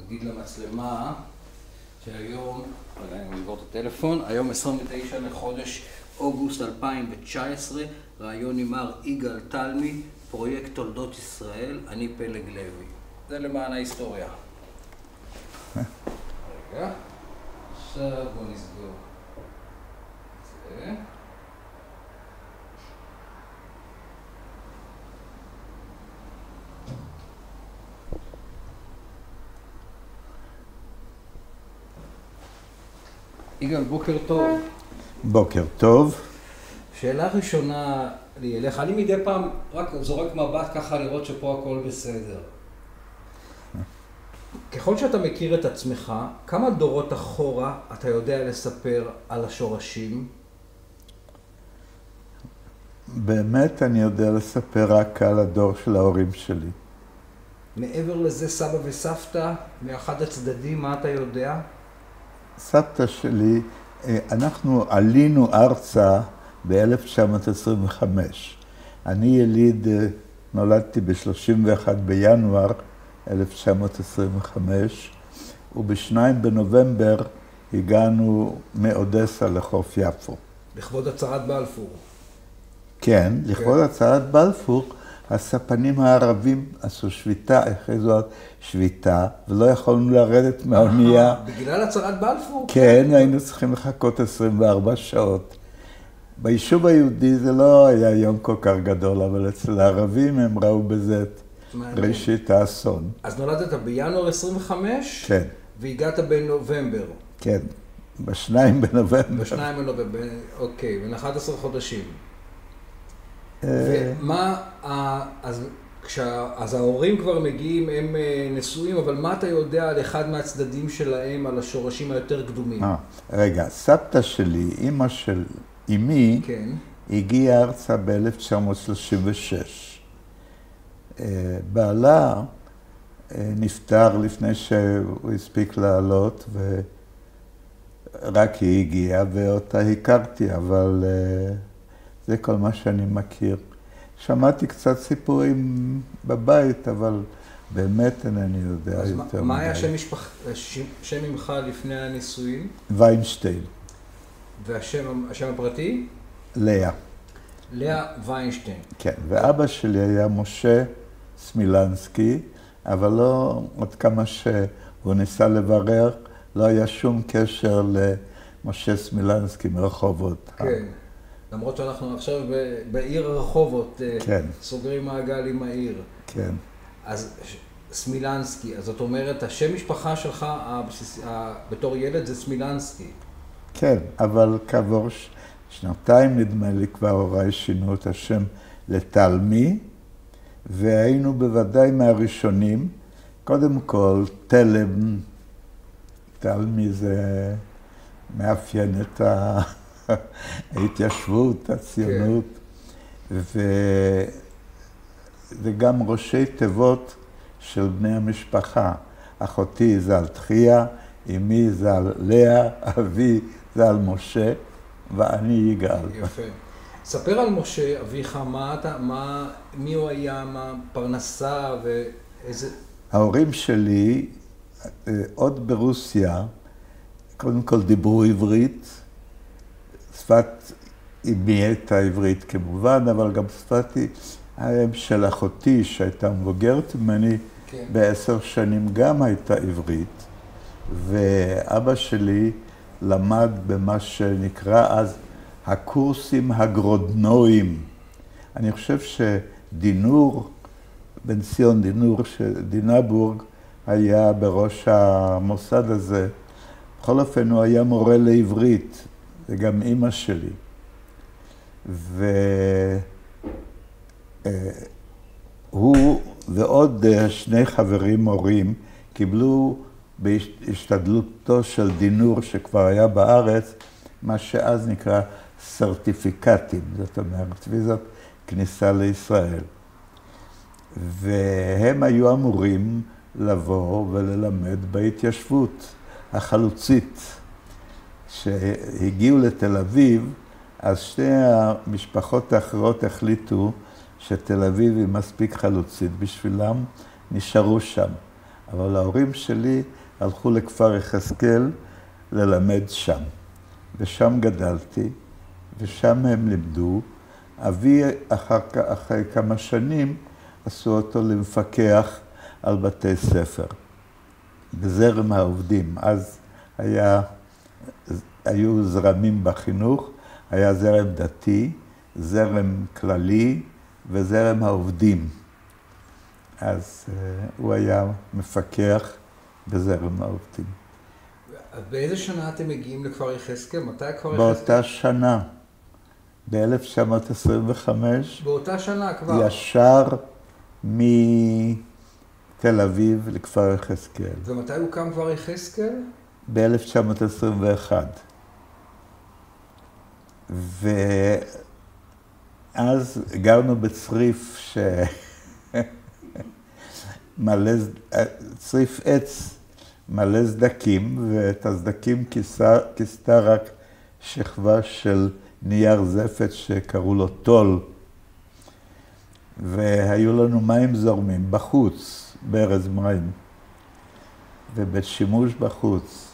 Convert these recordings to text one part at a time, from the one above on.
נגיד למצלמה שהיום, רגע, אני אגבור את הטלפון, היום 29 לחודש אוגוסט 2019, ראיון עם מר יגאל תלמי, פרויקט תולדות ישראל, אני פלג לוי. זה למען ההיסטוריה. רגע, עכשיו בוא נסגור את זה. יגאל, בוקר טוב. בוקר טוב. שאלה ראשונה לי אליך, אני מדי פעם רק זורק מבט ככה לראות שפה הכל בסדר. ככל שאתה מכיר את עצמך, כמה דורות אחורה אתה יודע לספר על השורשים? באמת אני יודע לספר רק על הדור של ההורים שלי. מעבר לזה, סבא וסבתא, מאחד הצדדים, מה אתה יודע? סבתא שלי, אנחנו עלינו ארצה ב-1925. אני יליד, נולדתי ב-31 בינואר 1925, וב-2 בנובמבר הגענו מאודסה לחוף יפו. לכבוד הצהרת בלפור. כן, לכבוד הצהרת בלפור, הספנים הערבים עשו שביתה, הכריזו על שביתה, ולא יכולנו לרדת מהאונייה. בגלל הצהרת בלפור? כן, היינו צריכים לחכות 24 שעות. ביישוב היהודי זה לא היה יום כל כך גדול, אבל אצל הערבים הם ראו בזה את ראשית האסון. אז נולדת בינואר 25? כן. והגעת בנובמבר? כן, ב-2 בנובמבר. ב-2 בנובמבר, אוקיי, בין 11 חודשים. ומה, אז ההורים כבר מגיעים, הם נשואים, אבל מה אתה יודע על אחד מהצדדים שלהם, על השורשים היותר קדומים? רגע, סבתא שלי, אמא של אמי, כן. הגיעה ארצה ב-1936. בעלה נפטר לפני שהוא הספיק לעלות, ורק היא הגיעה, ואותה הכרתי, אבל זה כל מה שאני מכיר. שמעתי קצת סיפורים בבית, אבל באמת אינני יודע יותר מדי. אז מה היה שם ממך לפני הנישואים? ויינשטיין. והשם הפרטי? לאה. לאה ויינשטיין. כן, ואבא שלי היה משה סמילנסקי, אבל לא, עוד כמה שהוא ניסה לברר, לא היה שום קשר למשה סמילנסקי מרחובות. כן, למרות שאנחנו עכשיו בעיר רחובות, כן. סוגרים מעגל עם העיר. כן. אז סמילנסקי, אז זאת אומרת, השם משפחה שלך בתור ילד זה סמילנסקי. כן, אבל כעבור שנתיים נדמה לי כבר הוריי שינו את השם לתלמי, והיינו בוודאי מהראשונים. קודם כל, תלמי זה מאפיין את ההתיישבות, הציונות, וגם ראשי תיבות של בני המשפחה. אחותי זה על תחיה, אמי זה על לאה, אבי זה על משה, ואני יגאל. יפה. ספר על משה, אביך, מי הוא היה, מה פרנסה ואיזה... ההורים שלי, עוד ברוסיה, קודם כל דיברו עברית, שפת אמי הייתה עברית כמובן, אבל גם שפת האם של אחותי שהייתה מבוגרת ממני, כן. ב10 שנים גם הייתה עברית, ואבא שלי למד במה שנקרא אז הקורסים הגרודנויים. אני חושב שדינור, בן ציון דינור, דינבורג, היה בראש המוסד הזה. בכל אופן הוא היה מורה לעברית, וגם אמא שלי. והוא ועוד 2 חברים מורים קיבלו בהשתדלותו של דינור שכבר היה בארץ, מה שאז נקרא סרטיפיקטים, זאת אומרת, ויזת כניסה לישראל. והם היו אמורים לבוא וללמד בהתיישבות החלוצית. שהגיעו לתל אביב, אז 2 המשפחות האחרות החליטו שתל אביב היא מספיק חלוצית בשבילם, נשארו שם. אבל ההורים שלי הלכו לכפר יחזקאל ללמד שם. ושם גדלתי, ושם הם לימדו. אבי אחרי כמה שנים עשו אותו למפקח על בתי ספר, בזרם העובדים. אז היו זרמים בחינוך, היה זרם דתי, זרם כללי וזרם העובדים. אז הוא היה מפקח בזרם העובדים. באיזה שנה אתם מגיעים לכפר יחזקאל? מתי הכפר יחזקאל? באותה שנה, ב-1925. באותה שנה כבר? ישר מתל אביב לכפר יחזקאל. ומתי הוקם כפר יחזקאל? ב-1921. ואז גרנו בצריף צריף עץ מלא סדקים, ואת הסדקים כיסתה רק שכבה של נייר זפת שקראו לו טול. והיו לנו מים זורמים בחוץ, בארז מים, ובית שימוש בחוץ.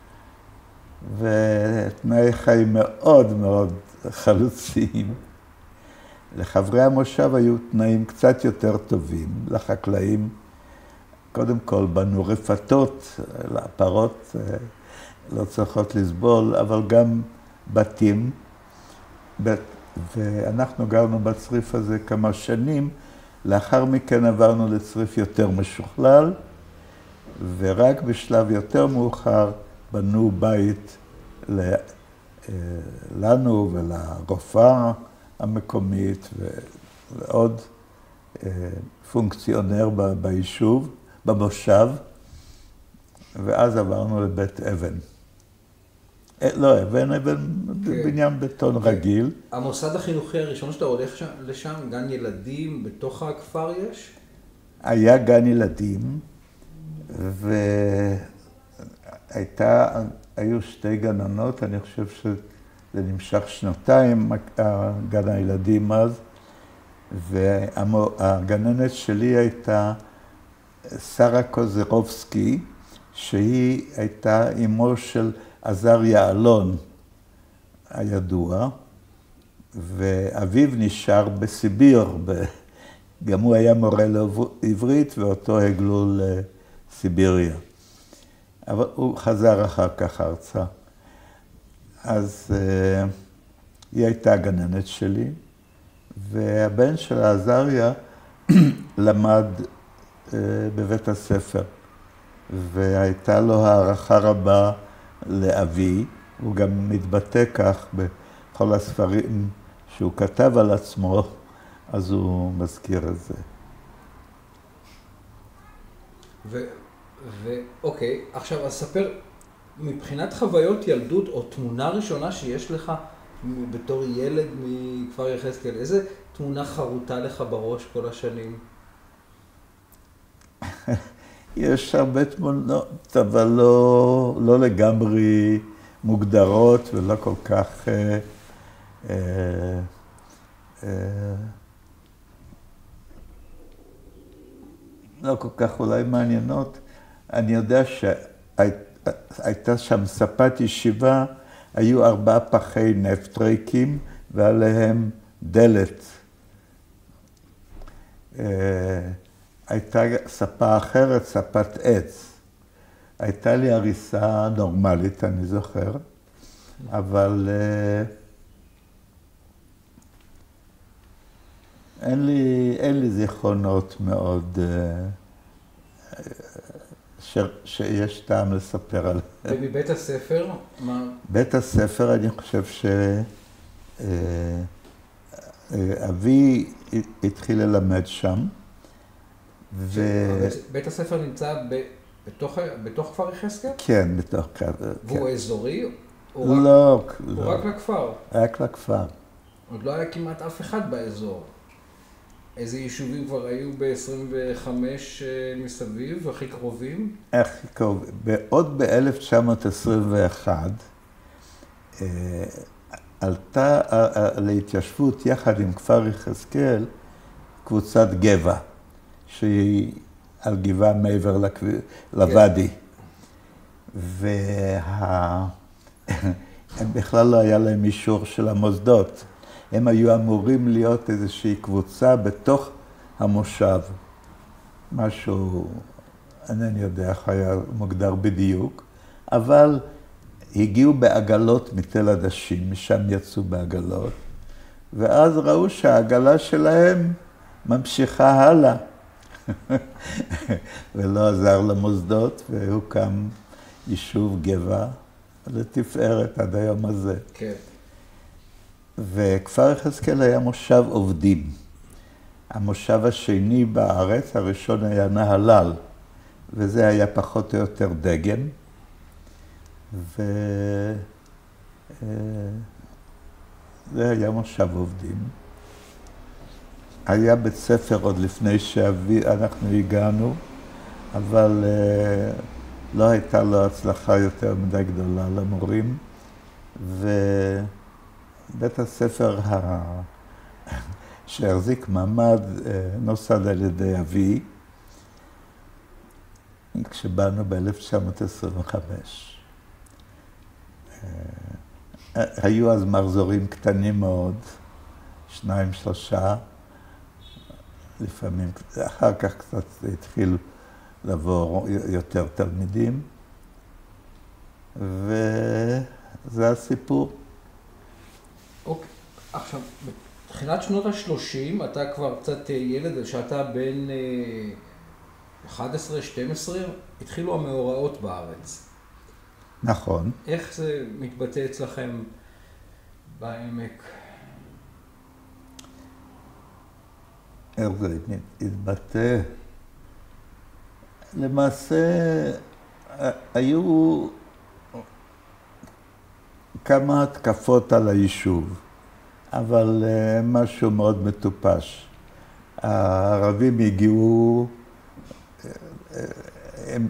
ותנאי חיים מאוד מאוד חלוציים. לחברי המושב היו תנאים קצת יותר טובים, לחקלאים. קודם כל בנו רפתות, הפרות לא צריכות לסבול, אבל גם בתים. ואנחנו גרנו בצריף הזה כמה שנים, לאחר מכן עברנו לצריף יותר משוכלל, ורק בשלב יותר מאוחר בנו בית לנו ולרופאה המקומית ועוד פונקציונר ביישוב, במושב, ואז עברנו לבית אבן. לא, אבן, בניין בטון רגיל. המוסד החינוכי הראשון שאתה הולך לשם, גן ילדים, בתוך הכפר יש? היה גן ילדים, היו שתי גננות, אני חושב שזה נמשך שנתיים, גן הילדים אז, והגננת שלי הייתה שרה קוזירובסקי, שהיא הייתה אמו של עזריה אלון הידוע, ואביו נשאר בסיביר, גם הוא היה מורה לעברית ואותו הגלו לסיביריה. אבל הוא חזר אחר כך ארצה. אז היא הייתה הגננת שלי, והבן של עזריה למד בבית הספר, והייתה לו הערכה רבה לאבי, הוא גם מתבטא כך בכל הספרים שהוא כתב על עצמו, אז הוא מזכיר את זה. אוקיי, עכשיו אז ספר, מבחינת חוויות ילדות או תמונה ראשונה שיש לך בתור ילד מכפר יחזקאל, איזה תמונה חרוטה לך בראש כל השנים? יש הרבה תמונות, אבל לא לגמרי מוגדרות ולא כל כך לא כל כך אולי מעניינות. אני יודע שהייתה שם ספת ישיבה, היו 4 פחי נפט ריקים ועליהם דלת. הייתה ספה אחרת, ספת עץ. הייתה לי הריסה נורמלית, אני זוכר, אבל אין לי זיכרונות מאוד שיש טעם לספר עליהם. ומבית הספר? מה? בית הספר, אני חושב שאבי התחיל ללמד שם. בית הספר נמצא בתוך כפר יחזקאל? כן, בתוך כפר. והוא אזורי? לא. הוא רק לכפר? רק לכפר. עוד לא היה כמעט אף אחד באזור. איזה יישובים כבר היו ב-25 מסביב, הכי קרובים? הכי קרובים. עוד ב-1921 עלתה להתיישבות יחד עם כפר יחזקאל קבוצת גבע, שהיא על גבעה מעבר לוואדי. הם בכלל לא היה להם אישור של המוסדות. הם היו אמורים להיות איזושהי קבוצה בתוך המושב. משהו, אינני יודע איך היה מוגדר בדיוק, אבל הגיעו בעגלות מתל עדשים, משם יצאו בעגלות, ואז ראו שהעגלה שלהם ממשיכה הלאה. ולא עזר למוסדות, והוקם יישוב גבע לתפארת עד היום הזה. כן. וכפר יחזקאל היה מושב עובדים. המושב השני בארץ, הראשון היה נהלל, וזה היה פחות או יותר דגם. וזה היה מושב עובדים. היה בית ספר עוד לפני שאנחנו הגענו, אבל לא הייתה לו הצלחה יותר מדי גדולה למורים. ובית הספר שהחזיק מעמד נוסד על ידי אבי, כשבאנו ב-1925. היו אז מחזורים קטנים מאוד, 2-3, לפעמים, אחר כך קצת התחיל לבוא יותר תלמידים, וזה הסיפור. אוקיי, עכשיו, בתחילת שנות ה-30, אתה כבר קצת ילד, שאתה בן 11-12, התחילו המאורעות בארץ. נכון. איך זה מתבטא אצלכם בעמק? איך זה התבטא? למעשה, היו כמה התקפות על היישוב, אבל משהו מאוד מטופש. הערבים הגיעו, הם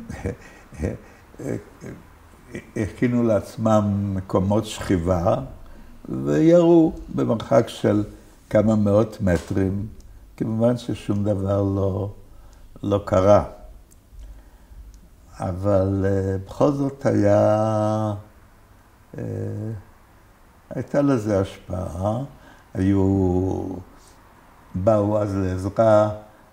הכינו לעצמם מקומות שכיבה, וירו במרחק של כמה מאות מטרים, כמובן ששום דבר לא קרה. אבל בכל זאת הייתה לזה השפעה. באו אז לעזרה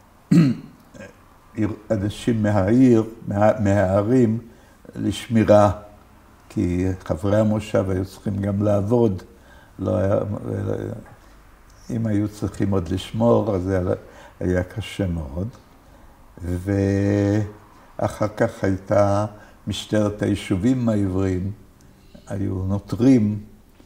אנשים מהערים לשמירה, כי חברי המושב היו צריכים גם לעבוד. אם היו צריכים עוד לשמור, אז זה היה קשה מאוד. ואחר כך הייתה משטרת היישובים העבריים, היו נוטרים,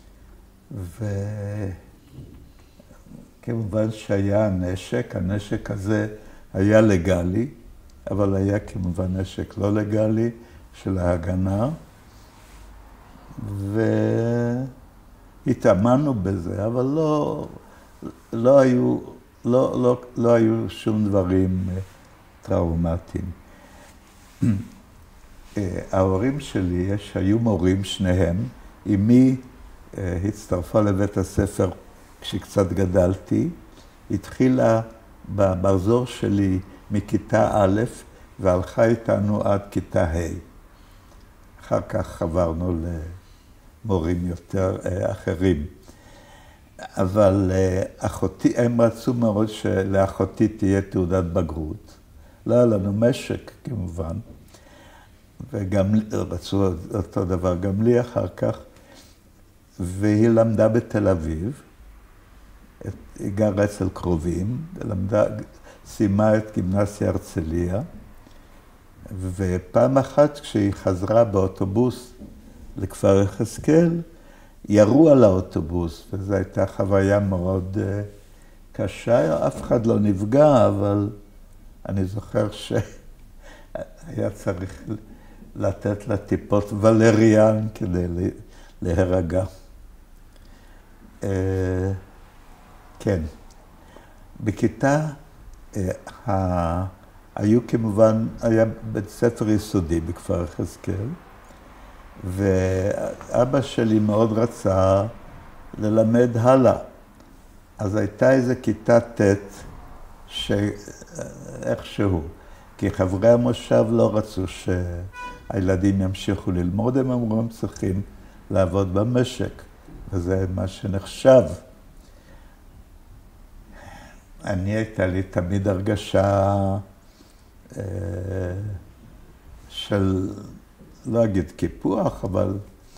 וכמובן שהיה הנשק הזה היה לגלי, אבל היה כמובן נשק לא לגלי של ההגנה, והתאמנו בזה, אבל לא היו שום דברים טראומטיים. ההורים שלי, היו מורים שניהם, אמי הצטרפה לבית הספר כשקצת גדלתי, התחילה במחזור שלי מכיתה א' והלכה איתנו עד כיתה ה'. אחר כך עברנו למורים יותר אחרים. אבל אחותי, הם רצו מאוד שלאחותי תהיה תעודת בגרות. לא היה לנו משק כמובן, וגם רצו אותו דבר גם לי אחר כך, והיא למדה בתל אביב, היא גרה אצל קרובים, סיימה את גימנסיה הרצליה, ופעם אחת כשהיא חזרה באוטובוס לכפר יחזקאל, ירו על האוטובוס, וזו הייתה חוויה מאוד קשה, אף אחד לא נפגע, אבל אני זוכר שהיה צריך לתת לה טיפות ולריאן כדי להירגע. כן. בכיתה היו כמובן, היה בית ספר יסודי בכפר יחזקאל, ואבא שלי מאוד רצה ללמד הלאה. אז הייתה איזו כיתה ט' שאיכשהו, כי חברי המושב לא רצו שהילדים ימשיכו ללמוד, הם אמרו, הם צריכים לעבוד במשק, וזה מה שנחשב. הייתה לי תמיד הרגשה של, לא אגיד קיפוח, אבל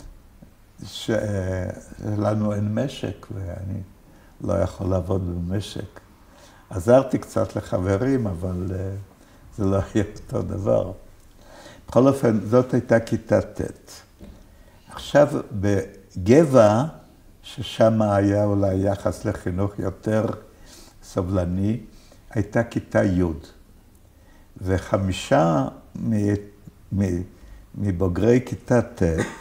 שלנו אין משק, ואני לא יכול לעבוד במשק. עזרתי קצת לחברים, אבל זה לא היה אותו דבר. בכל אופן, זאת הייתה כיתה ט'. עכשיו, בגבע, ששם היה אולי יחס לחינוך יותר סובלני, הייתה כיתה י'. ו5 מבוגרי כיתה ט'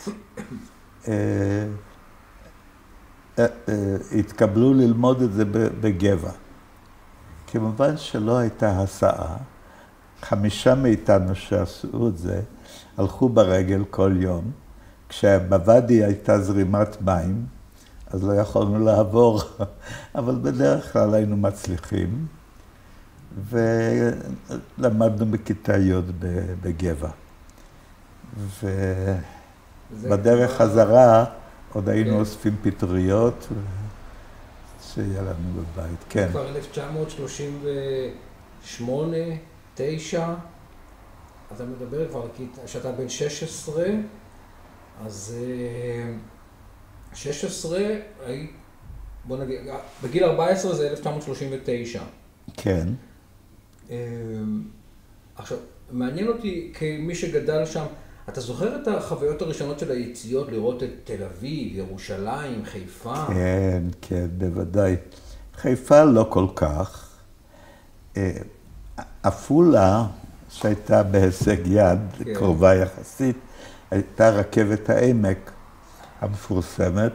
התקבלו ללמוד את זה בגבע. כמובן שלא הייתה הסעה. 5 מאיתנו שעשו את זה, הלכו ברגל כל יום. כשבוואדי הייתה זרימת מים, אז לא יכולנו לעבור, אבל בדרך כלל היינו מצליחים. ולמדנו בכיתה י' בגבע. ובדרך חזרה עוד היינו אוספים פטריות, שיהיה לנו בבית, כן. כבר 1938, 9, אתה מדבר כבר, כשאתה בן 16, אז 16, בוא נגיד, בגיל 14 זה 1939. כן. עכשיו, מעניין אותי כמי שגדל שם, אתה זוכר את החוויות הראשונות של היציאות, לראות את תל אביב, ירושלים, חיפה? כן, כן, בוודאי. חיפה לא כל כך. עפולה, שהייתה בהישג יד, כן. קרובה יחסית, הייתה רכבת העמק המפורסמת.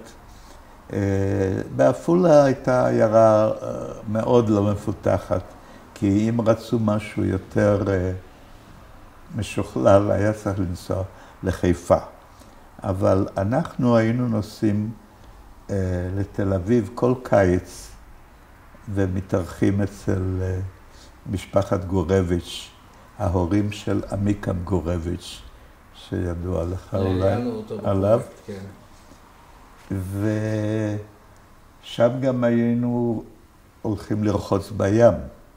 בעפולה הייתה עיירה מאוד לא מפותחת, כי אם רצו משהו יותר משוכלל, היה צריך לנסוע לחיפה. אבל אנחנו היינו נוסעים לתל אביב כל קיץ, ומתארחים אצל משפחת גורביץ', ההורים של עמיקם גורביץ', שידוע לך אולי עליו. כן. ושם גם היינו הולכים לרחוץ בים.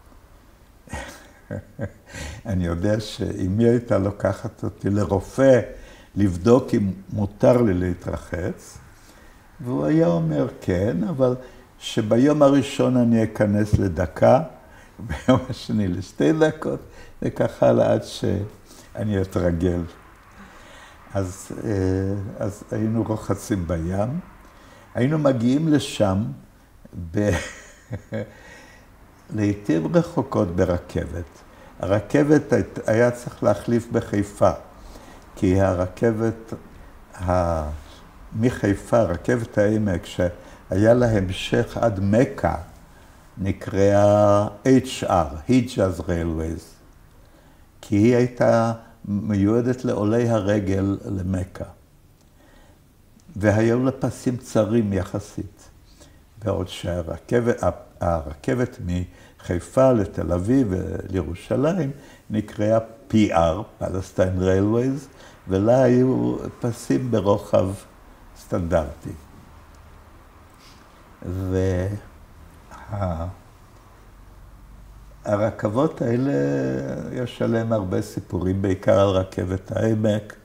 אני יודע שאמי הייתה לוקחת אותי לרופא, לבדוק אם מותר לי להתרחץ, והוא היה אומר כן, אבל שביום הראשון אני אכנס לדקה, ביום השני ל2 דקות, וכך הלאה עד שאני אתרגל. אז היינו רוחצים בים, היינו מגיעים לשם לעתים רחוקות ברכבת. הרכבת היה צריך להחליף בחיפה, כי הרכבת מחיפה, רכבת העמק, שהיה לה המשך עד מכה, נקראה HR, Hijaz Railways, כי היא הייתה מיועדת לעולי הרגל למכה. והיו לה פסים צרים יחסית, בעוד שהרכבת מחיפה לתל אביב ולירושלים נקראה PR, Palestine Railways, ולה היו פסים ברוחב סטנדרטי. והרכבות האלה, יש עליהן הרבה סיפורים, בעיקר על רכבת העמק,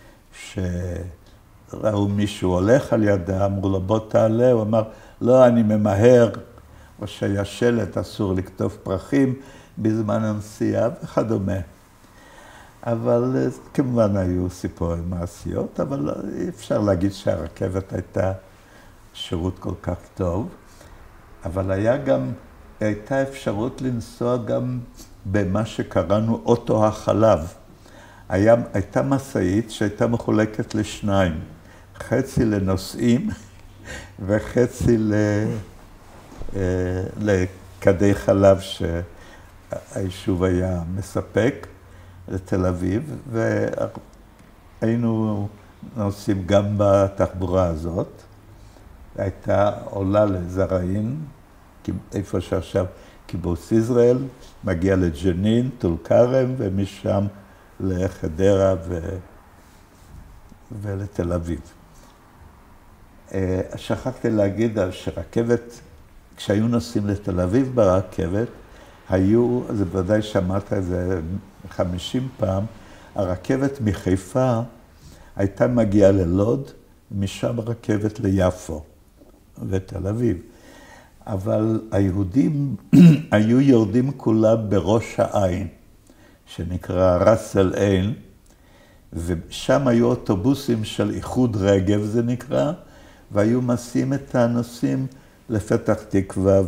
שראו מישהו הולך על ידה, אמרו לו בוא תעלה, הוא אמר לא, אני ממהר, או שהיה שלט, אסור לכתוב פרחים בזמן הנסיעה וכדומה. אבל כמובן היו סיפורים מעשיות, אבל אי אפשר להגיד שהרכבת הייתה שירות כל כך טוב. אבל הייתה אפשרות לנסוע גם במה שקראנו אוטו החלב. הייתה מסעית שהייתה מחולקת לשניים, חצי לנוסעים וחצי לכדי חלב שהיישוב היה מספק לתל אביב, והיינו נוסעים גם בתחבורה הזאת. הייתה עולה לזרעין, איפה שעכשיו קיבוץ יזרעאל, מגיע לג'נין, טול כרם, ומשם לחדרה ולתל אביב. שכחתי להגיד שרכבת, כשהיו נוסעים לתל אביב ברכבת, היו, אז בוודאי שמעת את זה 50 פעם, הרכבת מחיפה הייתה מגיעה ללוד, משם רכבת ליפו ותל אביב. אבל היהודים היו יורדים כולם בראש העין, שנקרא רסל עין, ושם היו אוטובוסים של איחוד רגב, זה נקרא, והיו מסיעים את הנוסעים לפתח תקווה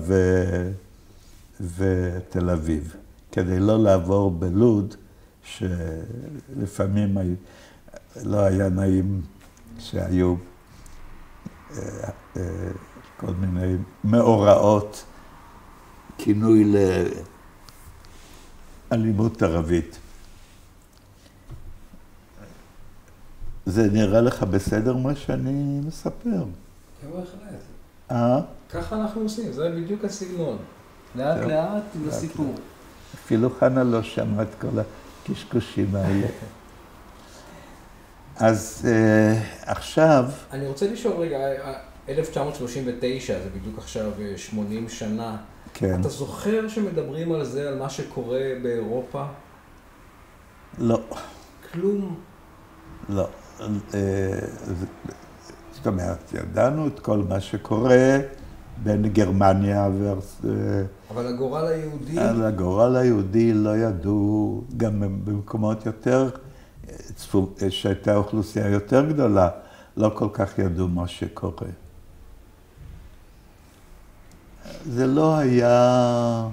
ותל אביב, כדי לא לעבור בלוד, שלפעמים לא היה נעים שהיו כל מיני מאורעות, כינוי לאלימות ערבית. זה נראה לך בסדר מה שאני מספר? כן, בהחלט. ככה אנחנו עושים, זה בדיוק הסגנון. לאט לאט לסיפור. אפילו חנה לא שמעה את כל הקשקושים האלה. אז עכשיו... אני רוצה לשאול רגע, 1939, זה בדיוק עכשיו 80 שנה. כן. אתה זוכר שמדברים על זה, על מה שקורה באירופה? לא. כלום? לא. זאת אומרת, ידענו את כל מה שקורה בין גרמניה אבל הגורל היהודי? על הגורל היהודי לא ידעו, גם במקומות יותר, שהייתה אוכלוסייה יותר גדולה, לא כל כך ידעו מה שקורה. זה לא היה,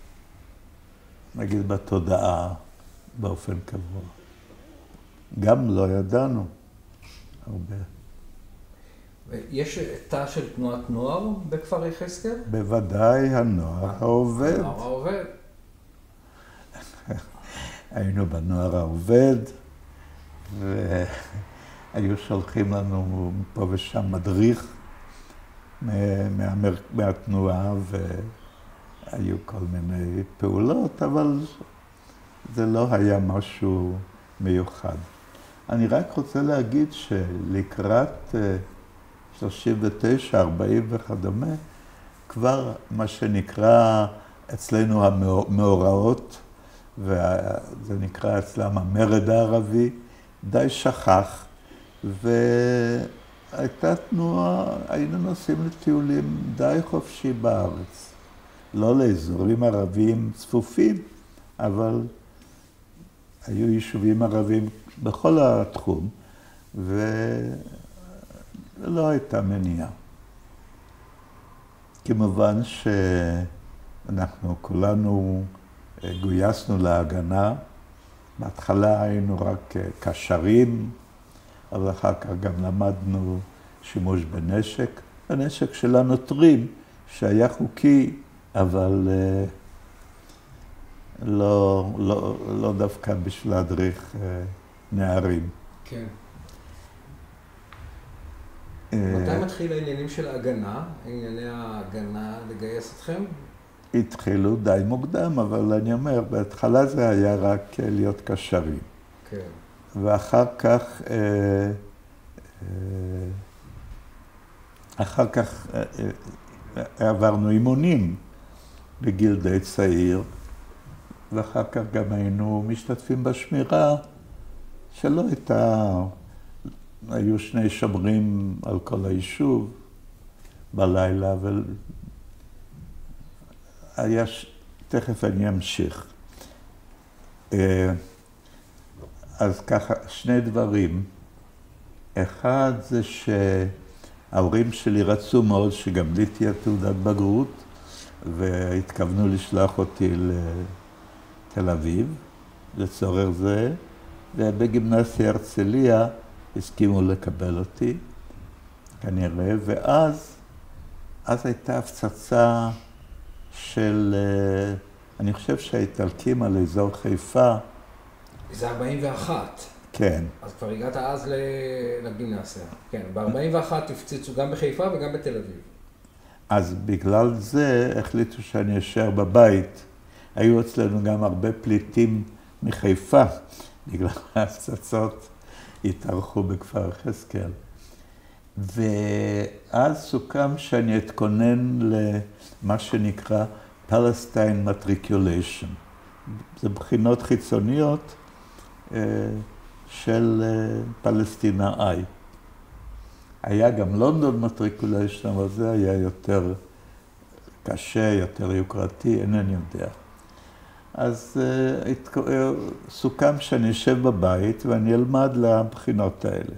נגיד, בתודעה באופן קבוע. גם לא ידענו הרבה. יש תא של תנועת נוער בכפר יחזקאל? בוודאי, הנוער העובד. הנוער העובד. היינו בנוער העובד, והיו שולחים לנו פה ושם מדריך מהתנועה, והיו כל מיני פעולות, אבל זה לא היה משהו מיוחד. אני רק רוצה להגיד שלקראת 39, 40 וכדומה, כבר מה שנקרא אצלנו המאורעות, וזה נקרא אצלם המרד הערבי, די שכח, והייתה תנועה, היינו נוסעים לטיולים די חופשי בארץ. לא לאזורים ערביים צפופים, אבל היו יישובים ערבים בכל התחום, ולא הייתה מניעה. כמובן שאנחנו כולנו גויסנו להגנה. בהתחלה היינו רק קשרים, אבל אחר כך גם למדנו שימוש בנשק. הנשק של הנוטרים, שהיה חוקי, אבל לא דווקא בשביל להדריך נערים. כן. מתי מתחיל העניינים של ההגנה? ענייני ההגנה לגייס אתכם? התחילו די מוקדם, אבל אני אומר, בהתחלה זה היה רק להיות קשרים. כן. ואחר כך עברנו אימונים בגיל די צעיר, ואחר כך גם היינו משתתפים בשמירה, שלא הייתה, היו שני שומרים על כל היישוב בלילה, תכף אני אמשיך. אז ככה, שני דברים. אחד זה שההורים שלי רצו מאוד שגם לי תהיה תעודת בגרות, והתכוונו לשלוח אותי לתל אביב, לצורך זה, ובגימנסיה הרצליה הסכימו לקבל אותי, כנראה, ואז הייתה הפצצה של, אני חושב שהאיטלקים על אזור חיפה. זה 41. כן. אז כבר הגעת אז לגימנסיה. כן, ב-41 הפציצו גם בחיפה וגם בתל אביב. אז בגלל זה החליטו שאני אשאר בבית. היו אצלנו גם הרבה פליטים מחיפה, בגלל ההפצצות התארחו בכפר יחזקאל. ואז סוכם שאני אתכונן למה שנקרא Palestine Matriculation. זה בחינות חיצוניות של פלסטינאי. היה גם לונדון מטריקוליישן, אבל זה היה יותר קשה, יותר יוקרתי, אינני יודע. אז סוכם שאני אשב בבית ואני אלמד לבחינות האלה.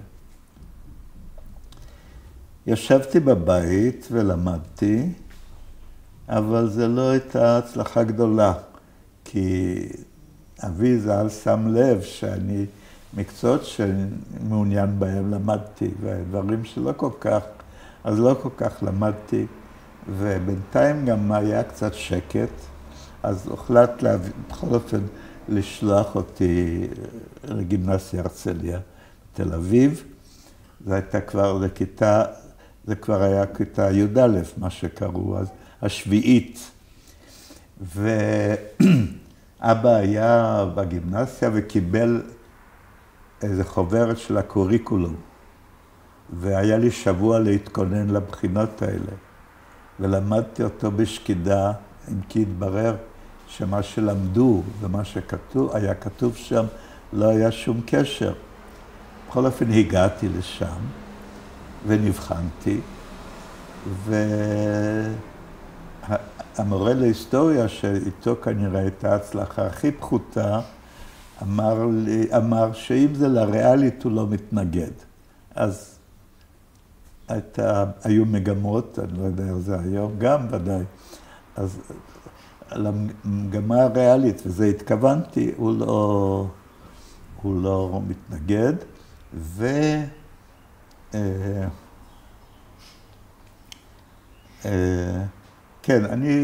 ישבתי בבית ולמדתי, אבל זה לא הייתה הצלחה גדולה, כי אבי ז"ל שם לב שאני מקצועות שמעוניין בהם למדתי, ודברים שלא כל כך, אז לא כל כך למדתי, ובינתיים גם היה קצת שקט, אז הוחלט בכל אופן לשלוח אותי לגימנסיה הרצליה בתל אביב. זה הייתה כבר לכיתה, זה כבר היה כיתה י"א, מה שקראו אז, השביעית. ואבא היה בגימנסיה וקיבל איזה חוברת של הקוריקולום. והיה לי שבוע להתכונן לבחינות האלה. ולמדתי אותו בשקידה, אם כי התברר שמה שלמדו ומה שכתוב, היה כתוב שם, לא היה שום קשר. בכל אופן הגעתי לשם ונבחנתי, והמורה להיסטוריה שאיתו כנראה הייתה ההצלחה הכי פחותה, אמר שאם זה לריאלית הוא לא מתנגד. אז היו מגמות, אני לא יודע איך זה היום, גם ודאי. אז למגמה הריאלית, וזה התכוונתי, הוא לא מתנגד. כן,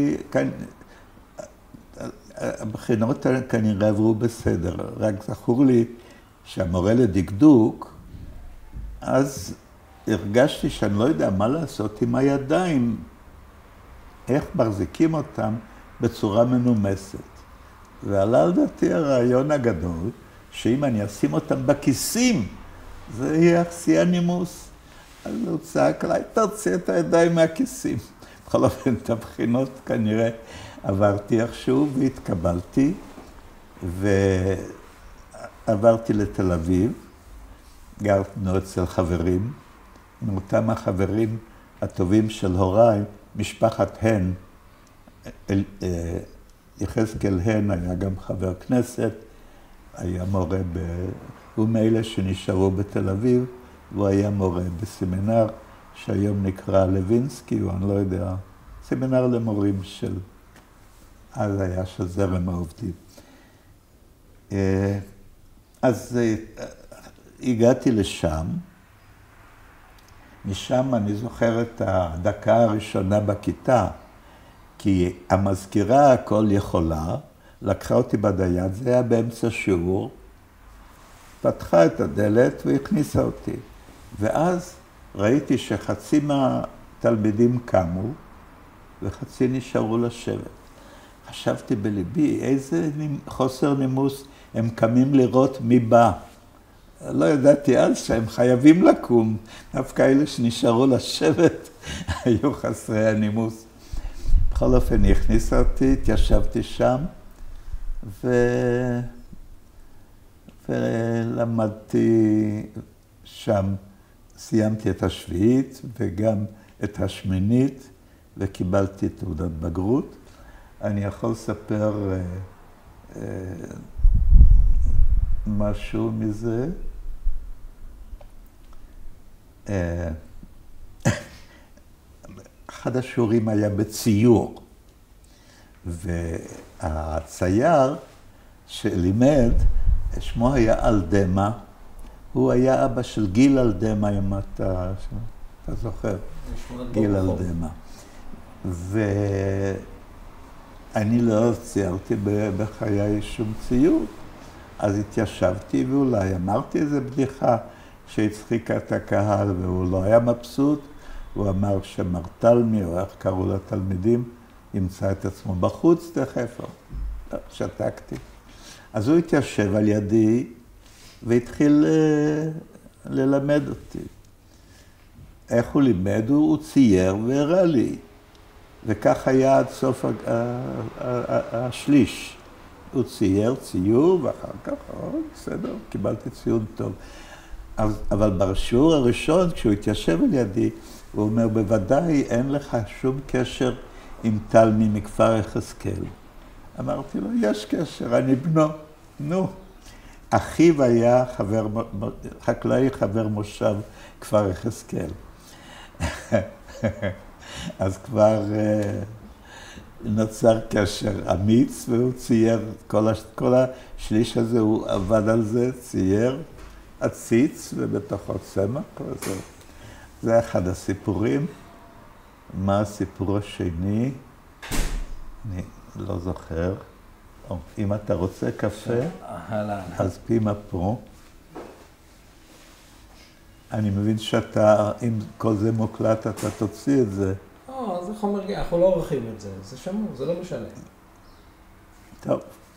הבחינות כנראה עברו בסדר, רק זכור לי שהמורה לדקדוק, אז הרגשתי שאני לא יודע מה לעשות עם הידיים, איך מחזיקים אותם בצורה מנומסת. ועלה על דעתי הרעיון הגדול, שאם אני אשים אותם בכיסים, זה יהיה שיא הנימוס. אז הוא צעק עליי, תוציא את הידיים מהכיסים. בכל אופן, את הבחינות כנראה עברתי איכשהו והתקבלתי, ועברתי לתל אביב, גרנו אצל חברים, מאותם החברים הטובים של הוריי, משפחת הן, יחזקאל הן היה גם חבר כנסת, היה מורה, הוא מאלה שנשארו בתל אביב, והוא היה מורה בסמינר, שהיום נקרא לוינסקי, או אני לא יודע, סמינר למורים של, אז היה של זרם העובדים. אז הגעתי לשם, משם אני זוכר את הדקה הראשונה בכיתה, כי המזכירה הכל יכולה, לקחה אותי בד היד, זה היה באמצע שיעור, פתחה את הדלת והכניסה אותי. ואז ראיתי שחצי מהתלמידים קמו, וחצי נשארו לשבת. חשבתי בליבי, איזה חוסר נימוס, הם קמים לראות מי בא. לא ידעתי אז שהם חייבים לקום, דווקא אלה שנשארו לשבת היו חסרי הנימוס. בכל אופן, היא הכניסה אותי, התיישבתי שם, ולמדתי שם, סיימתי את השביעית וגם את השמינית, וקיבלתי תעודת בגרות. אני יכול לספר משהו מזה. אחד השיעורים היה בציור, והצייר שלימד, שמו היה אלדמה, הוא היה אבא של גיל אלדמה, אם אתה זוכר, גיל אלדמה. ואני לא ציירתי בחיי שום ציור, אז התיישבתי ואולי אמרתי איזו בדיחה שהצחיקה את הקהל והוא לא היה מבסוט, הוא אמר שמר תלמי, או איך קראו לתלמידים, ימצא את עצמו בחוץ תכף. שתקתי. אז הוא התיישב על ידי והתחיל ללמד אותי. איך הוא לימד? הוא צייר והראה לי. וכך היה עד סוף השליש. הוא צייר ציור, ואחר כך, בסדר, קיבלתי ציון טוב. אבל בשיעור הראשון, כשהוא התיישב על ידי, הוא אומר, בוודאי אין לך שום קשר עם תלמי מכפר יחזקאל. אמרתי לו, יש קשר, אני בנו. נו. אחיו היה חקלאי חבר מושב כפר יחזקאל. אז כבר נוצר קשר אמיץ, והוא צייר, כל השליש הזה, הוא עבד על זה, צייר עציץ ובתוכו צמח. זה אחד הסיפורים. מה הסיפור השני? אני לא זוכר. אם אתה רוצה קפה, אז פימה פה. אני מבין שאתה, אם כל זה מוקלט, אתה תוציא את זה. זה חומר, אנחנו לא עורכים את זה. זה שמור, זה לא משנה. טוב.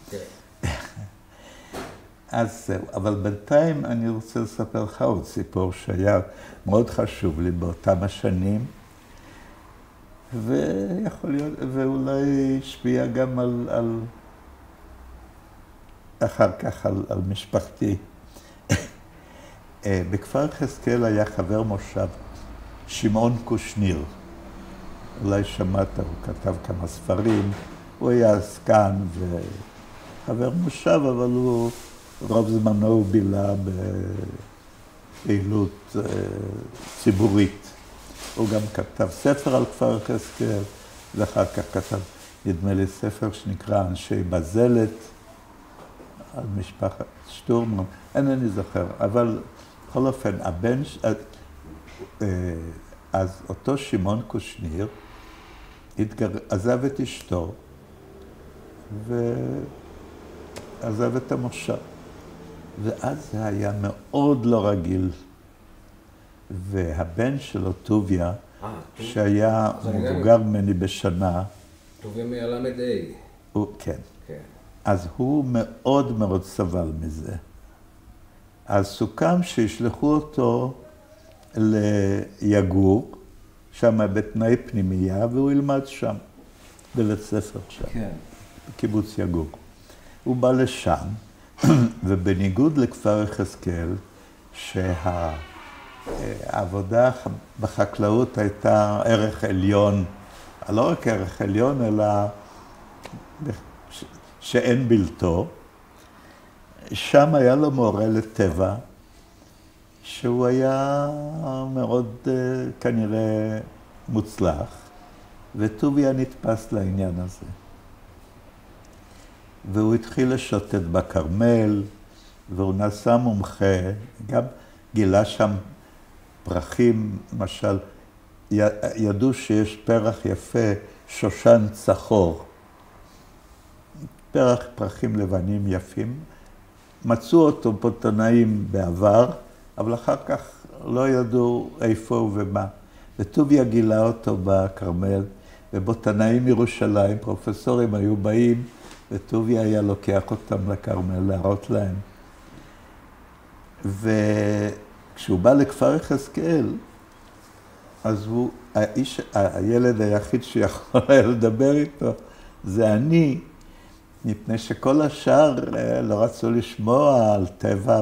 אז זהו, אבל בינתיים אני רוצה לספר לך עוד סיפור שהיה מאוד חשוב לי באותם השנים, ויכול להיות, ואולי השפיע גם על אחר כך על משפחתי. בכפר יחזקאל היה חבר מושב, שמעון קושניר. אולי שמעת, הוא כתב כמה ספרים, הוא היה עסקן וחבר מושב, אבל הוא רוב זמנו הוא בילה בפעילות ציבורית. הוא גם כתב ספר על כפר יחזקאל, ואחר כך כתב, נדמה לי, ספר שנקרא אנשי בזלת, על משפחת שטורמן, אינני זוכר, אבל בכל אופן, אז אותו שמעון קושניר עזב את אשתו ועזב את המושב. ואז זה היה מאוד לא רגיל. והבן שלו, טוביה, שהיה מבוגר ממני בשנה, טוביה מ-LMA. כן. אז הוא מאוד מאוד סבל מזה. אז סוכם שישלחו אותו ליגור, שם בתנאי פנימייה, והוא ילמד שם, בבית ספר שם, כן. בקיבוץ יגור. הוא בא לשם, ובניגוד לכפר יחזקאל, שהעבודה בחקלאות הייתה ערך עליון, לא רק ערך עליון, אלא שאין בלתו. שם היה לו מורה לטבע, שהוא היה מאוד כנראה מוצלח, וטוביה נתפס לעניין הזה. והוא התחיל לשוטט בכרמל, והוא נעשה מומחה, גם גילה שם פרחים, למשל, ידעו שיש פרח יפה, שושן צחור. פרחים לבנים יפים. מצאו אותו בוטנאים בעבר, אבל אחר כך לא ידעו איפה הוא ומה. וטוביה גילה אותו בכרמל, ובוטנאים מירושלים, פרופסורים היו באים, וטוביה היה לוקח אותם לכרמל להראות להם. וכשהוא בא לכפר יחזקאל, אז הוא, הילד היחיד שיכול היה לדבר איתו, זה אני, מפני שכל השאר לא רצו לשמוע על טבע.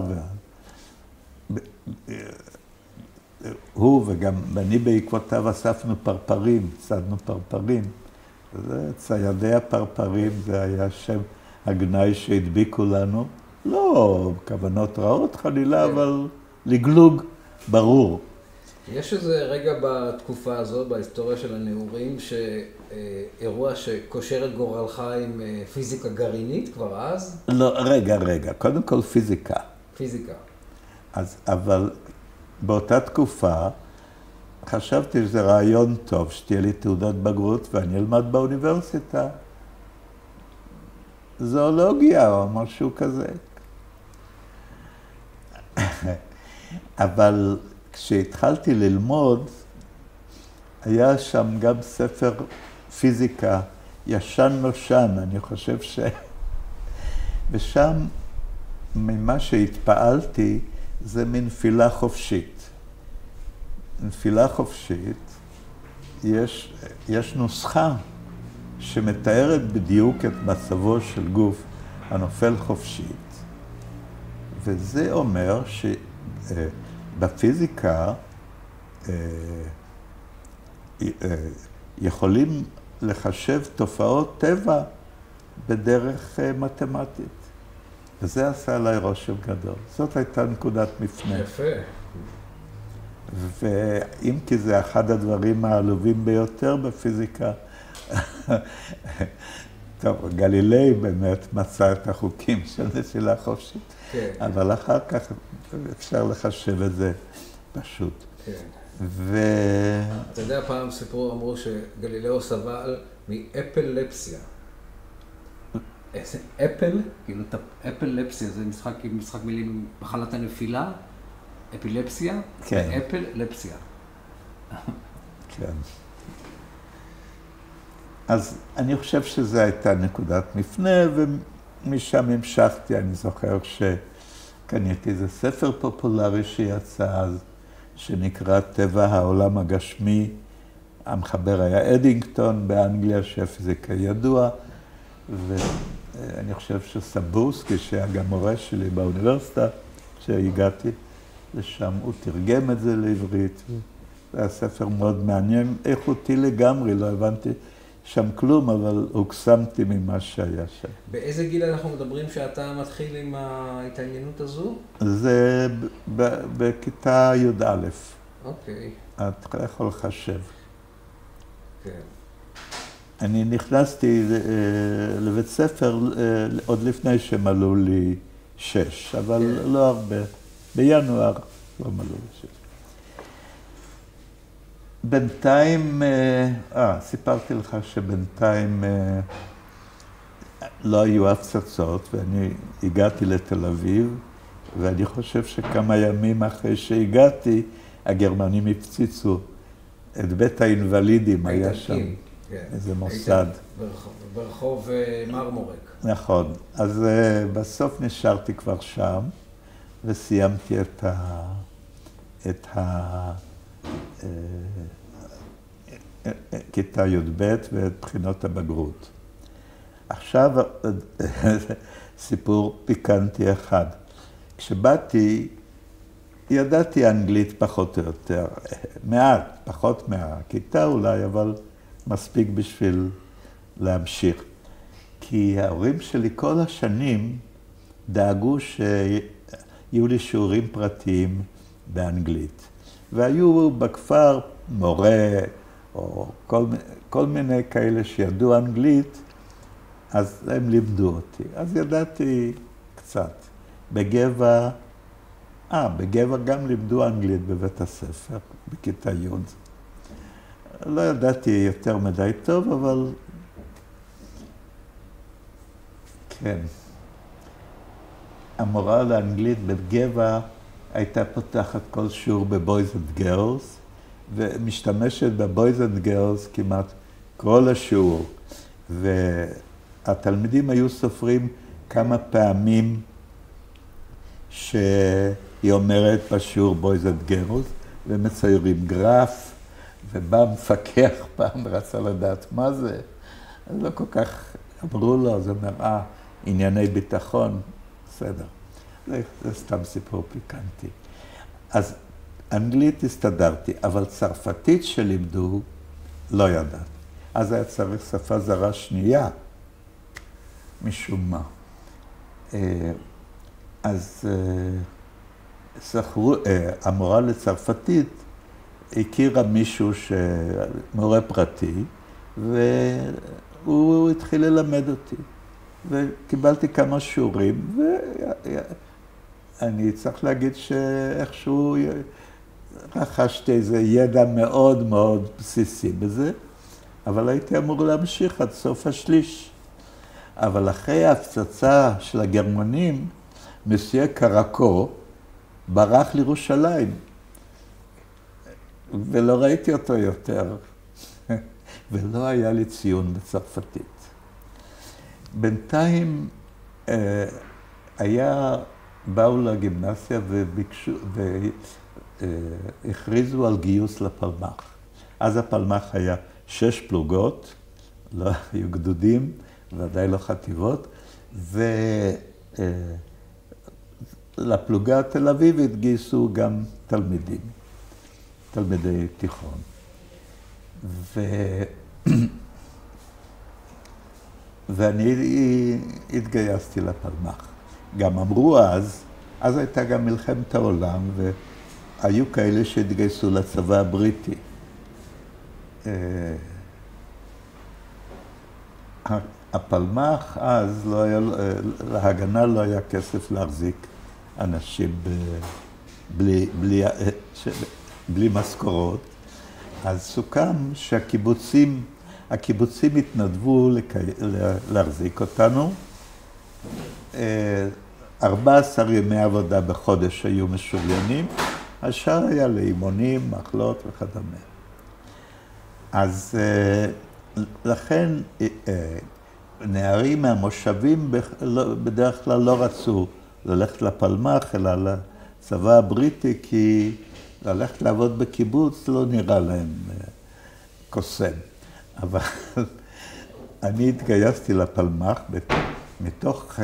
הוא וגם אני בעקבותיו אספנו פרפרים, צדנו פרפרים. ציידי הפרפרים, זה היה שם הגנאי שהדביקו לנו. לא כוונות רעות חלילה, אבל לגלוג ברור. יש איזה רגע בתקופה הזאת, בהיסטוריה של הנעורים, אירוע שקושר את גורלך עם פיזיקה גרעינית כבר אז? לא, רגע. קודם כל פיזיקה. פיזיקה. אבל באותה תקופה חשבתי שזה רעיון טוב, שתהיה לי תעודת בגרות ואני אלמד באוניברסיטה. זואולוגיה או משהו כזה. אבל כשהתחלתי ללמוד, היה שם גם ספר פיזיקה, ישן נושן, אני חושב ושם, ממה שהתפעלתי, זה מנפילה חופשית. נפילה חופשית, יש נוסחה שמתארת בדיוק את מצבו של גוף הנופל חופשית. וזה אומר שבפיזיקה יכולים לחשב תופעות טבע בדרך מתמטית. וזה עשה עליי רושם גדול. זאת הייתה נקודת מפנה. יפה. ואם כי זה אחד הדברים העלובים ביותר בפיזיקה, טוב, גלילי באמת מצא את החוקים של נפילה חופשית, כן. אבל אחר כך אפשר לחשב את זה פשוט. כן. אתה יודע, פעם סיפור אמרו שגלילאו סבל מאפלפסיה. איזה אפל? כאילו, אפלפסיה, זה משחק מילים מחלת הנפילה, אפילפסיה, כן. אפלפסיה. כן. אז אני חושב שזו הייתה נקודת מפנה, ומשם המשכתי. אני זוכר שקניתי איזה ספר פופולרי שיצא אז, שנקרא טבע העולם הגשמי. המחבר היה אדינגטון באנגליה, שהפיזיקה ידוע, ואני חושב שסבורסקי, שהיה גם מורה שלי באוניברסיטה, כשהגעתי לשם, הוא תרגם את זה לעברית. זה היה ספר מאוד מעניין, איכותי לגמרי, לא הבנתי שם כלום, אבל הוקסמתי ממה שהיה שם. באיזה גיל אנחנו מדברים שאתה מתחיל עם ההתעניינות הזו? זה בכיתה י"א. אוקיי. אתה יכול לחשב. כן. אני נכנסתי לבית ספר עוד לפני שמלאו לי 6, אבל לא הרבה. בינואר לא מלאו לי 6. בינתיים, סיפרתי לך שבינתיים לא היו הפצצות, ואני הגעתי לתל אביב, ואני חושב שכמה ימים אחרי שהגעתי, הגרמנים הפציצו את בית האינוולידים, היה שם איזה מוסד. ברחוב מרמורק. נכון. אז בסוף נשארתי כבר שם, וסיימתי את כיתה י"ב ואת בחינות הבגרות. עכשיו, סיפור פיקנטי אחד. כשבאתי, ידעתי אנגלית פחות או יותר, מעט, פחות מהכיתה אולי, אבל מספיק בשביל להמשיך. כי ההורים שלי כל השנים דאגו שיהיו לי שיעורים פרטיים באנגלית. והיו בכפר מורה, או כל מיני כאלה שידעו אנגלית, אז הם לימדו אותי. אז ידעתי קצת. בגבע גם לימדו אנגלית בבית הספר, בכיתה י'. לא ידעתי יותר מדי טוב, אבל כן. המורה לאנגלית בגבע הייתה פותחת כל שיעור בבויז אנד גרלס, ומשתמשת בבויז אנד גרלס כמעט כל השיעור. והתלמידים היו סופרים כמה פעמים שהיא אומרת בשיעור בויז אנד גרלס, ומציירים גרף, ובא מפקח פעם ורצה לדעת מה זה. אז לא כל כך אמרו לו, זה אומר, ענייני ביטחון, בסדר. זה סתם סיפור פיקנטי. אז אנגלית הסתדרתי, אבל צרפתית שלימדו, לא ידעתי. אז היה צריך שפה זרה שנייה, משום מה. אז המורה לצרפתית הכירה מישהו מורה פרטי, והוא התחיל ללמד אותי. וקיבלתי כמה שיעורים, ואני צריך להגיד שאיכשהו רכשתי איזה ידע מאוד מאוד בסיסי בזה, אבל הייתי אמור להמשיך עד סוף השליש. אבל אחרי ההפצצה של הגרמנים, מסיה קרקו ברח לירושלים, ולא ראיתי אותו יותר. ולא היה לי ציון בצרפתית. בינתיים באו לגימנסיה וביקשו, והכריזו על גיוס לפלמ"ח. אז הפלמ"ח היה 6 פלוגות, לא היו גדודים, ודאי לא חטיבות, ולפלוגה התל אביבית גייסו גם תלמידי תיכון. ואני התגייסתי לפלמ"ח. גם אמרו אז הייתה גם מלחמת העולם, והיו כאלה שהתגייסו לצבא הבריטי. הפלמ"ח אז להגנה לא היה כסף להחזיק אנשים בלי משכורות. אז סוכם שהקיבוצים התנדבו להחזיק אותנו. 14 ימי עבודה בחודש היו משוריינים, השאר היה לאימונים, מחלות וכדומה. אז לכן נערים מהמושבים בדרך כלל לא רצו ללכת לפלמ"ח, אלא לצבא הבריטי, כי ללכת לעבוד בקיבוץ לא נראה להם קוסם. אבל אני התגייסתי לפלמ"ח מתוך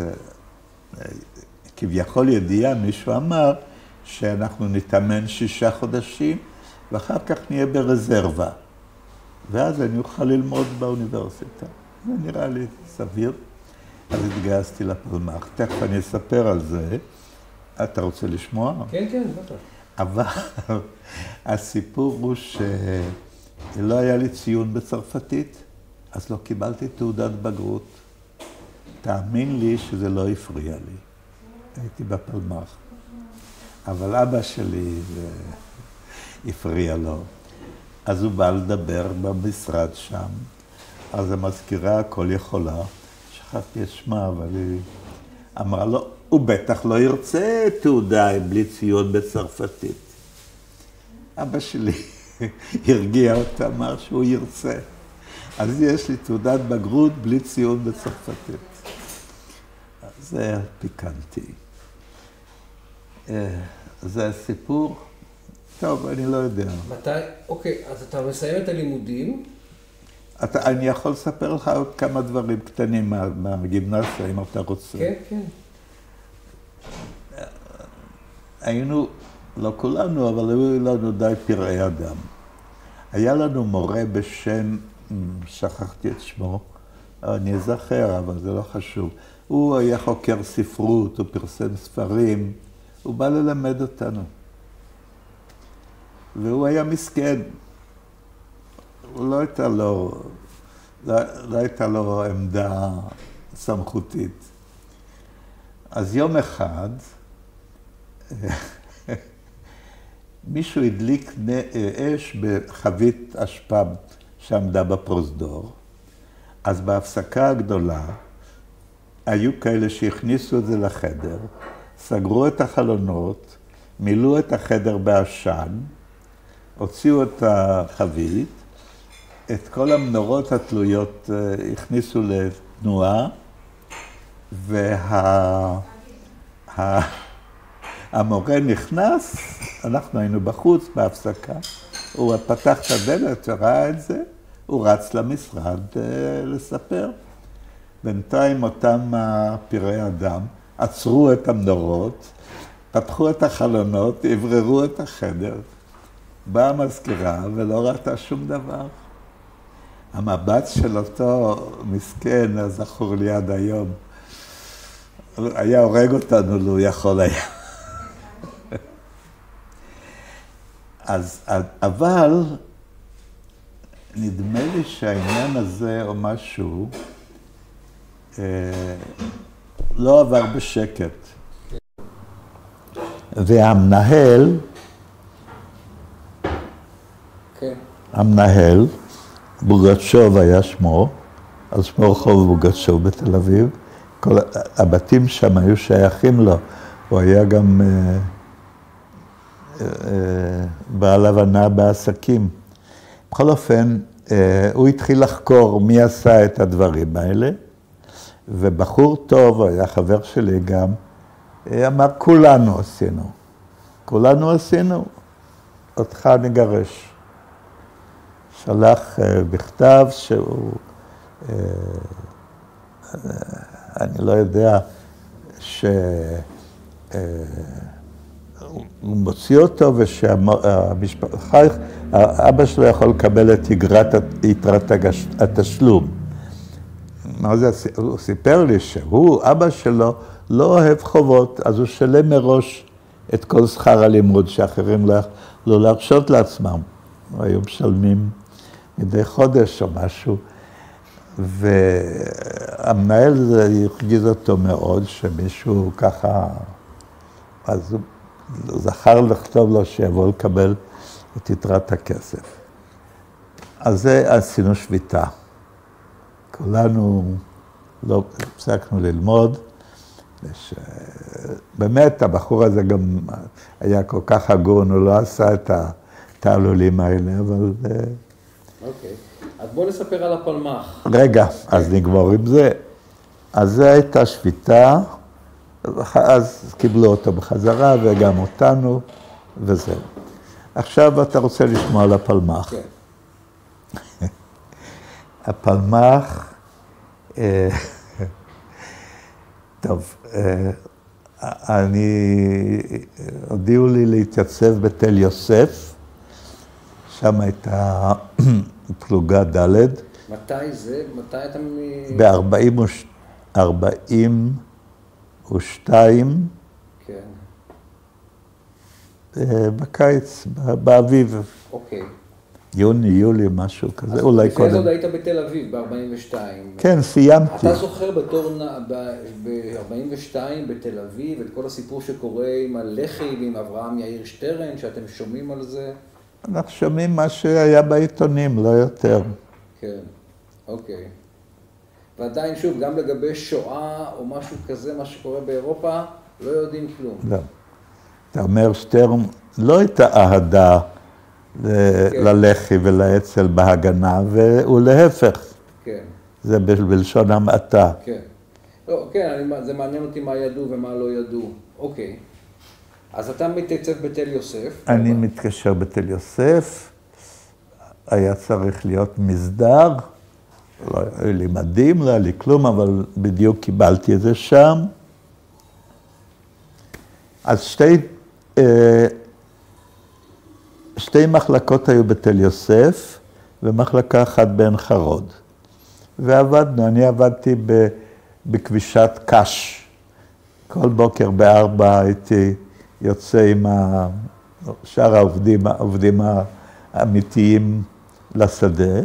כביכול ידיעה, מישהו אמר שאנחנו נתאמן 6 חודשים ואחר כך נהיה ברזרבה. ואז אני אוכל ללמוד באוניברסיטה. זה נראה לי סביר. אז התגייסתי לפלמ"ח. תכף אני אספר על זה. אתה רוצה לשמוע? כן, כן, בטח. אבל הסיפור הוא שלא היה לי ציון בצרפתית, אז לא קיבלתי תעודת בגרות. תאמין לי שזה לא הפריע לי. הייתי בפלמ"ח. אבל אבא שלי הפריע לו. אז הוא בא לדבר במשרד שם. אז המזכירה הכל יכולה. שכחתי את שמה, אבל היא אמרה לו, הוא בטח לא ירצה תעודה בלי ציון בצרפתית. אבא שלי הרגיע אותה, אמר שהוא ירצה. אז יש לי תעודת בגרות בלי ציון בצרפתית. זה היה פיקנטי. זה הסיפור. טוב, אני לא יודע. מתי? אוקיי, אז אתה מסיים את הלימודים. אני יכול לספר לך עוד כמה דברים קטנים מהגימנסיה, אם אתה רוצה. כן, כן. היינו, לא כולנו, אבל היו לנו די פראי אדם. היה לנו מורה בשם, שכחתי את שמו, אני אזכר, אבל זה לא חשוב. הוא היה חוקר ספרות, הוא פרסם ספרים, הוא בא ללמד אותנו. והוא היה מסכן. הוא לא הייתה לו עמדה סמכותית. אז יום אחד, מישהו הדליק אש בחבית אשפה שעמדה בפרוזדור. אז בהפסקה הגדולה, היו כאלה שהכניסו את זה לחדר, סגרו את החלונות, מילאו את החדר בעשן, הוציאו את החבית, את כל המנורות התלויות הכניסו לתנועה, והמורה נכנס, אנחנו היינו בחוץ בהפסקה, הוא פתח את הדלת וראה את זה, הוא רץ למשרד לספר. בינתיים אותם פראי אדם עצרו את המנורות, פתחו את החלונות, עבררו את החדר, באה המזכירה ולא ראתה שום דבר. המבט של אותו מסכן, זכור לי עד היום, היה הורג אותנו, לו יכול היה. אבל נדמה לי שהעניין הזה או משהו לא עבר בשקט. והמנהל, המנהל, בוגצ'וב היה שמו, על שמו רחוב בוגצ'וב בתל אביב. כל הבתים שם היו שייכים לו. הוא היה גם בעל הבנה בעסקים. בכל אופן, הוא התחיל לחקור מי עשה את הדברים האלה, ובחור טוב, היה חבר שלי גם, אמר, כולנו עשינו. כולנו עשינו, אותך נגרש. שלח בכתב שהוא, אני לא יודע, שהוא מוציא אותו ושהמשפחה, אבא שלו יכול לקבל את יתרת התשלום. מה זה? הוא סיפר לי שהוא, אבא שלו, לא אוהב חובות, אז הוא שלם מראש את כל שכר הלימוד שאחרים לא יכלו להרשות לעצמם. היו משלמים מדי חודש או משהו, והמנהל זה הרגיז אותו מאוד, שמישהו ככה, אז הוא זכר לכתוב לו שיבוא לקבל את יתרת הכסף. אז זה עשינו שביתה. כולנו לא הפסקנו ללמוד, באמת הבחור הזה גם היה כל כך הגון, הוא לא עשה את התעלולים האלה, אבל... אוקיי, אז בוא נספר על הפלמ"ח. רגע, אז נגמור עם זה. אז זו הייתה שביתה, אז קיבלו אותו בחזרה וגם אותנו, וזהו. עכשיו אתה רוצה לשמוע על הפלמ"ח. כן. הפלמ"ח, טוב, הודיעו לי להתייצב בתל יוסף, שם הייתה פלוגה ד'. מתי זה? מתי אתה ב-42, כן. בקיץ, באביב. אוקיי. יוני, יולי, משהו כזה, אולי קודם. אז לפני זאת היית בתל אביב, ב-42. כן, סיימתי. אתה זוכר בתור ב-42 בתל אביב, את כל הסיפור שקורה עם הלח"י ועם אברהם יאיר שטרן, שאתם שומעים על זה? אנחנו שומעים מה שהיה בעיתונים, לא יותר. כן, אוקיי. ועדיין שוב, גם לגבי שואה או משהו כזה, מה שקורה באירופה, לא יודעים כלום. לא. אתה אומר, שטרן לא הייתה אהדה ללח"י ולאצ"ל בהגנה, והוא להפך. כן. זה בלשון המעטה. כן. לא, כן, זה מעניין אותי מה ידעו ומה לא ידעו. אוקיי. אז אתה מתייצב בתל יוסף. אני מתקשר בתל יוסף, היה צריך להיות מסדר, לא היה לי מדים, לא היה לי כלום, אבל בדיוק קיבלתי את זה שם. אז שתי מחלקות היו בתל יוסף, ומחלקה אחת בעין חרוד. ועבדנו, אני עבדתי בכבישת קש. כל בוקר ב-4 הייתי יוצא עם שאר העובדים האמיתיים לשדה,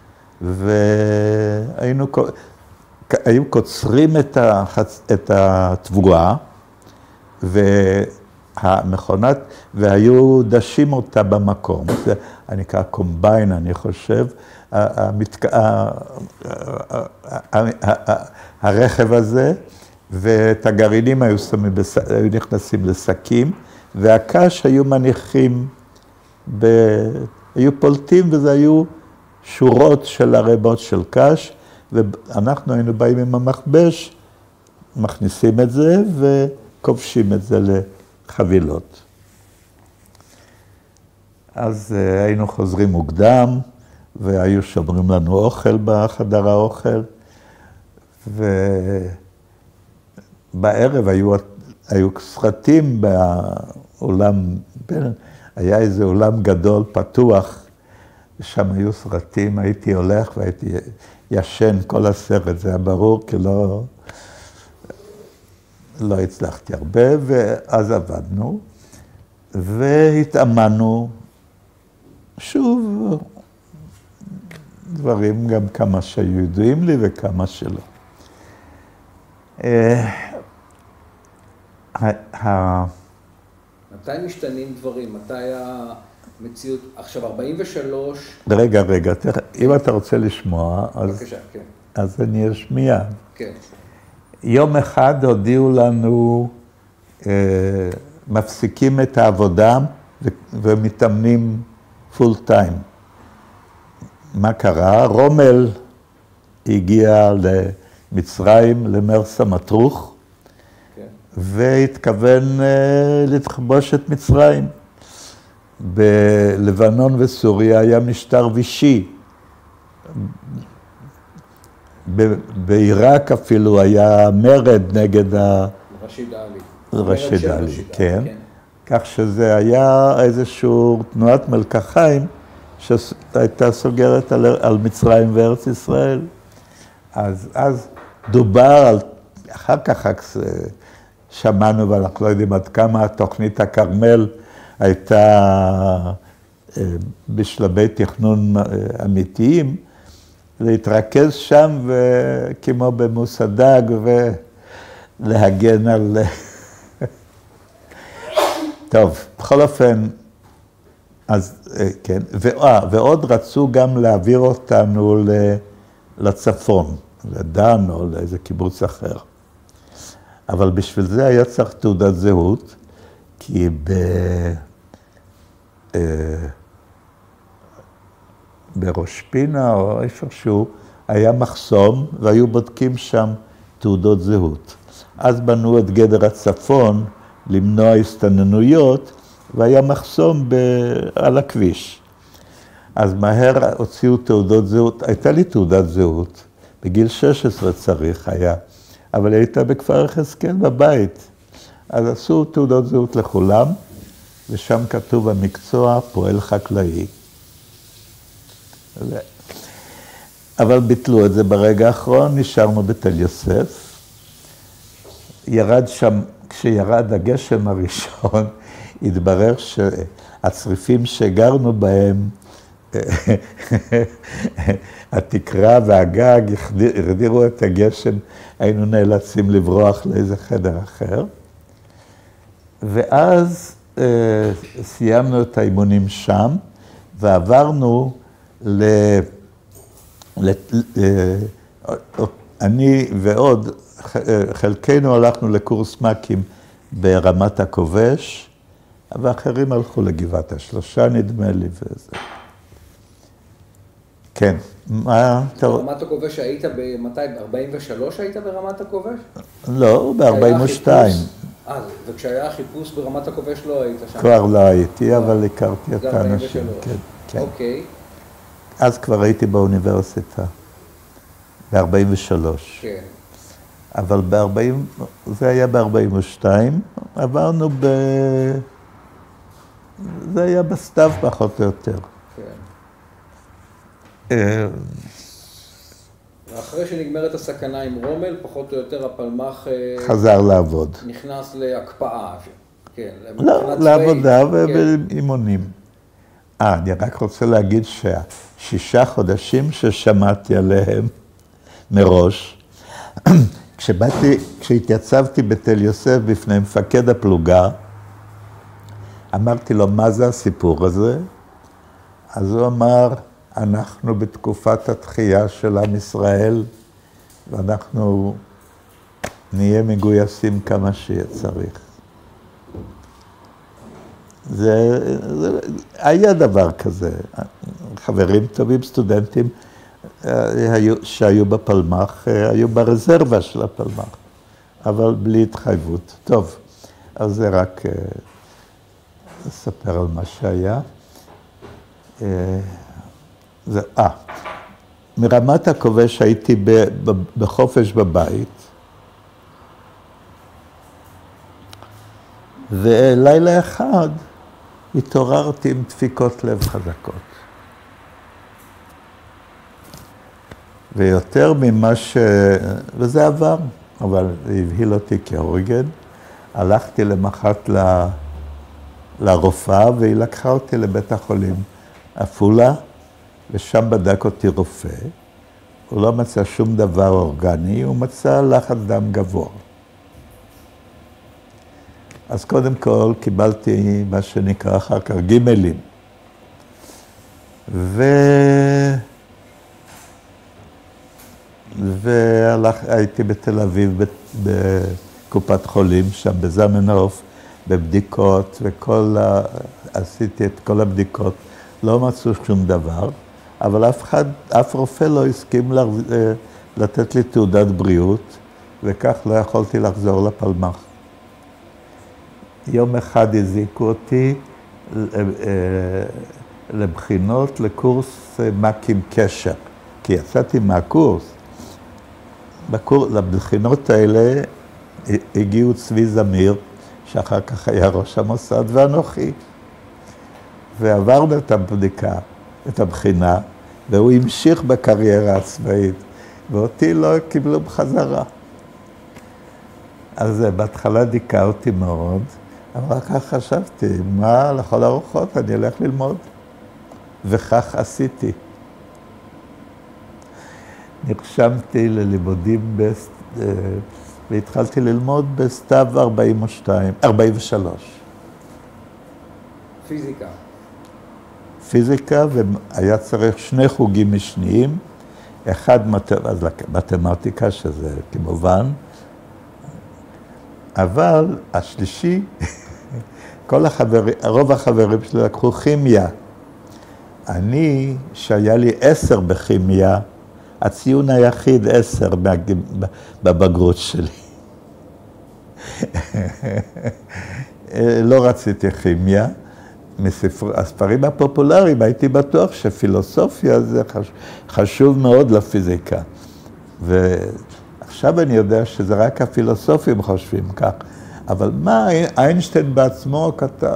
והיו קוצרים את התבואה, והמכונת, והיו דשים אותה במקום. זה נקרא קומביין, אני חושב. הרכב הזה, ואת הגרעינים היו נכנסים לשקים, והקש היו מניחים, היו פולטים, וזה היו שורות של ערבות של קש, ואנחנו היינו באים עם המכבש, מכניסים את זה, וכובשים את זה לחבילות. אז היינו חוזרים מוקדם, והיו שומרים לנו אוכל בחדר האוכל, ובערב היו סרטים באולם, היה איזה אולם גדול פתוח, ושם היו סרטים, הייתי הולך והייתי ישן כל הסרט, זה היה ברור, כי לא הצלחתי הרבה, ואז עבדנו, והתאמנו שוב דברים, גם כמה שהיו ידועים לי וכמה שלא. מתי משתנים דברים? מתי המציאות? עכשיו, 43... רגע, אם אתה רוצה לשמוע, בבקשה, כן. אז אני אשמיע. כן. יום אחד הודיעו לנו, מפסיקים את העבודה ומתאמנים פול טיים. מה קרה? רומל הגיע למצרים, למרסה מטרוך, והתכוון לכבוש את מצרים. בלבנון וסוריה היה משטר וישי. בעיראק אפילו היה מרד נגד רשיד עלי, כן. כך שזה היה איזושהי תנועת מלקחיים שהייתה סוגרת על מצרים וארץ ישראל. אז דובר על, אחר כך שמענו, ואנחנו לא יודעים עד כמה תוכנית הכרמל הייתה בשלבי תכנון אמיתיים, להתרכז שם כמו במוסדג ולהגן על... טוב, בכל אופן, אז כן, ועוד רצו גם להעביר אותנו לצפון, לדן או לאיזה קיבוץ אחר. אבל בשביל זה היה צריך תעודת זהות, כי בראש פינה או איפשהו היה מחסום, והיו בודקים שם תעודות זהות. אז בנו את גדר הצפון למנוע הסתננויות, והיה מחסום על הכביש. אז מהר הוציאו תעודות זהות, הייתה לי תעודת זהות, בגיל 16 צריך היה, אבל הייתה בכפר יחזקאל בבית. אז עשו תעודות זהות לכולם, ושם כתוב המקצוע פועל חקלאי. אבל ביטלו את זה ברגע האחרון, נשארנו בתל יוסף. ירד שם, כשירד הגשם הראשון, התברר שהצריפים שגרנו בהם, התקרה והגג הרדירו את הגשם, היינו נאלצים לברוח לאיזה חדר אחר. ואז סיימנו את האימונים שם, ועברנו אני ועוד, חלקנו הלכנו לקורס מ"כים ברמת הכובש, ואחרים הלכו לגבעת השלושה, נדמה לי, וזה. כן, מה אתה... ברמת הכובש היית במתי? ב-43 היית ברמת הכובש? לא, ב-42. וכשהיה החיפוש ברמת הכובש לא היית שם? כבר לא הייתי, אבל הכרתי את האנשים. כן. אוקיי. אז כבר הייתי באוניברסיטה, ב-43. כן. אבל זה היה ב-42, עברנו זה היה בסתיו פחות או יותר. כן. אחרי שנגמרת הסכנה עם רומל, פחות או יותר הפלמ"ח... חזר לעבוד. נכנס להקפאה. כן. לא, לעבודה ואימונים. אני רק רוצה להגיד שה6 חודשים ששמעתי עליהם מראש, כשהתייצבתי בתל יוסף בפני מפקד הפלוגה, אמרתי לו, מה זה הסיפור הזה? אז הוא אמר, אנחנו בתקופת התחייה של עם ישראל, ואנחנו נהיה מגויסים כמה שיהיה צריך. היה דבר כזה. חברים טובים, סטודנטים שהיו בפלמ"ח, היו ברזרבה של הפלמ"ח, אבל בלי התחייבות. טוב, אז זה רק לספר על מה שהיה. מרמת הכובש הייתי בחופש בבית, ולילה אחד התעוררתי עם דפיקות לב חזקות. ויותר ממה וזה עבר, אבל זה הבהיל אותי כהורגן. הלכתי למחרת לרופאה, והיא לקחה אותי לבית החולים עפולה, ושם בדק אותי רופא. הוא לא מצא שום דבר אורגני, הוא מצא לחץ דם גבוה. אז קודם כל קיבלתי מה שנקרא אחר כך גימלים. והייתי בתל אביב בקופת חולים, שם בזמנהוף, בבדיקות, עשיתי את כל הבדיקות, לא מצאו שום דבר, אבל אף רופא לא הסכים לתת לי תעודת בריאות, וכך לא יכולתי לחזור לפלמ"ח. יום אחד הזיקו אותי לבחינות לקורס מקים קשר, כי יצאתי מהקורס. לבחינות האלה הגיעו צבי זמיר, שאחר כך היה ראש המוסד, ואנוכי. ועברנו את הבדיקה, את הבחינה, והוא המשיך בקריירה הצבאית, ואותי לא קיבלו בחזרה. אז בהתחלה דיכא אותי מאוד, אבל כך חשבתי, מה לכל הרוחות, אני אלך ללמוד. וכך עשיתי. נרשמתי ללימודים והתחלתי ללמוד בסתיו 43. פיזיקה. פיזיקה, והיה צריך 2 חוגים משניים, אחד מתמטיקה, שזה כמובן, אבל השלישי, רוב החברים שלי לקחו כימיה. אני, שהיה לי 10 בכימיה, הציון היחיד 10 בבגרות שלי. לא רציתי כימיה. הספרים הפופולריים, הייתי בטוח שפילוסופיה זה חשוב מאוד לפיזיקה. ועכשיו אני יודע שזה רק הפילוסופים חושבים כך. אבל מה איינשטיין בעצמו כתב?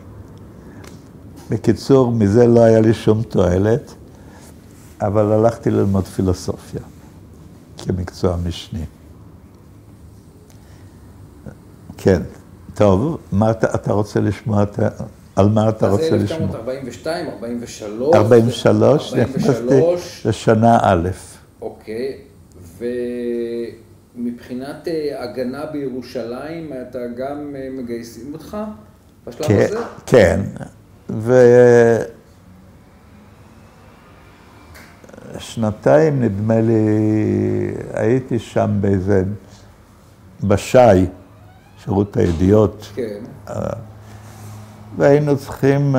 בקיצור, מזה לא היה לי שום תועלת, אבל הלכתי ללמוד פילוסופיה כמקצוע משני. כן, טוב, מה אתה רוצה לשמוע? על מה אתה רוצה לשמוע? אז 1942, 43? 43, נכנסתי לשנה א'. אוקיי, ומבחינת הגנה בירושלים, אתה גם מגייסים אותך בשלב הזה? כן, ושנתיים נדמה לי, הייתי שם באיזה, בשי, שירות הידיעות. כן. והיינו צריכים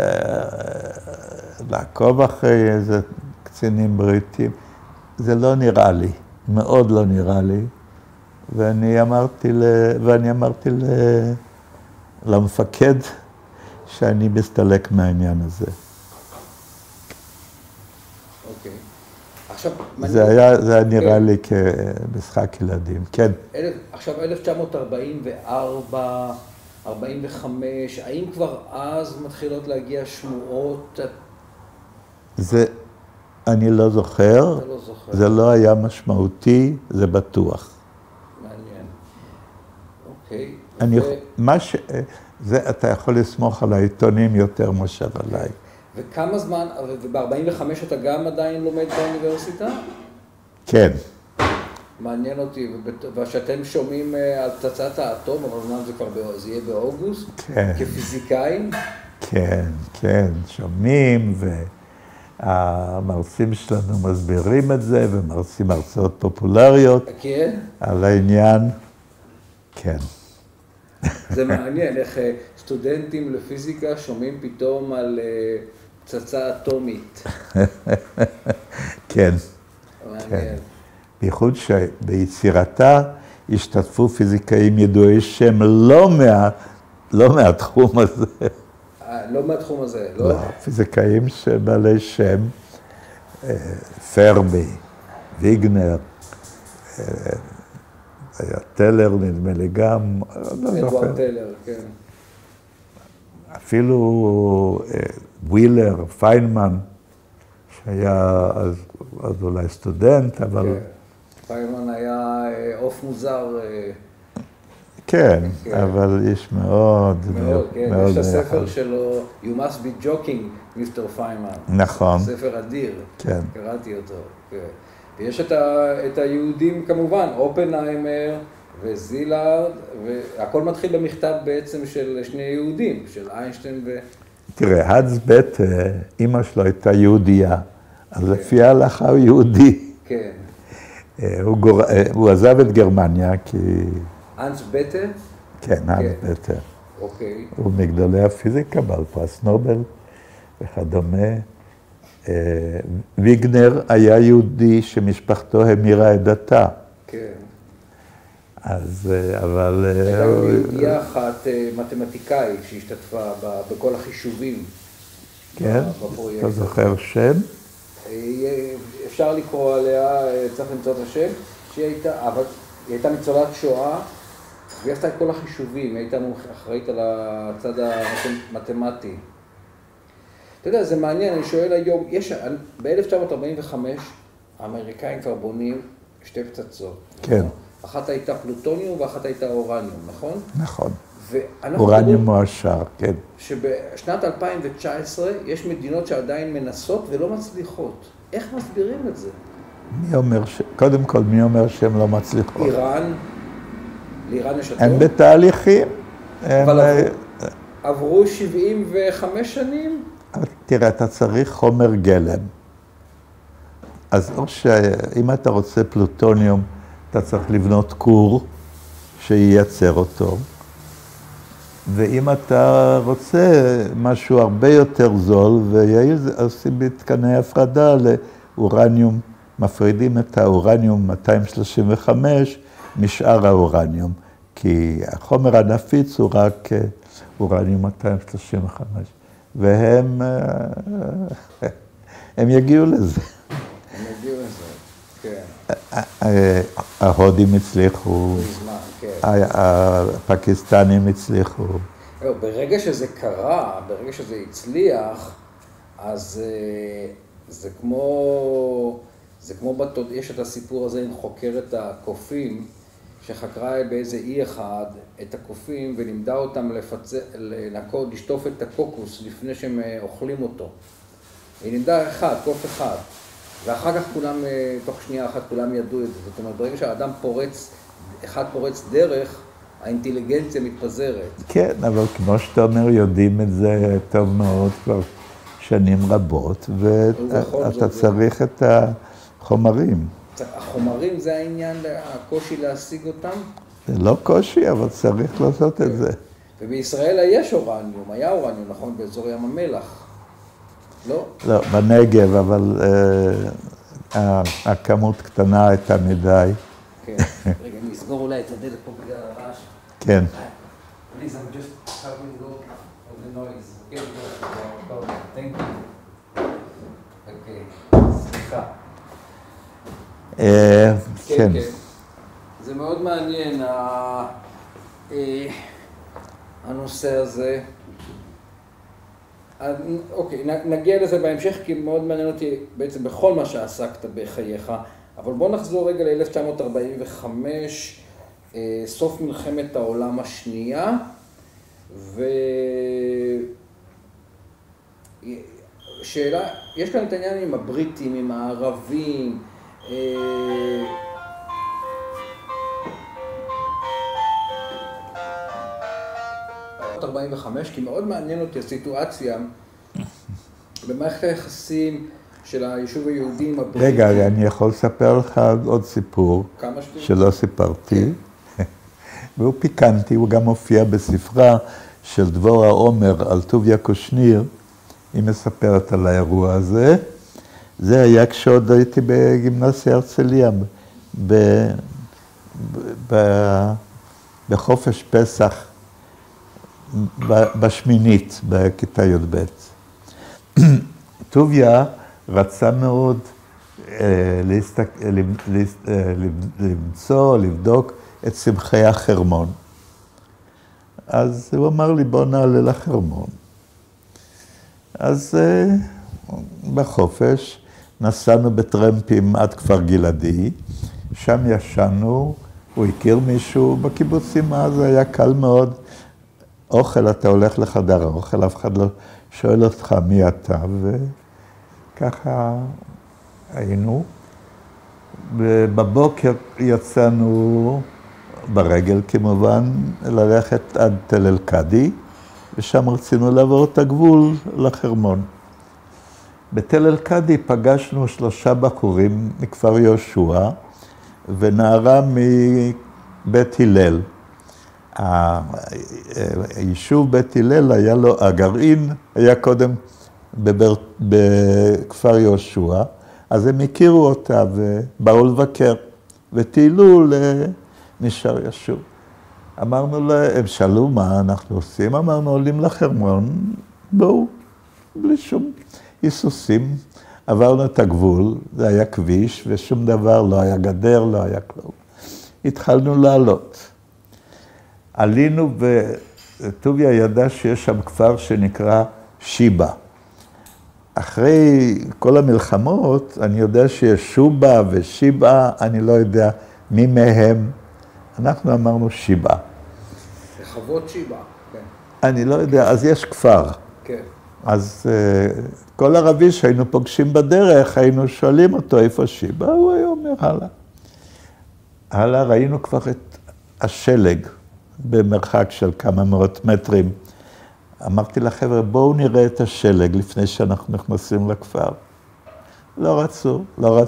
לעקוב אחרי איזה קצינים בריטים. זה לא נראה לי, מאוד לא נראה לי. ואני אמרתי למפקד שאני מסתלק מהעניין הזה. אוקיי. עכשיו, זה היה נראה לי כמשחק ילדים, כן. עכשיו, 1944, 45, האם כבר אז מתחילות להגיע שמועות? אני לא זוכר. אתה לא זוכר. זה לא היה משמעותי, זה בטוח. מעניין. אוקיי. אתה יכול לסמוך על העיתונים יותר מאשר עליי. וכמה זמן, וב-45 אתה גם עדיין לומד באוניברסיטה? כן. מעניין אותי, ושאתם שומעים על פצצת האטום, אבל זה יהיה באוגוסט? כן. כפיזיקאים? כן, כן, שומעים, והמרצים שלנו מסבירים את זה, ומרצים הרצאות פופולריות. כן? על העניין, כן. זה מעניין, איך סטודנטים לפיזיקה שומעים פתאום על פצצה אטומית. כן. מעניין. בייחוד שביצירתה השתתפו פיזיקאים ידועי שם לא מהתחום הזה. לא מהתחום הזה, לא? לא, פיזיקאים בעלי שם, פרמי, ויגנר, היה טלר נדמה לי גם, לא זוכר. אדוארד טלר, כן. אפילו ווילר, פיינמן, שהיה אז אולי סטודנט, אבל... כן. פיינמן היה עוף מוזר. כן, אבל איש מאוד... מאוד, כן. יש הספר שלו, You must be joking, Mr. פיינמן. נכון. ספר אדיר. כן. קראתי אותו. ויש את היהודים כמובן, אופנהיימר וזילארד, והכל מתחיל במכתב בעצם של שני יהודים, של איינשטיין ו... תראה, האנס בטה, אמא שלו הייתה יהודייה, אז לפי ההלכה הוא יהודי. כן. הוא עזב את גרמניה כי... האנס בטה? כן, האנס בטה. אוקיי. הוא מגדולי הפיזיקה, בעל פרס נובל וכדומה. ויגנר היה יהודי שמשפחתו המירה את דתה. כן. אז, אבל... הייתה יהודייה אחת, מתמטיקאית, שהשתתפה בכל החישובים. כן, אתה זוכר שם? אפשר לקרוא עליה, צריך למצוא את השם, היא הייתה ניצולת שואה, והיא עשתה את כל החישובים, היא הייתה אחראית על הצד המתמטי. אתה יודע, זה מעניין, אני שואל היום, ב-1945 האמריקאים כבר בונים שתי פצצות. כן. אחת הייתה פלוטוניום ואחת הייתה אורניום, נכון? נכון. אורניום מועשר, כן. שבשנת 2019 יש מדינות שעדיין מנסות ולא מצליחות. איך מסבירים את זה? קודם כל, מי אומר שהן לא מצליחות? איראן? לאיראן יש אטום? הם בתהליכים. אבל עברו 75 שנים? תראה, אתה צריך חומר גלם. אז או שאם אתה רוצה פלוטוניום, אתה צריך לבנות כור שייצר אותו. ואם אתה רוצה משהו הרבה יותר זול, ויעיל, עושים מתקני הפרדה לאורניום, מפרידים את האורניום 235 משאר האורניום, כי החומר הנפיץ הוא רק אורניום 235, והם יגיעו לזה. הם יגיעו לזה, כן. ההודים הצליחו, הפקיסטנים הצליחו. ברגע שזה קרה, ברגע שזה הצליח, אז זה כמו יש את הסיפור הזה עם חוקרת הקופים, שחקרה באיזה אי אחד את הקופים ולימדה אותם לנקות, לשטוף את הקוקוס לפני שהם אוכלים אותו. היא לימדה קוף אחד, ואחר כך כולם, תוך שנייה אחת כולם ידעו את זה. זאת אומרת, ברגע שהאדם פורץ דרך, האינטליגנציה מתפזרת. כן, אבל כמו שאתה אומר, יודעים את זה טוב מאוד כבר שנים רבות, ואתה צריך את החומרים. החומרים זה העניין, הקושי להשיג אותם? זה לא קושי, אבל צריך לעשות את זה. ובישראל יש אורניום, היה אורניום, נכון, באזור ים המלח. לא? לא, בנגב, אבל הכמות קטנה הייתה מדי. כן, רגע, אני אסגור אולי את הדלת פה בגלל הרעש. כן. Please, I'm just having a look at the noise. Okay, thank you. Okay, סליחה. כן. זה מאוד מעניין, הנושא הזה. אוקיי, נגיע לזה בהמשך, כי מאוד מעניין אותי בעצם בכל מה שעסקת בחייך. אבל בוא נחזור רגע ל-1945, סוף מלחמת העולם השנייה, שאלה, יש כאן את העניין עם הבריטים, עם הערבים, כי מאוד מעניין אותי הסיטואציה במערכת היחסים של היישוב היהודי עם הבריטים. רגע, אני יכול לספר לך עוד סיפור שלא סיפרתי, והוא פיקנטי, הוא גם הופיע בספרה של דבורה עומר על טוביה קושניר, היא מספרת על האירוע הזה. זה היה כשעוד הייתי בגימנסיה הרצליה, בחופש פסח, בשמינית, בכיתה י"ב. טוביה רצה מאוד למצוא, לבדוק את צמחי החרמון. אז הוא אמר לי, בוא נעלה לחרמון. אז בחופש נסענו בטרמפים עד כפר גלעדי, שם ישנו, הוא הכיר מישהו, בקיבוצים אז היה קל מאוד. אוכל, אתה הולך לחדר האוכל, אף אחד לא שואל אותך מי אתה, וככה היינו. בבוקר יצאנו ברגל כמובן, ללכת עד תל אל-קאדי, ושם רצינו לעבור את הגבול לחרמון. בתל אל-קאדי פגשנו 3 בחורים מכפר יהושע, ונערה מבית הלל. היישוב בית הלל היה לו, הגרעין היה קודם בכפר יהושע, אז הם הכירו אותה ובאו לבקר, וטיילו לנשר ישוב. אמרנו להם, הם שאלו מה אנחנו עושים, אמרנו, עולים לחרמון, בואו, בלי שום היסוסים. עברנו את הגבול, זה היה כביש, ושום דבר, לא היה גדר, לא היה כלום. התחלנו לעלות. עלינו, וטוביה ידע שיש שם כפר שנקרא שיבה. אחרי כל המלחמות, אני יודע שיש שובה ושיבה, אני לא יודע מי מהם. אנחנו אמרנו שיבה. רחבות שיבה, כן. אני לא יודע, אז יש כפר. כן. אז כל ערבי שהיינו פוגשים בדרך, היינו שואלים אותו איפה שיבה, הוא היה אומר הלאה. הלאה ראינו כבר את השלג במרחק של כמה מאות מטרים. אמרתי לחבר'ה, בואו נראה את השלג לפני שאנחנו נכנסים לכפר. לא רצו,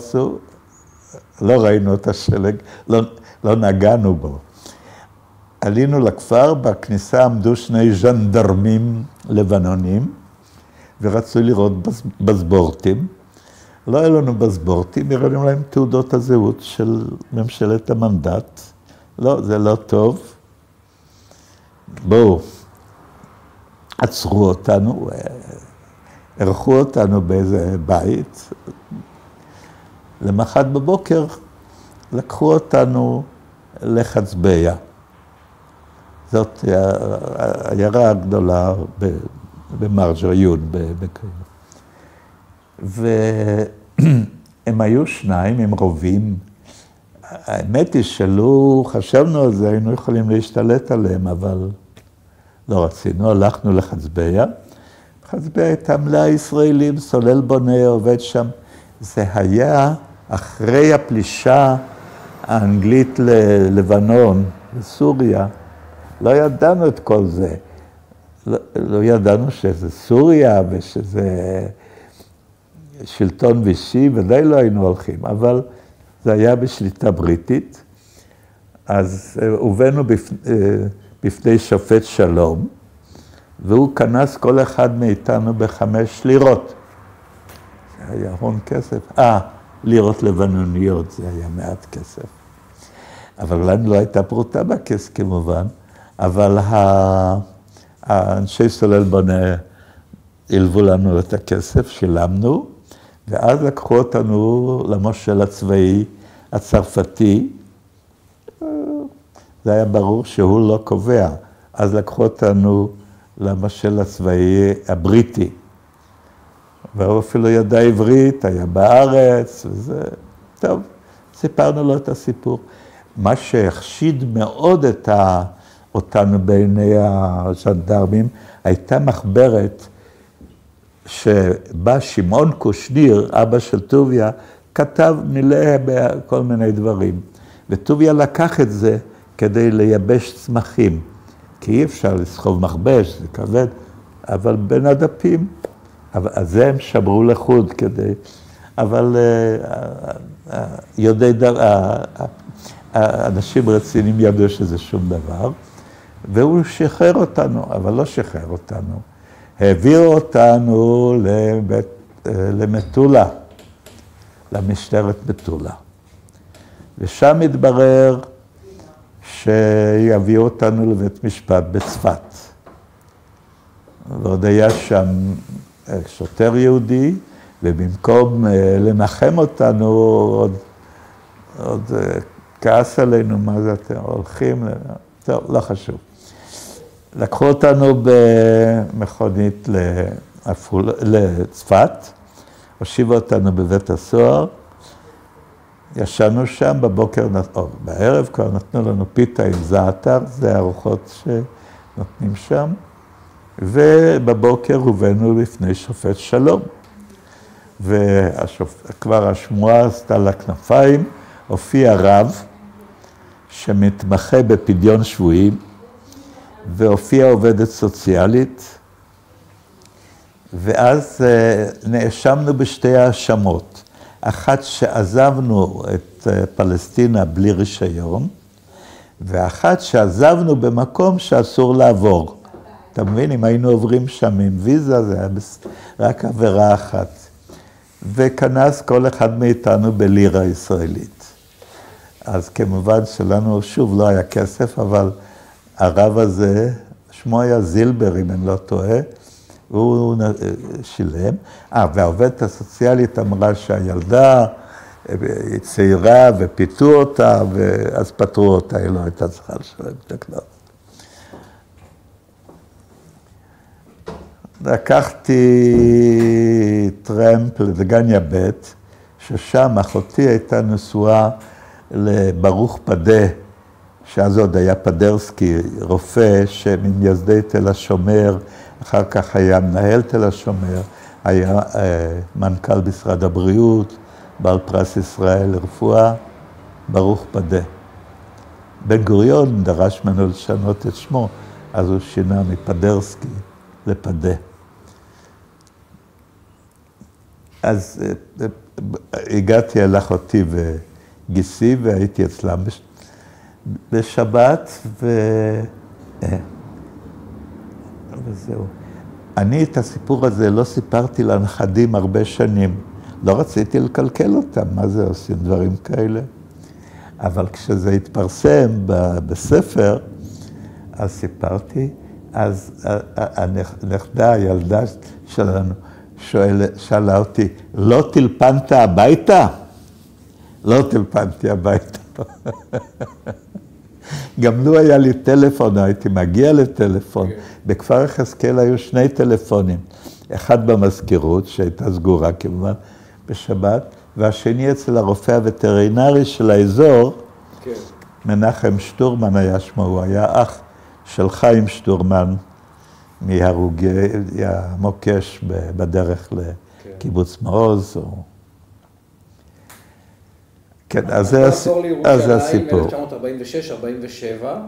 לא ראינו את השלג, לא נגענו בו. עלינו לכפר, בכניסה עמדו שני ז'נדרמים לבנונים, ורצו לראות בסבורטים. לא היה לנו בסבורטים, הראינו להם תעודות הזהות של ממשלת המנדט. לא, זה לא טוב. בואו, עצרו אותנו, ערכו אותנו באיזה בית. למחרת בבוקר לקחו אותנו לחצביה. זאת העיירה הגדולה במרג'ריון, בקהיר. והם היו שניים עם רובים. האמת היא שלו חשבנו על זה, היינו יכולים להשתלט עליהם, אבל לא רצינו, הלכנו לחצביה. חצביה הייתה מלאה ישראלים, סולל בונה עובד שם. זה היה אחרי הפלישה האנגלית ללבנון, לסוריה. לא ידענו את כל זה. לא ידענו שזה סוריה ושזה שלטון וישי, ודאי לא היינו הולכים, אבל זה היה בשליטה בריטית. אז הובאנו בפני שופט שלום, והוא כנס כל אחד מאיתנו ב5 לירות. זה היה הון כסף. לירות לבנוניות, זה היה מעט כסף. אבל לנו לא הייתה פרוטה בכס כמובן, אבל האנשי סולל בונה הלוו לנו את הכסף, שילמנו, ואז לקחו אותנו למושל הצבאי הצרפתי. זה היה ברור שהוא לא קובע. אז לקחו אותנו למושל הצבאי הבריטי. והוא אפילו ידע עברית, היה בארץ, וזה... טוב, סיפרנו לו את הסיפור. מה שהחשיד מאוד אותנו בעיני הז'נדרמים, הייתה מחברת שבה שמעון קושניר, אבא של טוביה, כתב מלא בכל מיני דברים. וטוביה לקח את זה כדי לייבש צמחים, כי אי אפשר לסחוב מכבש, זה כבד, אבל בין הדפים, אז זה הם שברו לחוד כדי, אבל האנשים רציניים ידעו שזה שום דבר, והוא שחרר אותנו, אבל לא שחרר אותנו. העביר אותנו למטולה, למשטרת מטולה. ושם התברר שיביאו אותנו לבית משפט בצפת. ועוד היה שם שוטר יהודי, ובמקום לנחם אותנו, עוד כעס עלינו, מה זה אתם הולכים? טוב, לא חשוב. לקחו אותנו במכונית לצפת, הושיבו אותנו בבית הסוהר, ישנו שם בבוקר, או בערב כבר נתנו לנו פיתה עם זעתר, זה הארוחות שנותנים שם, ובבוקר הובאנו לפני שופט שלום. וכבר השמועה עשתה לה כנפיים, הופיע רב שמתמחה בפדיון שבויים, והופיעה עובדת סוציאלית, ואז נאשמנו בשתי האשמות. אחת שעזבנו את פלסטינה בלי רישיון, ואחת שעזבנו במקום שאסור לעבור. אתה מבין, אם היינו עוברים שם עם ויזה, זה היה רק עבירה אחת. וכנס כל אחד מאיתנו בלירה ישראלית. אז כמובן שלנו, שוב, לא היה כסף, אבל הרב הזה, שמו היה זילבר, אם אני לא טועה, הוא שילם. והעובדת הסוציאלית אמרה שהילדה היא צעירה ופיתו אותה, ואז פטרו אותה, היא לא הייתה צריכה לשלם את הקנס. לקחתי טרמפ לדגניה ב', ששם אחותי הייתה נשואה לברוך פדה, שאז עוד היה פדרסקי, רופא שממייסדי תל השומר, אחר כך היה מנהל תל השומר, היה מנכ"ל משרד הבריאות, בעל פרס ישראל לרפואה, ברוך פדה. בן גוריון דרש ממנו לשנות את שמו, אז הוא שינה מפדרסקי לפדה. אז הגעתי אל אחותי וגיסי, והייתי אצלם בשבת, וזהו. אני את הסיפור הזה לא סיפרתי לנכדים הרבה שנים. לא רציתי לקלקל אותם, מה זה עושים דברים כאלה? אבל כשזה התפרסם בספר, אז סיפרתי, אז הנכדה, הילדה שלנו, שאלה אותי, לא טלפנת הביתה? לא טלפנתי הביתה. גם לו היה לי טלפון, הייתי מגיע לטלפון. בכפר יחזקאל היו 2 טלפונים. אחד במזכירות, שהייתה סגורה כמובן בשבת, והשני אצל הרופא הווטרינרי של האזור, מנחם שטורמן היה שמו, הוא היה אח של חיים שטורמן, מהרוגי המוקש בדרך לקיבוץ מעוז. כן, אז זה הסיפור. 1946, 47?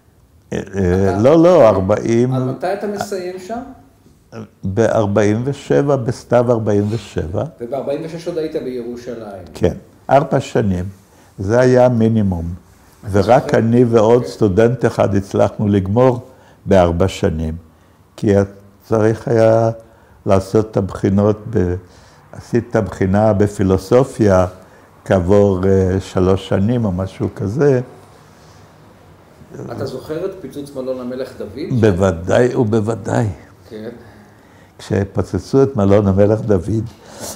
לא, 40... אז מתי אתה מסיים שם? ב-47, בסתיו 47. וב-46 עוד היית בירושלים. כן, 4 שנים. זה היה מינימום. ורק אני ועוד סטודנט אחד הצלחנו לגמור ב4 שנים. כי צריך היה לעשות את הבחינות, עשית את הבחינה בפילוסופיה כעבור 3 שנים או משהו כזה. אתה זוכר את פיצוץ מלון המלך דוד? בוודאי ובוודאי. כן. כשפצצו את מלון המלך דוד,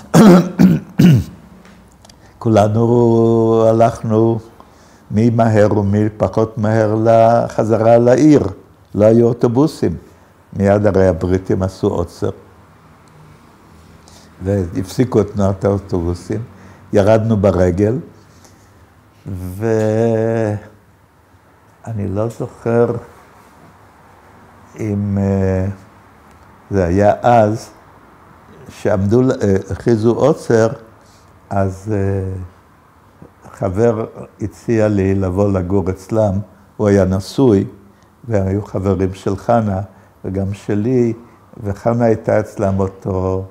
כולנו הלכנו מי מהר ומי פחות מהר לחזרה לעיר. לא היו אוטובוסים. מיד הרי הבריטים עשו עוצר. והפסיקו את תנועת האוטובוסים. ירדנו ברגל, ואני לא זוכר אם זה היה אז, שעמדו, הכריזו עוצר, אז חבר הציע לי לבוא לגור אצלם, הוא היה נשוי, והם היו חברים של חנה, וגם שלי, וחנה הייתה אצלם אותו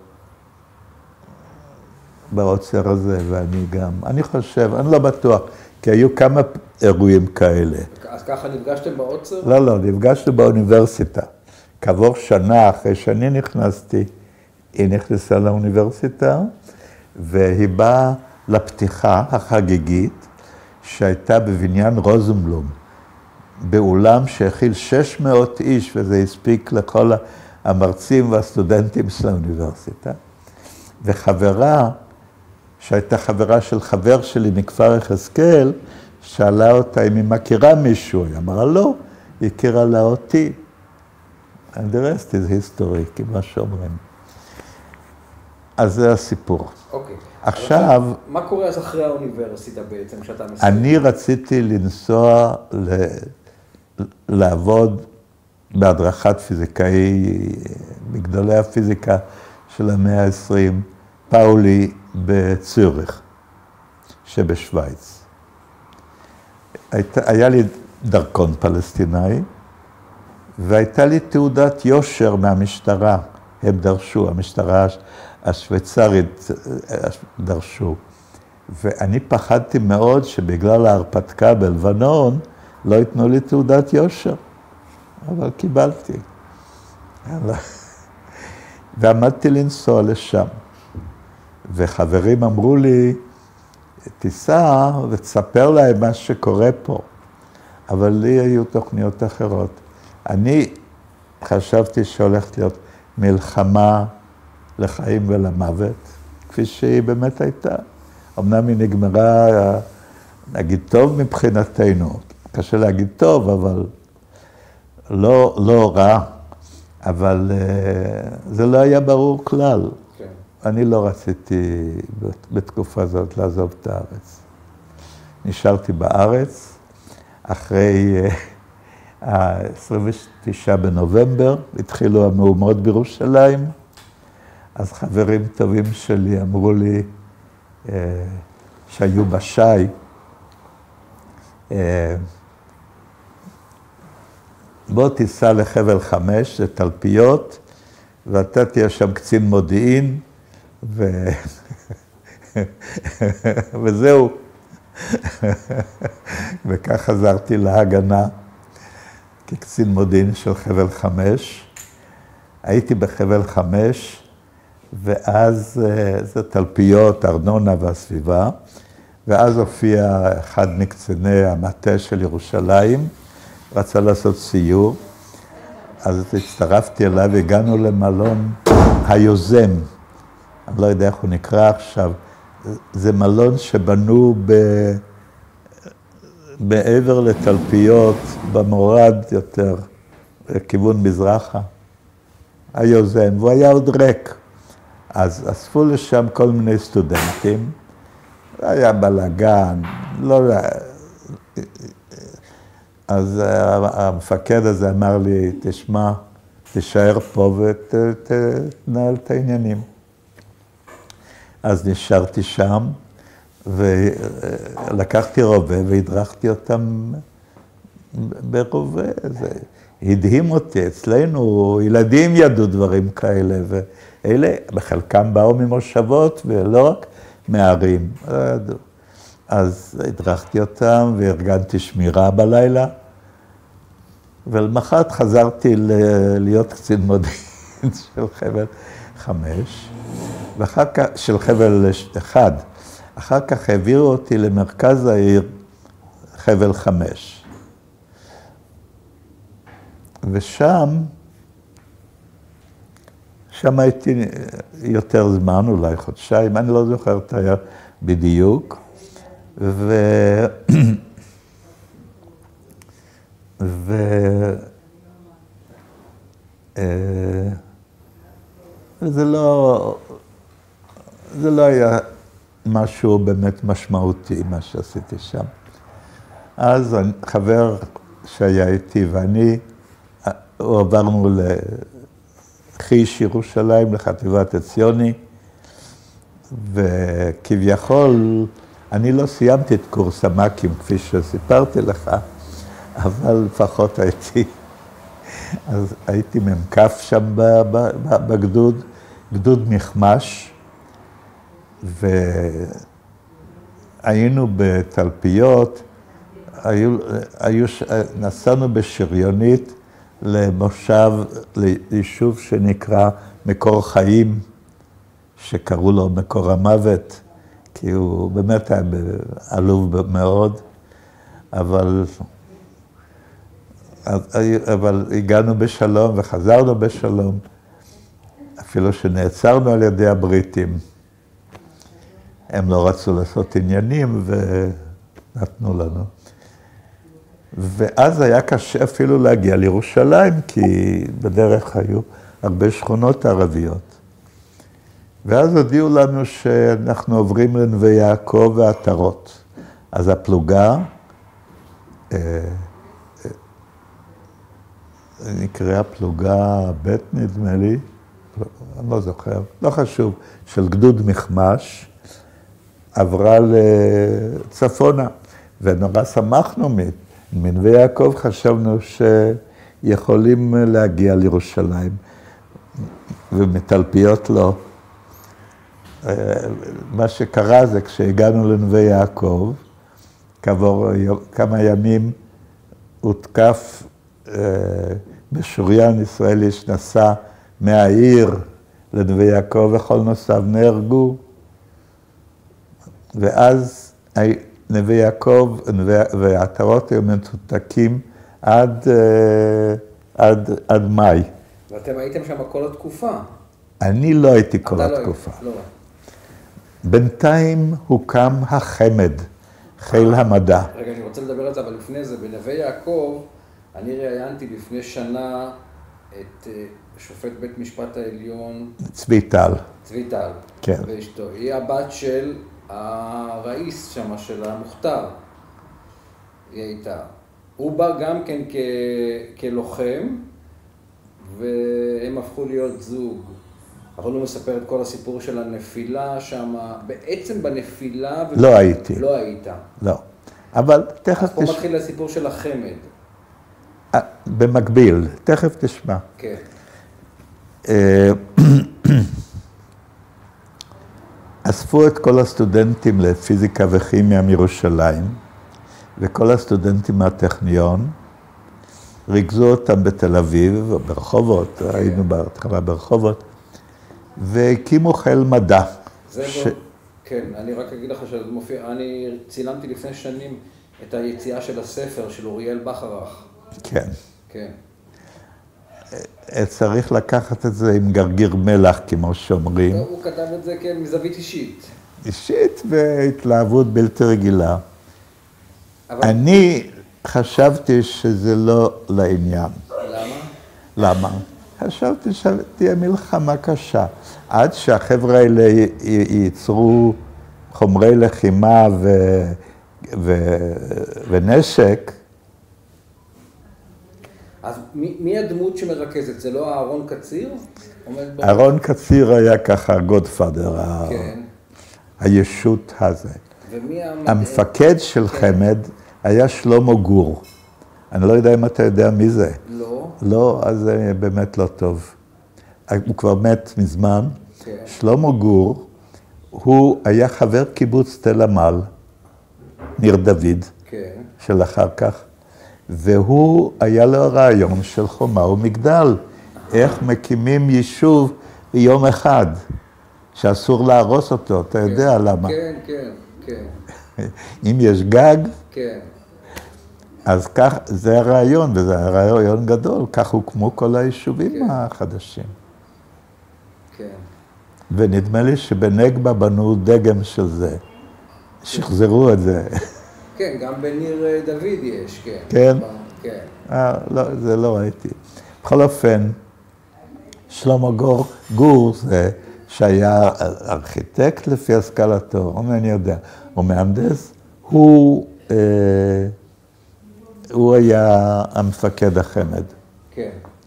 בעוצר הזה, ואני גם, אני חושב, אני לא בטוח, כי היו כמה אירועים כאלה. אז ככה נפגשתם בעוצר? לא, נפגשנו באוניברסיטה. כעבור שנה אחרי שאני נכנסתי, היא נכנסה לאוניברסיטה, והיא באה לפתיחה החגיגית, שהייתה בבניין רוזנבלום, באולם שהכיל 600 איש, וזה הספיק לכל המרצים והסטודנטים של האוניברסיטה. וחברה, שהייתה חברה של חבר שלי מכפר יחזקאל, שאלה אותה אם היא מכירה מישהו. היא אמרה לא, היא הכירה לה אותי. And the rest is history, כמו שאומרים. אז זה הסיפור. אוקיי. עכשיו... מה קורה אז אחרי האוניברסיטה בעצם, כשאתה מסיים? אני רציתי לנסוע לעבוד בהדרכת פיזיקאי, מגדולי הפיזיקה של המאה ה-20, פאולי בציוריך, שבשוויץ. היה לי דרכון פלסטיני, והייתה לי תעודת יושר מהמשטרה. הם דרשו, המשטרה השוויצרית דרשו. ואני פחדתי מאוד שבגלל ההרפתקה בלבנון, לא ייתנו לי תעודת יושר. אבל קיבלתי. ועמדתי לנסוע לשם. וחברים אמרו לי, תיסע ותספר להם מה שקורה פה. אבל לי היו תוכניות אחרות. אני חשבתי שהולכת להיות מלחמה לחיים ולמוות, כפי שהיא באמת הייתה. אמנם היא נגמרה, נגיד טוב מבחינתנו, קשה להגיד טוב, אבל לא רע, אבל זה לא היה ברור כלל. כן. אני לא רציתי בתקופה הזאת לעזוב את הארץ. נשארתי בארץ, אחרי ה-29 בנובמבר, התחילו המהומות בירושלים, אז חברים טובים שלי אמרו לי, שהיו בשי, בוא תיסע לחבל 5, זה תלפיות, ואתה תהיה שם קצין מודיעין, וזהו. וכך חזרתי להגנה, כקצין מודיעין של חבל 5. הייתי בחבל 5, ואז זה תלפיות, ארנונה והסביבה, ואז הופיע אחד מקציני המטה של ירושלים, רצה לעשות סיור, אז הצטרפתי אליו, הגענו למלון היוזם, אני לא יודע איך הוא נקרא עכשיו, זה מלון שבנו בעבר לתלפיות, במורד יותר, לכיוון מזרחה, היוזם, והוא היה עוד ריק. אז אספו לשם כל מיני סטודנטים, היה בלגן, לא... אז המפקד הזה אמר לי, תשמע, תישאר פה ותנהל את העניינים. אז נשארתי שם, ולקחתי רובה והדרכתי אותם ברובה. זה הדהים אותי, אצלנו ילדים ידעו דברים כאלה, ואלה בחלקם באו ממושבות ולא רק מערים. אז הדרכתי אותם וארגנתי שמירה בלילה, ולמחרת חזרתי להיות קצין מודיעין של חבל 5, ואחר כך, של חבל 1. אחר כך העבירו אותי למרכז העיר חבל 5. ושם הייתי יותר זמן, אולי חודשיים, אני לא זוכר את היה בדיוק. זה לא היה משהו באמת משמעותי, מה שעשיתי שם. אז חבר שהיה איתי ואני, עברנו לחיש ירושלים, לחטיבת עציוני, וכביכול, אני לא סיימתי את קורס המ"כים, כפי שסיפרתי לך, אבל לפחות הייתי ממקף שם בגדוד, גדוד מחמש, והיינו בתלפיות, נסענו בשריונית למושב, ליישוב שנקרא מקור חיים, שקראו לו מקור המוות, כי הוא באמת היה עלוב מאוד, אבל הגענו בשלום וחזרנו בשלום, אפילו שנעצרנו על ידי הבריטים. הם לא רצו לעשות עניינים ונתנו לנו. ואז היה קשה אפילו להגיע לירושלים, כי בדרך היו הרבה שכונות ערביות. ואז הודיעו לנו שאנחנו עוברים לנווה יעקב ועטרות. אז הפלוגה, נקראה פלוגה ב' נדמה לי, אני לא זוכר, לא חשוב, של גדוד מחמש, עברה לצפונה, ונורא שמחנו מנווה יעקב, חשבנו שיכולים להגיע לירושלים, ומתלפיות לא. מה שקרה זה כשהגענו לנווה יעקב, כעבור כמה ימים הותקף משוריין ישראלי שנסע מהעיר לנווה יעקב, וכל נוסעיו נהרגו. ואז נווה יעקב והעטרות היו מנותקים עד מאי. ואתם הייתם שם כל התקופה? אני לא הייתי כל התקופה. לא. בינתיים הוקם החמ"ד, חיל המדע. רגע, אני רוצה לדבר על זה, אבל לפני זה, בנווה יעקב, אני ראיינתי לפני שנה את שופט בית משפט העליון... צבי טל. צבי טל. כן. ואשתו. היא הבת של הראיס שם, של המוכתר. היא הייתה. הוא בא גם כן כלוחם, והם הפכו להיות זוג. אבל הוא מספר את כל הסיפור של הנפילה שם, בעצם בנפילה... לא הייתי. לא היית. לא. אבל תכף אז פה מתחיל הסיפור של החמ"ד. במקביל, תכף תשמע. כן. אספו את כל הסטודנטים לפיזיקה וכימיה מירושלים, וכל הסטודנטים מהטכניון, ריכזו אותם בתל אביב, ברחובות, היינו בהתחלה ברחובות, והקימו חיל מדע. זה לא... כן, אני רק אגיד לך שזה מופיע, אני צילמתי לפני שנים את היציאה של הספר של אוריאל בחרך. כן. כן. צריך לקחת את זה עם גרגיר מלח, כמו שאומרים. הוא כתב את זה כן, מזווית אישית. אישית והתלהבות בלתי רגילה. אני חשבתי שזה לא לעניין. למה? למה? חשבתי שתהיה מלחמה קשה. עד שהחבר'ה האלה ייצרו חומרי לחימה ונשק. אז מי הדמות שמרכזת? זה לא אהרון קציר? אהרון קציר היה ככה גודפאדר, כן. הישות הזה. ומי המפקד של חמ"ד היה שלמה גור. אני לא יודע אם אתה יודע מי זה. לא. לא, אז זה באמת לא טוב. הוא כבר מת מזמן. כן. שלמה גור, הוא היה חבר קיבוץ תל עמל, ניר דוד, כן. של אחר כך, והוא היה לו רעיון של חומה ומגדל, איך מקימים יישוב ביום אחד, שאסור להרוס אותו, אתה יודע למה. כן, כן, כן. אם יש גג, כן. אז כך, זה הרעיון, וזה הרעיון גדול, כך הוקמו כל היישובים החדשים. כן. ונדמה לי שבנגבה בנו דגם של זה, שחזרו את זה. כן, גם בניר דוד יש, כן. כן? כן. לא, זה לא ראיתי. בכל אופן, שלמה גור זה שהיה ארכיטקט לפי השכלתו, אני יודע, או מהנדס, הוא היה המפקד החמ"ד. כן.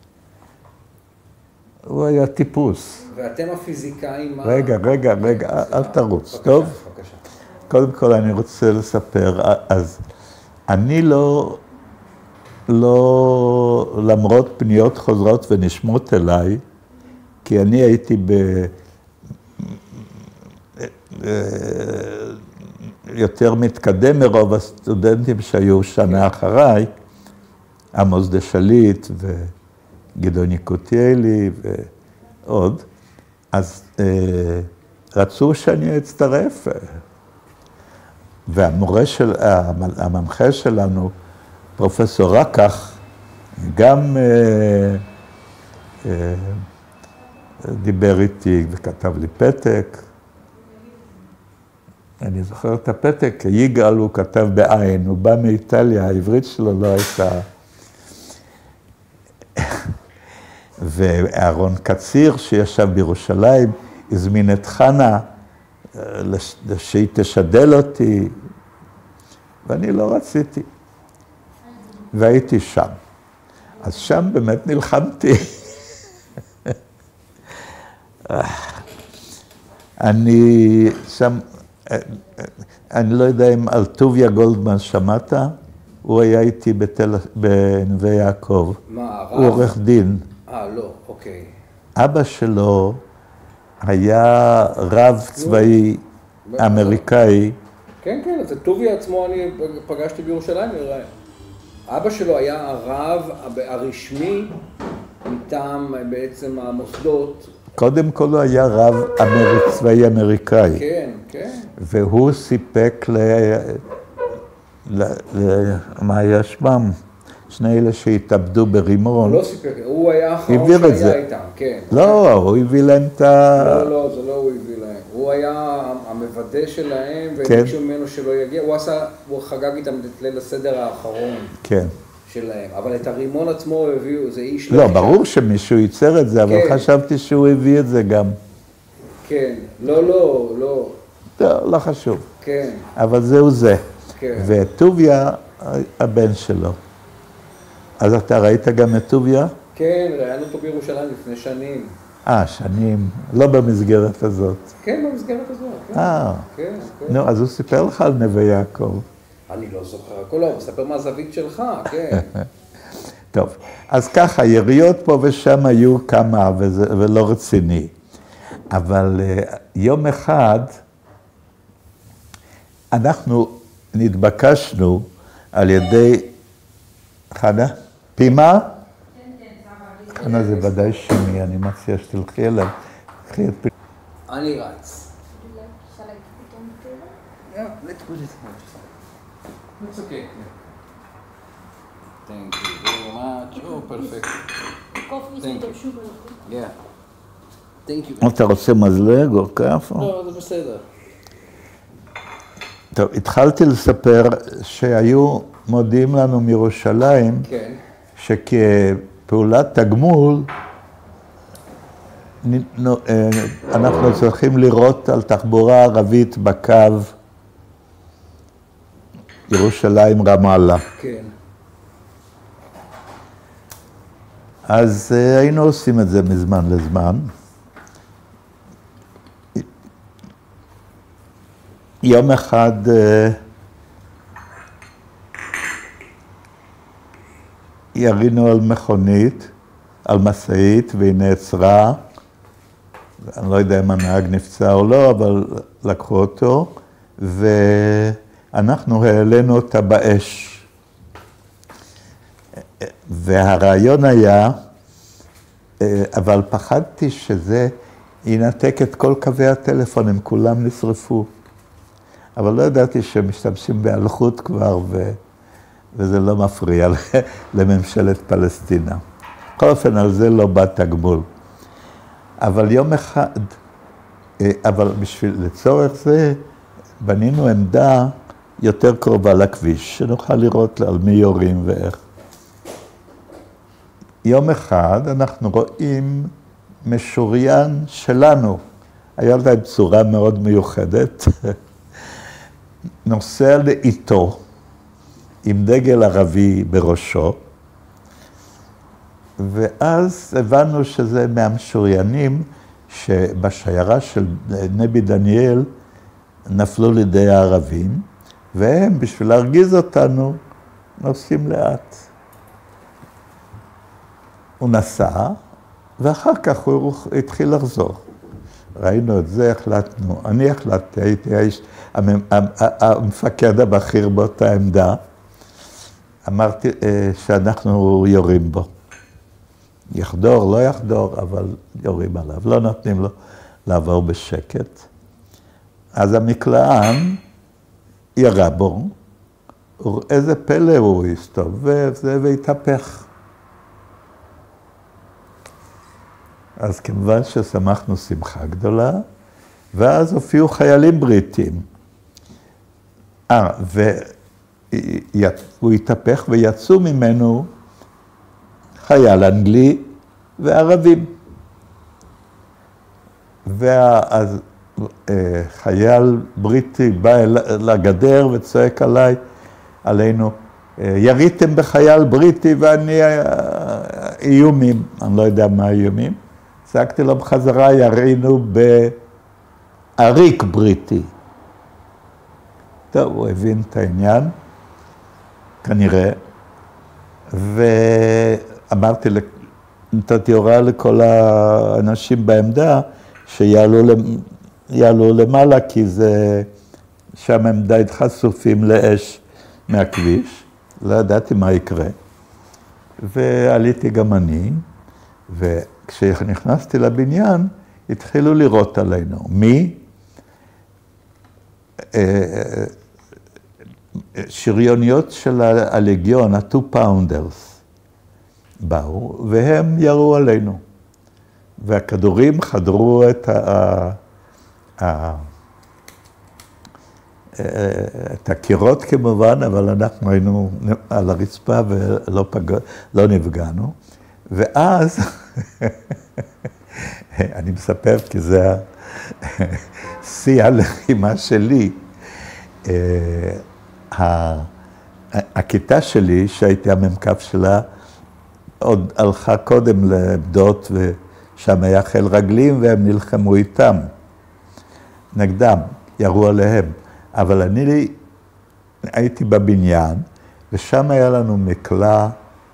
הוא היה טיפוס. ואתם הפיזיקאים... רגע, אל תרוץ, טוב? בבקשה. קודם כל אני רוצה לספר, אז אני לא, למרות פניות חוזרות ונשמות אליי, כי אני הייתי יותר מתקדם מרוב הסטודנטים שהיו שנה אחריי, עמוס דשליט וגדעון יקותיאלי ועוד, אז רצו שאני אצטרף. והמנחה שלנו, פרופסור רקח, גם דיבר איתי וכתב לי פתק. אני זוכר את הפתק, יגאל הוא כתב בעין, הוא בא מאיטליה, העברית שלו לא הייתה. ואהרון קציר, שישב בירושלים, הזמין את חנה, שהיא תשדל אותי, ואני לא רציתי. והייתי שם. אז שם באמת נלחמתי. אני שם, אני לא יודע אם על טוביה גולדמן שמעת, הוא היה איתי בנווה יעקב. מה, הרב? הוא עורך דין. לא, אוקיי. אבא שלו היה רב צבאי אמריקאי. כן, כן, אז את טוביה עצמו אני פגשתי בירושלים, אבא שלו היה הרב הרשמי מטעם בעצם המוסדות. קודם כל הוא היה רב צבאי אמריקאי. כן, כן. והוא סיפק מה היה שמם? שני אלה שהתאבדו ברימון. הוא לא סיפק, הוא היה האחרון שהיה איתם, כן. לא, הוא הביא להם את ה... לא, זה לא הוא הביא להם. הוא היה המוודא שלהם, וביקשו ממנו שלא יגיע. הוא חגג איתם את ליל הסדר האחרון. כן. שלהם. אבל את הרימון עצמו הביאו, זה איש... לא, ברור שמישהו ייצר את זה, אבל חשבתי שהוא הביא את זה גם. כן. לא. לא חשוב. כן. אבל זהו זה. כן. וטוביה, הבן שלו. אז אתה ראית גם את טוביה? כן, ראינו אותו בירושלים לפני שנים. שנים. לא במסגרת הזאת. כן, במסגרת הזאת. כן. נו, אז הוא סיפר לך על נווה יעקב. אני לא זוכר הכל, הוא מספר מהזווית שלך, כן. טוב, אז ככה, יריות פה ושם היו כמה, ולא רציני. אבל יום אחד, אנחנו נתבקשנו על ידי חנה, פימה? חנה זה ודאי שמי, אני מציע שתלכי אליו. אני רץ. It's okay. Thank you very much. Oh, perfect. Thank you. Yeah. Thank you. אתה רוצה מזלג או כף? לא, זה בסדר. טוב, התחלתי לספר שהיו מודיעים לנו מירושלים, שכפעולת תגמול, אנחנו צריכים לראות על תחבורה ערבית בקו ירושלים רמאללה. כן. אז היינו עושים את זה מזמן לזמן. יום אחד ירינו על מכונית, על משאית, והיא נעצרה. אני לא יודע אם הנהג נפצע או לא, אבל לקחו אותו, ואנחנו העלינו אותה באש. והרעיון היה, אבל פחדתי שזה ינתק את כל קווי הטלפון, הם כולם נשרפו. אבל לא ידעתי שמשתמשים בהלכות כבר, וזה לא מפריע לממשלת פלסטינה. בכל אופן, על זה לא בא תגמול. אבל יום אחד, אבל לצורך זה, בנינו עמדה יותר קרובה לכביש, שנוכל לראות על מי יורים ואיך. יום אחד אנחנו רואים משוריין שלנו, היה להם צורה מאוד מיוחדת, נוסע לאיתו עם דגל ערבי בראשו, ואז הבנו שזה מהמשוריינים שבשיירה של נבי דניאל נפלו לידי הערבים, והם בשביל להרגיז אותנו נוסעים לאט. הוא נסע, ואחר כך הוא התחיל לחזור. ראינו את זה, החלטנו, אני החלטתי, הייתי המפקד הבכיר באותה עמדה, אמרתי שאנחנו יורים בו. יחדור, לא יחדור, אבל יורים עליו, לא נותנים לו לעבור בשקט. אז המקלען ירה בו, איזה פלא הוא הסתובב והתהפך. אז כמובן ששמחנו שמחה גדולה, ואז הופיעו חיילים בריטים. והוא התהפך ויצאו ממנו חייל אנגלי וערבים. ואז חייל בריטי בא לגדר וצועק עלינו, יריתם בחייל בריטי ואני איומים, אני לא יודע מה איומים. צעקתי לו בחזרה, ירינו בעריק בריטי. טוב, הוא הבין את העניין, כנראה, ואמרתי, נתתי הוראה לכל האנשים בעמדה, שיעלו למעלה, כי שם הם די חשופים לאש מהכביש. לא ידעתי מה יקרה. ועליתי גם אני, וכשנכנסתי לבניין, התחילו לירות עלינו. מי? שריוניות של הלגיון, ה-2 pounders, באו, והם ירו עלינו. והכדורים חדרו את הקירות כמובן, אבל אנחנו היינו על הרצפה ולא נפגענו. ואז, אני מספר כי זה שיא הלחימה שלי, הכיתה שלי, שהייתי המ"כ שלה, עוד הלכה קודם לבדות, ושם היה חיל רגלים, והם נלחמו איתם, נגדם, ירו עליהם. אבל אני הייתי בבניין, ושם היה לנו מקלע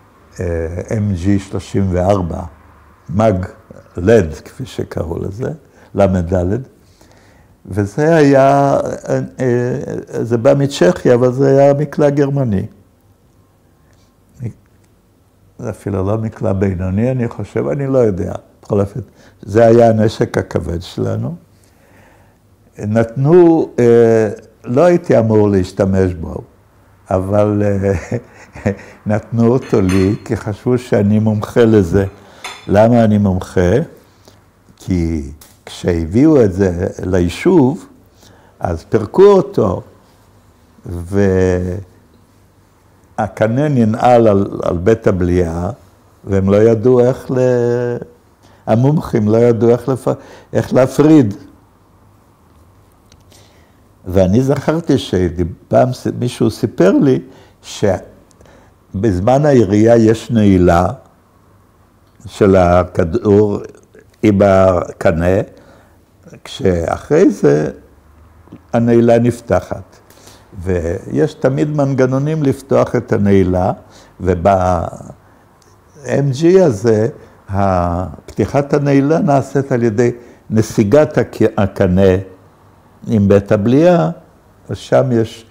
MG34, מג לד, כפי שקראו לזה, למדלד. וזה היה, זה בא מצ'כיה, אבל זה היה מקלע גרמני. זה אפילו לא מקלע בינוני, אני חושב, אני לא יודע. בכל אופן, זה היה הנשק הכבד שלנו. נתנו, לא הייתי אמור להשתמש בו, אבל נתנו אותו לי, כי חשבו שאני מומחה לזה. למה אני מומחה? כי כשהביאו את זה ליישוב, אז פרקו אותו, והקנה ננעל על בית הבליעה, והם לא ידעו המומחים לא ידעו איך להפריד. ואני זכרתי שפעם מישהו סיפר לי שבזמן הירייה יש נעילה של הכדור עם הקנה, כשאחרי זה הנעילה נפתחת. ויש תמיד מנגנונים לפתוח את הנעילה, וב-MG הזה, פתיחת הנעילה נעשית על ידי נסיגת הקנה עם בית הבליעה, ושם יש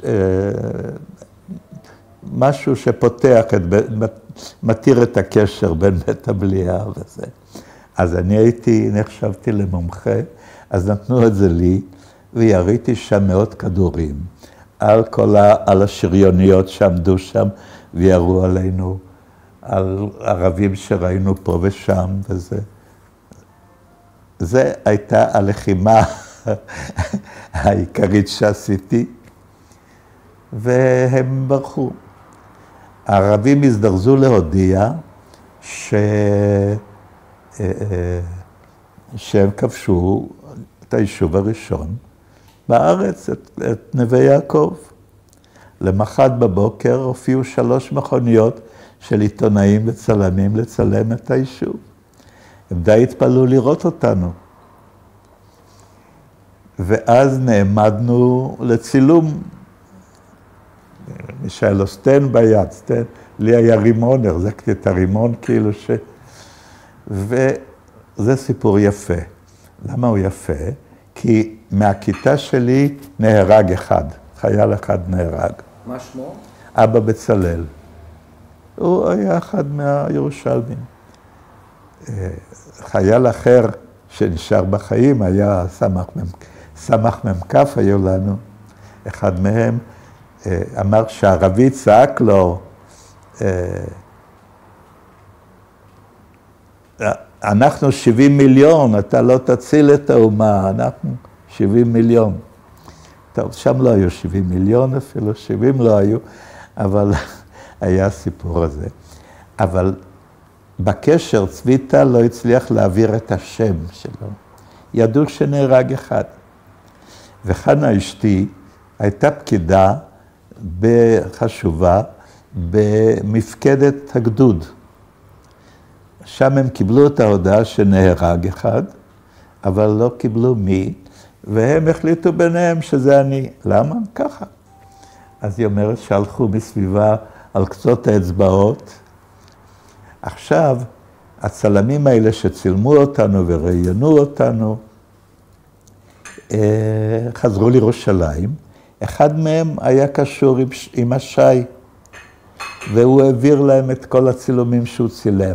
משהו שפותח, מתיר את הקשר בין בית הבליעה וזה. אז אני נחשבתי למומחה, אז נתנו את זה לי, ויריתי שם מאות כדורים, על השריוניות שעמדו שם, וירו עלינו, על ערבים שראינו פה ושם, וזה. זה הייתה הלחימה העיקרית שעשיתי, והם ברחו. הערבים הזדרזו להודיע שהם כבשו את היישוב הראשון בארץ, את נווה יעקב. למחרת בבוקר הופיעו 3 מכוניות של עיתונאים וצלמים לצלם את היישוב. הם די התפלאו לראות אותנו. ואז נעמדנו לצילום. שהיה לו סטן ביד, לי היה רימון, החזקתי את הרימון כאילו וזה סיפור יפה. למה הוא יפה? כי מהכיתה שלי נהרג אחד, חייל אחד נהרג. מה שמו? אבא בצלאל. הוא היה אחד מהירושלמים. חייל אחר שנשאר בחיים היה סמ"ך מ"כ היו לנו. אחד מהם אמר שהערבי צעק לו, אנחנו 70 מיליון, אתה לא תציל את האומה, אנחנו 70 מיליון. טוב, שם לא היו 70 מיליון, אפילו 70 לא היו, אבל היה הסיפור הזה. אבל בקשר צביטה לא הצליח להעביר את השם שלו. ידעו שנהרג אחד. וחנה אשתי הייתה פקידה חשובה במפקדת הגדוד. שם הם קיבלו את ההודעה שנהרג אחד, אבל לא קיבלו מי, והם החליטו ביניהם שזה אני. למה? ככה. אז היא אומרת שהלכו מסביבה על קצות האצבעות. עכשיו, הצלמים האלה שצילמו אותנו וראיינו אותנו, חזרו לירושלים. אחד מהם היה קשור עם השי, והוא העביר להם את כל הצילומים שהוא צילם.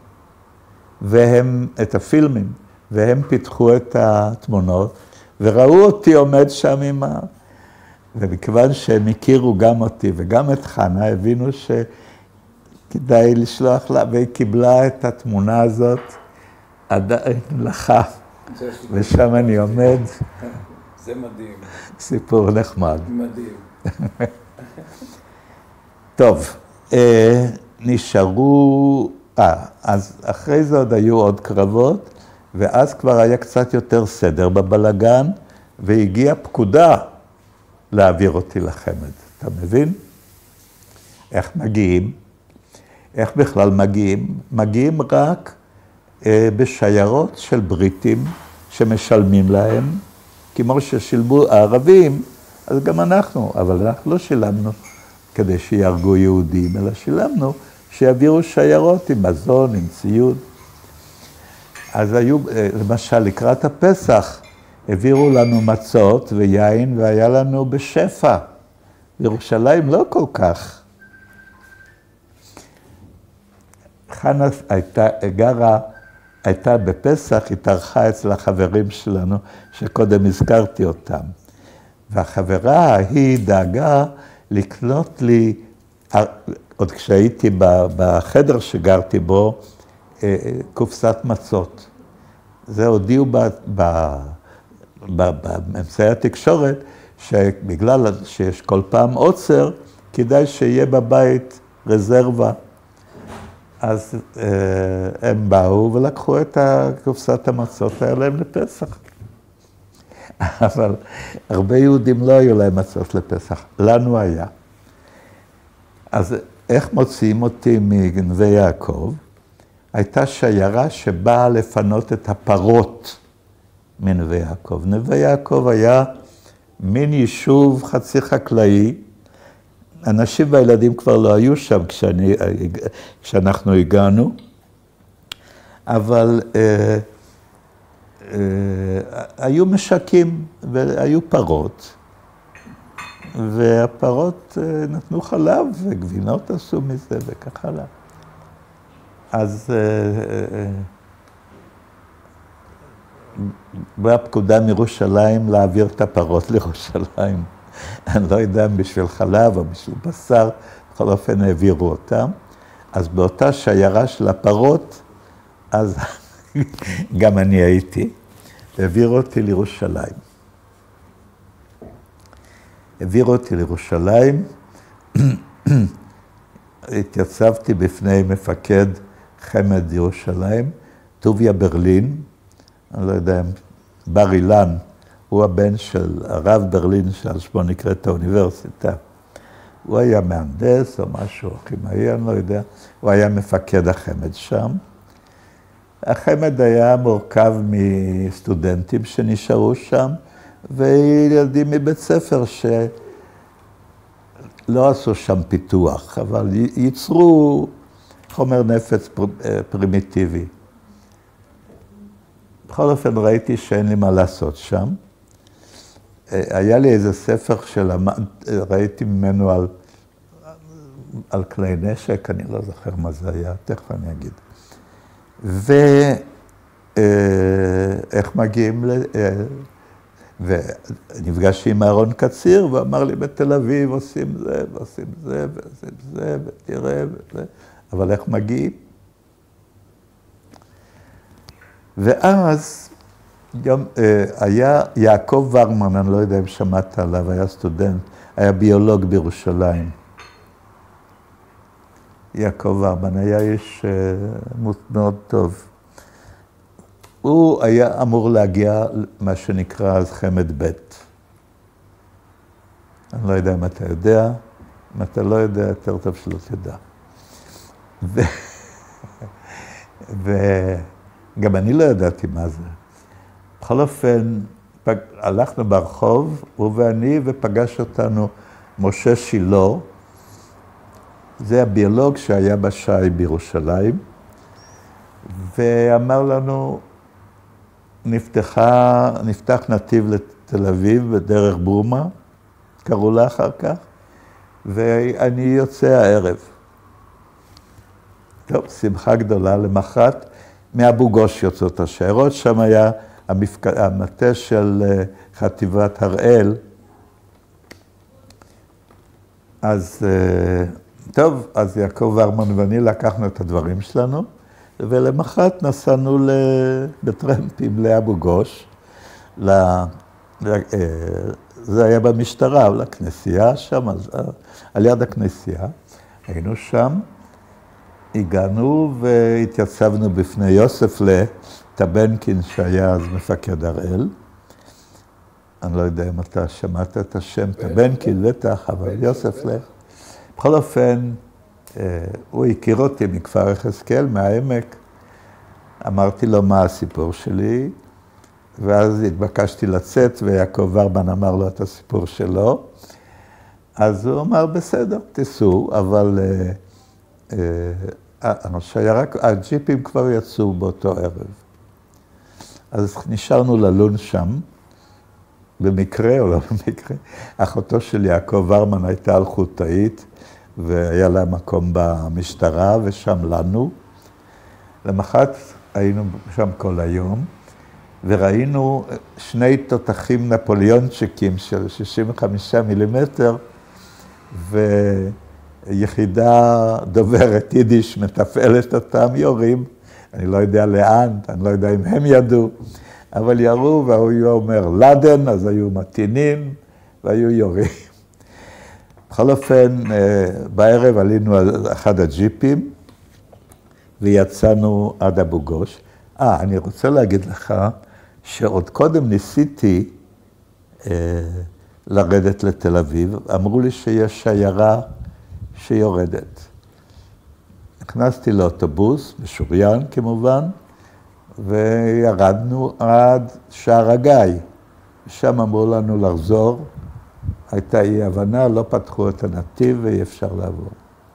והם, את הפילמים, והם פיתחו את התמונות, וראו אותי עומד שם עם ה... ומכיוון שהם הכירו גם אותי וגם את חנה, הבינו שכדאי לשלוח לה, והיא קיבלה את התמונה הזאת עדיין לך, ושם אני עומד. זה מדהים. סיפור נחמד. מדהים. טוב, נשארו... אז אחרי זה עוד היו עוד קרבות, ואז כבר היה קצת יותר סדר בבלגן, והגיעה פקודה להעביר אותי לחמ"ד. אתה מבין? איך מגיעים? איך בכלל מגיעים? מגיעים רק בשיירות של בריטים שמשלמים להם, כמו ששילמו הערבים, אז גם אנחנו, אבל אנחנו לא שילמנו כדי שיהרגו יהודים, אלא שילמנו שיעבירו שיירות עם מזון, עם ציוד. אז היו, למשל, לקראת הפסח, העבירו לנו מצות ויין, והיה לנו בשפע. בירושלים לא כל כך. חנה הייתה בפסח, התארחה אצל החברים שלנו, שקודם הזכרתי אותם. והחברה ההיא דאגה לקנות לי, עוד כשהייתי בחדר שגרתי בו, קופסת מצות. זה הודיעו באמצעי התקשורת, שבגלל שיש כל פעם עוצר, כדאי שיהיה בבית רזרבה. אז הם באו ולקחו את קופסת המצות האלה לפסח. אבל הרבה יהודים לא היו להם מצות לפסח, לנו היה. אז איך מוציאים אותי מנווה יעקב? הייתה שיירה שבאה לפנות את הפרות מנווה יעקב. נווה יעקב היה מין יישוב חצי חקלאי, אנשים והילדים כבר לא היו שם כשאנחנו הגענו, אבל היו משקים והיו פרות, והפרות נתנו חלב וגבינות עשו מזה וכך הלאה. אז באה פקודה מירושלים להעביר את הפרות לירושלים. אני לא יודע אם בשביל חלב או בשביל בשר, בכל אופן העבירו אותם. אז באותה שיירה של הפרות, אז גם אני הייתי, העבירו אותי לירושלים. העבירו אותי לירושלים, התייצבתי בפני מפקד חמ"ד ירושלים, טוביה ברלין, אני לא יודע אם בר אילן, הוא הבן של הרב ברלין, שעל שמו נקראת האוניברסיטה. הוא היה מהנדס או משהו, כימאי, אני לא יודע. הוא היה מפקד החמ"ד שם. החמ"ד היה מורכב מסטודנטים שנשארו שם, וילדים מבית ספר שלא עשו שם פיתוח, אבל ייצרו חומר נפץ פרימיטיבי. בכל אופן ראיתי שאין לי מה לעשות שם. היה לי איזה ספר ראיתי ממנו על כלי נשק, אני לא זוכר מה זה היה, תכף אני אגיד. ואיך מגיעים ונפגשתי עם אהרון קציר, ואמר לי, בתל אביב עושים זה, ועושים זה, ועושים זה, ותראה, וזה, אבל איך מגיעים? ואז גם היה יעקב ורמן, אני לא יודע אם שמעת עליו, היה סטודנט, היה ביולוג בירושלים. יעקב ורמן היה איש מאוד טוב. הוא היה אמור להגיע מה שנקרא אז חמ"ד ב'. אני לא יודע אם אתה יודע, אם אתה לא יודע, יותר טוב שלא תדע. וגם אני לא ידעתי מה זה. בכל אופן, הלכנו ברחוב, הוא ואני, ופגש אותנו משה שילה, זה הביולוג שהיה בשי בירושלים, ואמר לנו, נפתח נתיב לתל אביב בדרך בורמה, קראו לה אחר כך, ואני יוצא הערב. טוב, שמחה גדולה. למחרת, מאבו גוש יוצאות השיירות, שם היה המטה של חטיבת הראל. אז טוב, אז יעקב ורמן ואני לקחנו את הדברים שלנו, ולמחרת נסענו בטרמפים לאבו גוש, זה היה במשטרה, לכנסייה שם, על יד הכנסייה. היינו שם, הגענו והתייצבנו בפני יוסף טבנקין, שהיה אז מפקד הראל. אני לא יודע אם אתה שמעת את השם טבנקין, בטח, אבל יוסף בכל אופן, הוא הכיר אותי מכפר יחזקאל, מהעמק. אמרתי לו מה הסיפור שלי, ואז התבקשתי לצאת, ויעקב ורמן אמר לו את הסיפור שלו. אז הוא אמר, בסדר, תיסעו, אבל הג'יפים כבר יצאו באותו ערב. אז נשארנו ללון שם, במקרה או לא במקרה. אחותו של יעקב ורמן הייתה אלחוטאית, והיה לה מקום במשטרה, ושם לנו. למחרת היינו שם כל היום, וראינו שני תותחים נפוליונצ'יקים של 65 מילימטר, ויחידה דוברת יידיש מתפעלת אותם, יורים. אני לא יודע לאן, אני לא יודע אם הם ידעו, אבל ירו, והוא אומר לדן, אז היו מתינים, והיו יורים. בכל אופן, בערב עלינו על אחד הג'יפים, ויצאנו עד אבו גוש. אני רוצה להגיד לך, שעוד קודם ניסיתי לרדת לתל אביב, אמרו לי שיש שיירה שיורדת. נכנסתי לאוטובוס, משוריין כמובן, וירדנו עד שער הגיא. שם אמרו לנו לחזור, הייתה אי הבנה, לא פתחו את הנתיב ואי אפשר לעבור.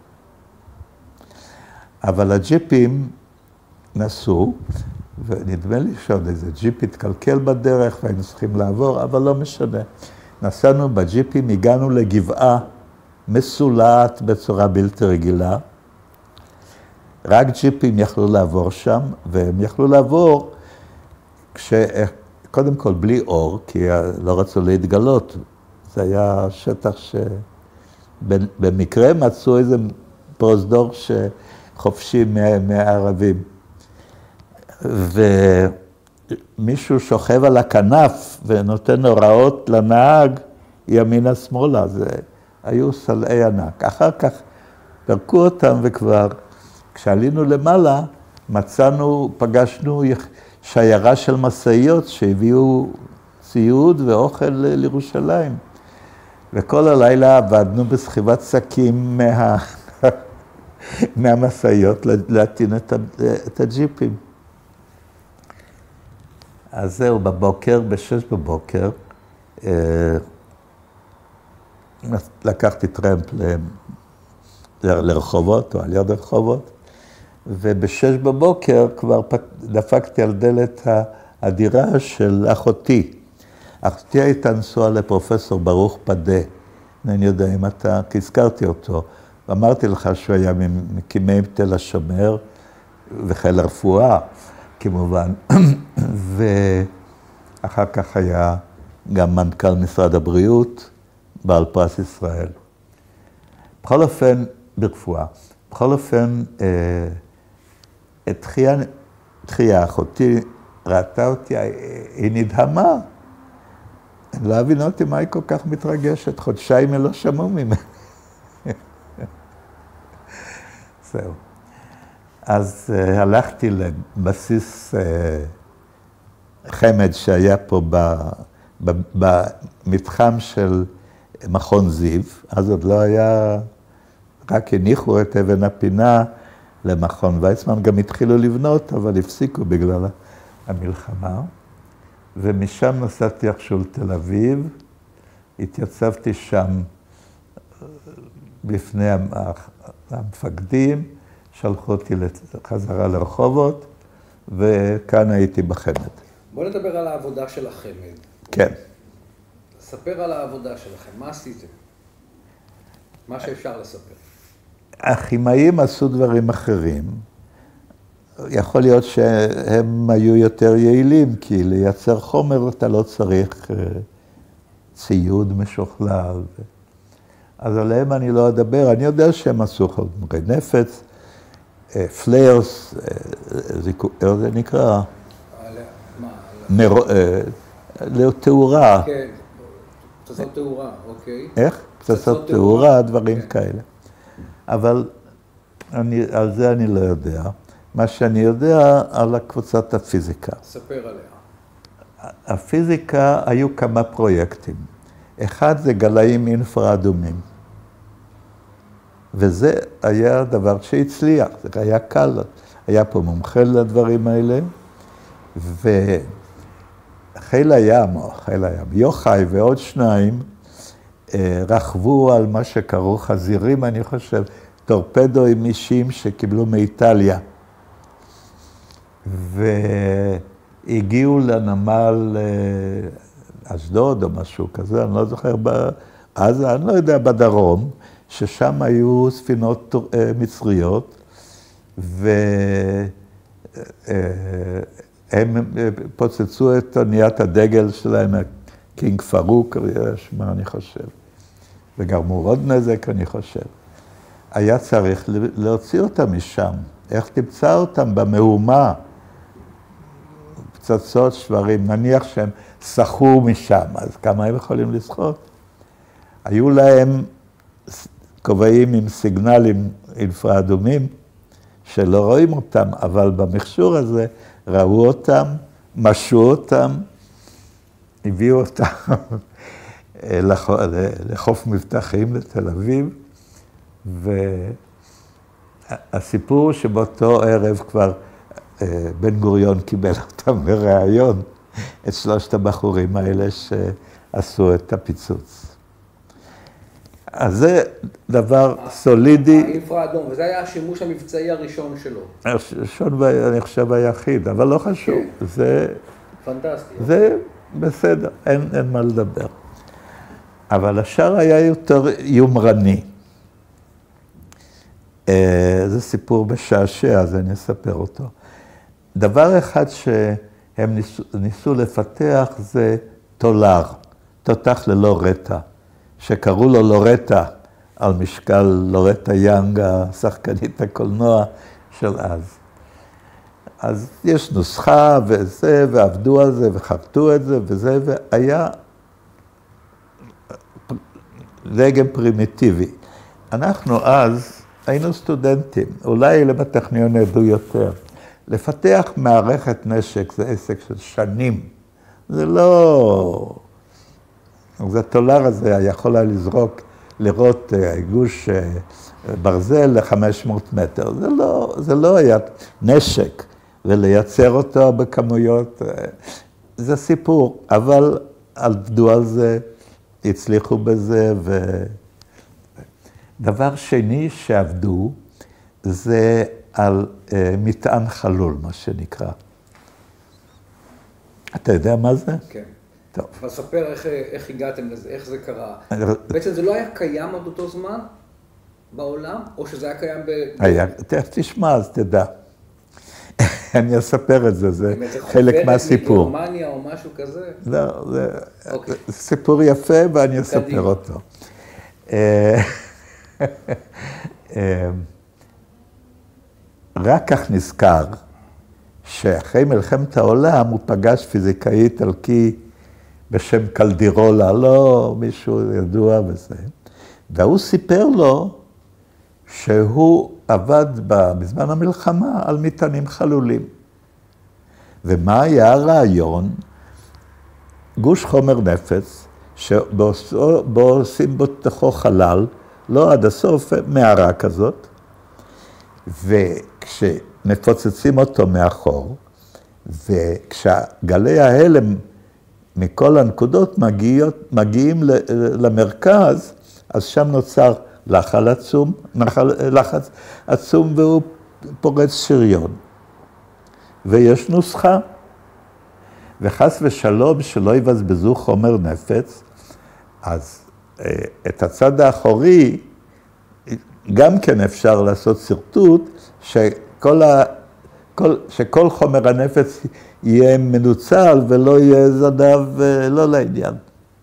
אבל הג'יפים נסעו, ונדמה לי שעוד איזה ג'יפ התקלקל בדרך והיינו צריכים לעבור, אבל לא משנה. נסענו בג'יפים, הגענו לגבעה מסולעת בצורה בלתי רגילה. רק ג'יפים יכלו לעבור שם, והם יכלו לעבור קודם כל בלי אור, כי לא רצו להתגלות. זה היה שטח שבמקרה מצאו איזה פרוזדור שחופשי מהערבים. ומישהו שוכב על הכנף ונותן הוראות לנהג ימינה שמאלה, זה היו סלעי ענק. אחר כך פרקו אותם וכבר כשעלינו למעלה פגשנו שיירה של משאיות שהביאו ציוד ואוכל לירושלים. וכל הלילה עבדנו בסחיבת שקים מהמשאיות להטעין את הג'יפים. אז זהו, בבוקר, ב-6 בבוקר, לקחתי טרמפ לרחובות, או על יד רחובות, וב-6 בבוקר כבר דפקתי על דלת הדירה של אחותי. אחותי הייתה נשואה לפרופסור ברוך פדה, אני יודע אם אתה, כי הזכרתי אותו, ואמרתי לך שהוא היה ממקימי תל השומר וחיל הרפואה, כמובן, ואחר כך היה גם מנכ"ל משרד הבריאות, בעל פרס ישראל. בכל אופן, ברפואה. בכל אופן, תחיה אחותי ראתה אותי, היא נדהמה. אני לא הבינה אותי מה היא כל כך מתרגשת, חודשיים לא שמעו ממני. זהו. אז הלכתי לבסיס חמד שהיה פה במתחם של מכון זיו, אז עוד לא היה, רק הניחו את אבן הפינה למכון ויצמן, גם התחילו לבנות, אבל הפסיקו בגלל המלחמה. ומשם נסעתי עכשיו לתל אביב, התייצבתי שם בפני המפקדים, שלחו אותי חזרה לרחובות, וכאן הייתי בחמד. בוא נדבר על העבודה של החמד. כן. ספר על העבודה שלכם, מה עשיתם? מה שאפשר לספר. הכימאים עשו דברים אחרים. יכול להיות שהם היו יותר יעילים, כי לייצר חומר אתה לא צריך ציוד משוכלל. אז עליהם אני לא אדבר. אני יודע שהם עשו חומרי נפץ, פליירס, זה נקרא? לתאורה. כן, פצצות תאורה, אוקיי. איך? פצצות תאורה, דברים כאלה. אבל על זה אני לא יודע. מה שאני יודע על קבוצת הפיזיקה. ספר עליה. הפיזיקה, היו כמה פרויקטים. אחד זה גלאים אינפרה-אדומים. וזה היה דבר שהצליח, זה היה קל. היה פה מומחה לדברים האלה. וחיל הים, יוחאי ועוד שניים, רכבו על מה שקראו חזירים, אני חושב, טורפדואים אישיים שקיבלו מאיטליה. והגיעו לנמל אשדוד או משהו כזה, אני לא זוכר, אז אני לא יודע, בדרום, ששם היו ספינות מצריות, והם פוצצו את אוניית הדגל שלהם, קינג פרוק, שמה אני חושב, וגרמו עוד נזק, אני חושב. היה צריך להוציא אותם משם. איך תמצא אותם במהומה? פצצות, שברים, נניח שהם שחו משם, אז כמה הם יכולים לשחות? היו להם כובעים עם סיגנלים אינפרה-אדומים, שלא רואים אותם, אבל במכשור הזה ראו אותם, משו אותם, הביאו אותם לחוף מבטחים לתל אביב, והסיפור שבאותו ערב כבר בן גוריון קיבל אותם לראיון, את שלושת הבחורים האלה שעשו את הפיצוץ. אז זה דבר סולידי. האינפרה-אדום, וזה היה השימוש המבצעי הראשון שלו. הראשון, אני חושב, היחיד, אבל לא חשוב. כן. זה... פנטסטי. זה בסדר, אין מה לדבר. אבל השאר היה יותר יומרני. זה סיפור משעשע, אז אני אספר אותו. דבר אחד שהם ניסו לפתח זה טולר, תותח ללא רטה, שקראו לו לורטה, על משקל לורטה יאנג, השחקנית הקולנוע של אז. אז יש נוסחה וזה, ועבדו על זה, וחרטו את זה וזה, והיה דגם פרימיטיבי. אנחנו אז היינו סטודנטים, אולי בטכניון ידעו יותר. לפתח מערכת נשק זה עסק של שנים. זה לא... אז הטולר הזה יכול היה לראות גוש ברזל ל-500 מטר. זה לא היה נשק, ולייצר אותו בכמויות. זה סיפור, אבל עבדו על זה, הצליחו בזה, דבר שני שעבדו, זה על מטען חלול, מה שנקרא. אתה יודע מה זה? כן. טוב. אבל ספר איך הגעתם לזה, איך זה קרה. בעצם זה לא היה קיים עד אותו זמן בעולם, או שזה היה קיים היה, תשמע, אז תדע. אני אספר את זה, זה חלק מהסיפור. מגרמניה או משהו כזה? לא, זה סיפור יפה ואני אספר אותו. רק כך נזכר שאחרי מלחמת העולם הוא פגש פיזיקאי איטלקי בשם קלדירולה, לא מישהו ידוע וזה, והוא סיפר לו שהוא עבד בזמן המלחמה על מטענים חלולים. ומה היה הרעיון? גוש חומר נפץ, שבו עושים בתוכו חלל, לא עד הסוף, מערה כזאת, וכשמפוצצים אותו מאחור, וכשגלי ההלם מכל הנקודות מגיעים למרכז, אז שם נוצר לחץ עצום והוא פורץ שריון. ויש נוסחה, וחס ושלום שלא יבזבזו חומר נפץ, אז את הצד האחורי גם כן אפשר לעשות שרטוט, שכל חומר הנפץ יהיה מנוצל ולא יהיה זנב לא לעניין.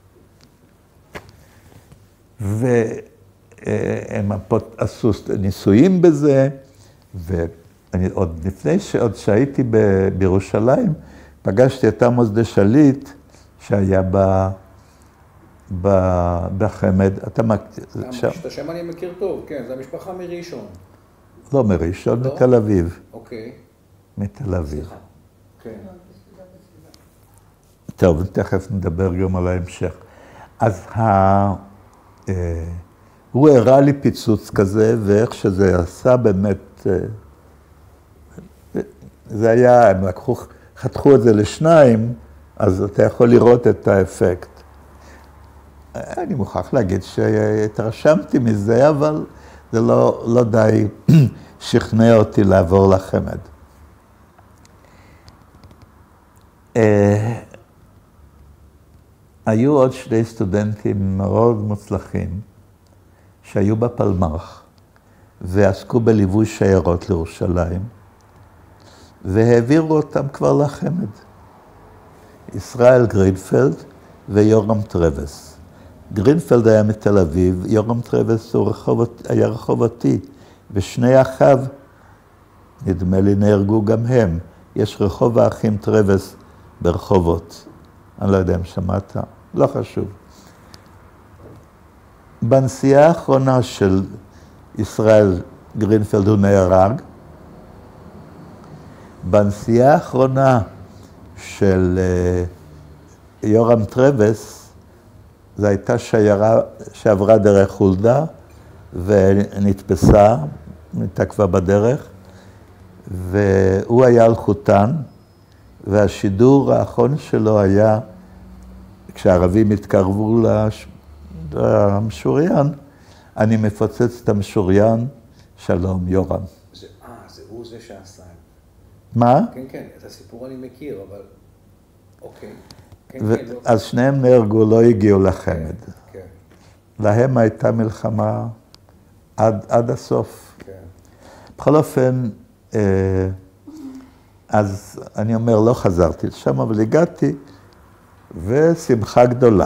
והם עשו ניסויים בזה, ועוד לפני שהייתי בירושלים, פגשתי את עמוס דה שליט, שהיה בחמ"ד. את השם אני מכיר טוב, כן, זה המשפחה מראשון. לא מראשון, מתל אביב. אוקיי. מתל אביב. סליחה. כן. טוב, תכף נדבר גם על ההמשך. אז הוא הראה לי פיצוץ כזה, ואיך שזה עשה באמת, זה היה, הם חתכו את זה לשניים, אז אתה יכול לראות את האפקט. אני מוכרח להגיד שהתרשמתי מזה, אבל זה לא די שכנע אותי לעבור לחמ"ד. היו עוד שני סטודנטים מאוד מוצלחים שהיו בפלמ"ח ועסקו בליווי שיירות לירושלים, והעבירו אותם כבר לחמ"ד. ישראל גרינפלד ויורם טרבס. גרינפלד היה מתל אביב, יורם טרבס היה רחובתי, ושני אחיו, נדמה לי, נהרגו גם הם. יש רחוב האחים טרבס ברחובות. אני לא יודע אם שמעת, לא חשוב. בנסיעה האחרונה של ישראל גרינפלד הוא נהרג. בנסיעה האחרונה של יורם טרבס, זו הייתה שיירה שעברה דרך חולדה ונתפסה, הייתה כבר בדרך, והוא היה על חוטן, והשידור האחרון שלו היה, כשהערבים התקרבו למשוריין, אני מפוצץ את המשוריין, שלום יורם. זה הוא זה שעשה. מה? כן, כן, את הסיפור אני מכיר, אבל אוקיי. אז שניהם נהרגו, לא הגיעו לחמ"ד. כן. להם הייתה מלחמה עד הסוף. כן. בכל אופן, אז אני אומר, לא חזרתי לשם, אבל הגעתי, ושמחה גדולה.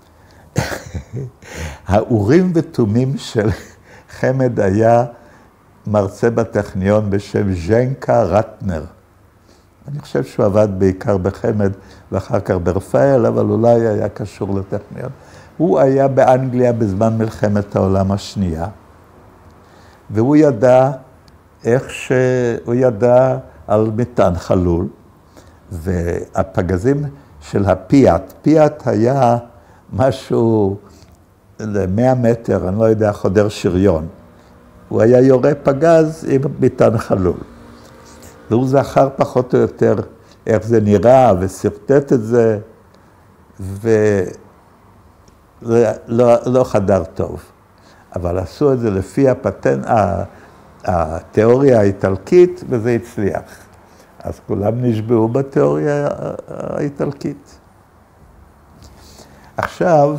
האורים ותומים של חמ"ד היה מרצה בטכניון בשם ז'נקה רטנר. אני חושב שהוא עבד בעיקר בחמ"ד ואחר כך ברפאל, אבל אולי היה קשור לטכניון. הוא היה באנגליה בזמן מלחמת העולם השנייה, והוא ידע הוא ידע על מטען חלול, והפגזים של פיאט היה משהו ל100 מטר, אני לא יודע, חודר שריון. הוא היה יורה פגז עם מטען חלול. והוא זכר פחות או יותר איך זה נראה, וסרטט את זה, ולא חדר טוב. אבל עשו את זה לפי התיאוריה האיטלקית, וזה הצליח. אז כולם נשבעו בתיאוריה האיטלקית. עכשיו,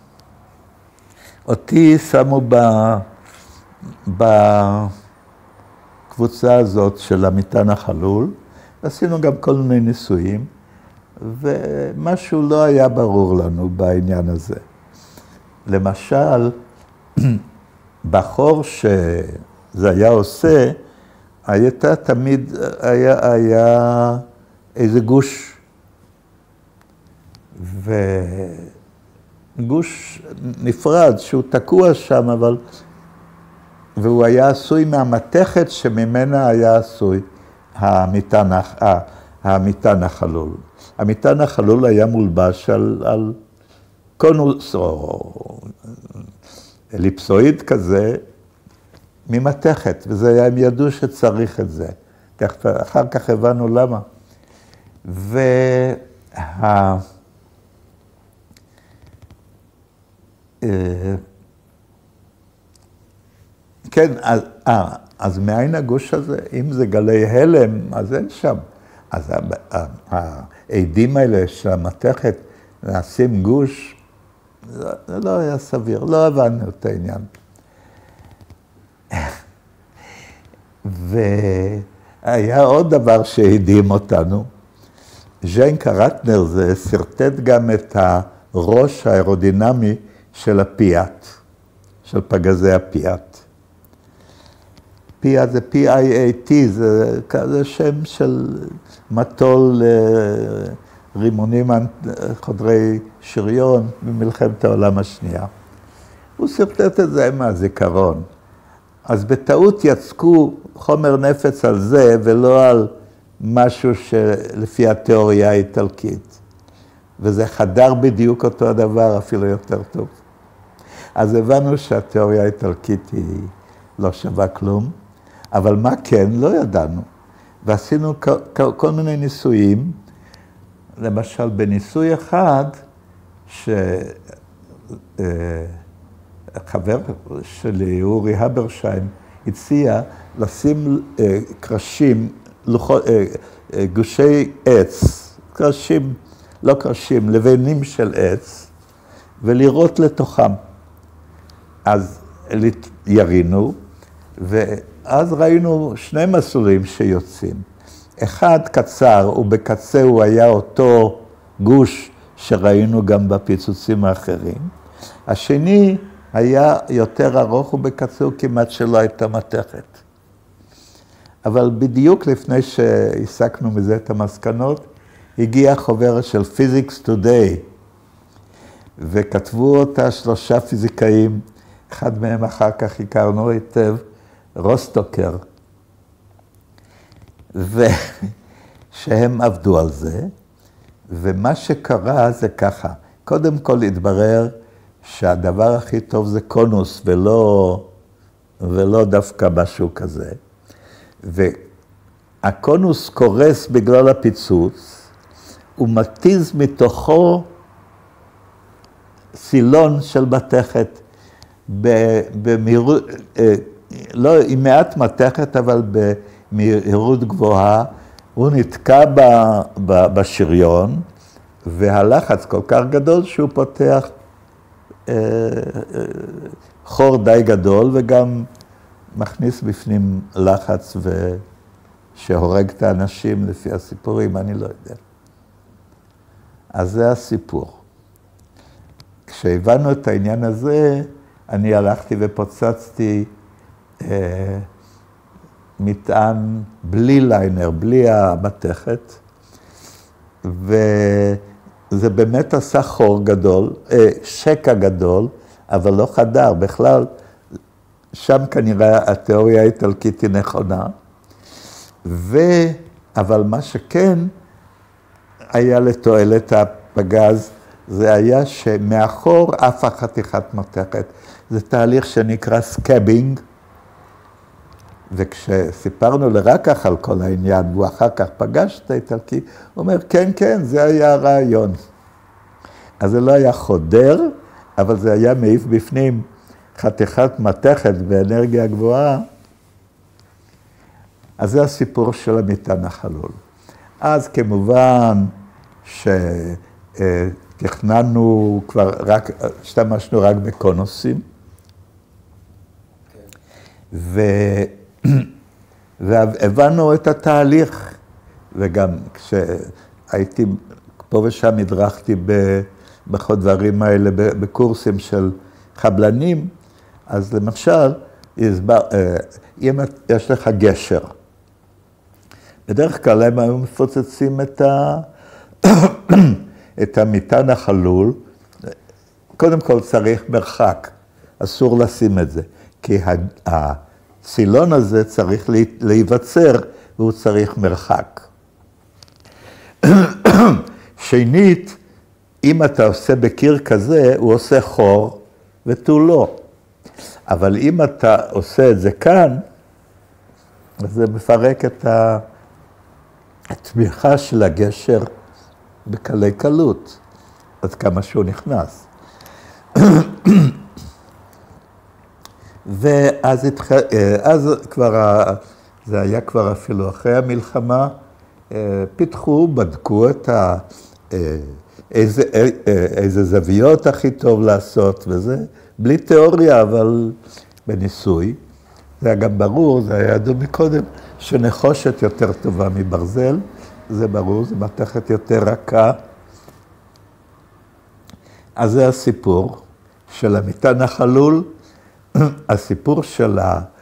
אותי שמו בקבוצה הזאת של המטען החלול, עשינו גם כל מיני ניסויים, ומשהו לא היה ברור לנו בעניין הזה. למשל, בחור שזה היה עושה, הייתה תמיד, היה איזה גוש, וגוש נפרד שהוא תקוע שם, אבל, והוא היה עשוי מהמתכת שממנה היה עשוי המטען החלול. המטען החלול היה מולבש על קונוס או אליפסואיד כזה ממתכת, וזה היה, הם ידעו שצריך את זה. אחר כך הבנו למה. כן, אז מאין הגוש הזה? אם זה גלי הלם, אז אין שם. אז העדים האלה של המתכת, לשים גוש, זה לא היה סביר, לא הבנו את העניין. והיה עוד דבר שהדהים אותנו. ז'יין קרטנר זה סרטט גם את הראש האירודינמי של הפיאט, של פגזי הפיאט. פיאט זה P-I-A-T, זה כזה שם של מטול רימונים חודרי שריון במלחמת העולם השנייה. הוא סרטט את זה מהזיכרון. אז בטעות יצקו חומר נפץ על זה ולא על משהו שלפי התיאוריה האיטלקית. וזה חדר בדיוק אותו הדבר, אפילו יותר טוב. אז הבנו שהתיאוריה האיטלקית היא לא שווה כלום, אבל מה כן? לא ידענו. ועשינו כל מיני ניסויים, למשל בניסוי אחד, חבר שלי, אורי הברשיין, הציע לשים קרשים, גושי עץ, קרשים, לא קרשים, לבנים של עץ, ולירות לתוכם. אז ירינו, ואז ראינו שני מסלולים שיוצאים. אחד קצר, ובקצהו היה אותו גוש שראינו גם בפיצוצים האחרים. השני היה יותר ארוך ובקצהו כמעט שלא הייתה מתכת. אבל בדיוק לפני שהסקנו מזה את המסקנות, הגיעה חוברת של Physics Today, וכתבו אותה 3 פיזיקאים, אחד מהם אחר כך הכרנו היטב, רוסטוקר, ושהם עבדו על זה, ומה שקרה זה ככה, קודם כל התברר שהדבר הכי טוב זה קונוס ולא דווקא משהו כזה, והקונוס קורס בגלל הפיצוץ, הוא מתיז מתוכו סילון של מתכת, במהירות, לא עם מעט מתכת, אבל במהירות גבוהה, הוא נתקע בשריון, והלחץ כל כך גדול שהוא פותח חור די גדול, וגם מכניס בפנים לחץ שהורג את האנשים לפי הסיפורים, אני לא יודע. אז זה הסיפור. כשהבנו את העניין הזה, אני הלכתי ופוצצתי מטען בלי ליינר, בלי המתכת, וזה באמת עשה חור גדול, שקע גדול, אבל לא חדר, בכלל, שם כנראה התיאוריה האיטלקית היא נכונה, אבל מה שכן היה לתועלת הפגז, זה היה שמאחור עפה חתיכת מתכת. זה תהליך שנקרא סקאבינג, וכשסיפרנו לרקח על כל העניין, והוא אחר כך פגש את האיטלקי, הוא אומר, כן, כן, זה היה הרעיון. אז זה לא היה חודר, אבל זה היה מעיף בפנים חתיכת מתכת באנרגיה גבוהה. אז זה הסיפור של המטען החלול. אז כמובן תכננו כבר השתמשנו רק בקונוסים, והבנו את התהליך, וגם כשהייתי פה ושם הדרכתי בכל דברים האלה, בקורסים של חבלנים, אז למשל, אם יש לך גשר, בדרך כלל הם היו מפוצצים את המטען החלול, קודם כל צריך מרחק, אסור לשים את זה, כי הסילון הזה צריך להיווצר, והוא צריך מרחק. שנית, אם אתה עושה בקיר כזה, הוא עושה חור ותו לא. אבל אם אתה עושה את זה כאן, אז זה מפרק את התמיכה של הגשר בקלי קלות, עד כמה שהוא נכנס. ואז כבר, זה היה כבר אפילו אחרי המלחמה, פיתחו, בדקו את איזה זוויות הכי טוב לעשות וזה, בלי תיאוריה, אבל בניסוי. זה היה גם ברור, זה היה ידוע מקודם, שנחושת יותר טובה מברזל, זה ברור, זה מתכת יותר רכה. אז זה הסיפור של המטען החלול, הסיפור של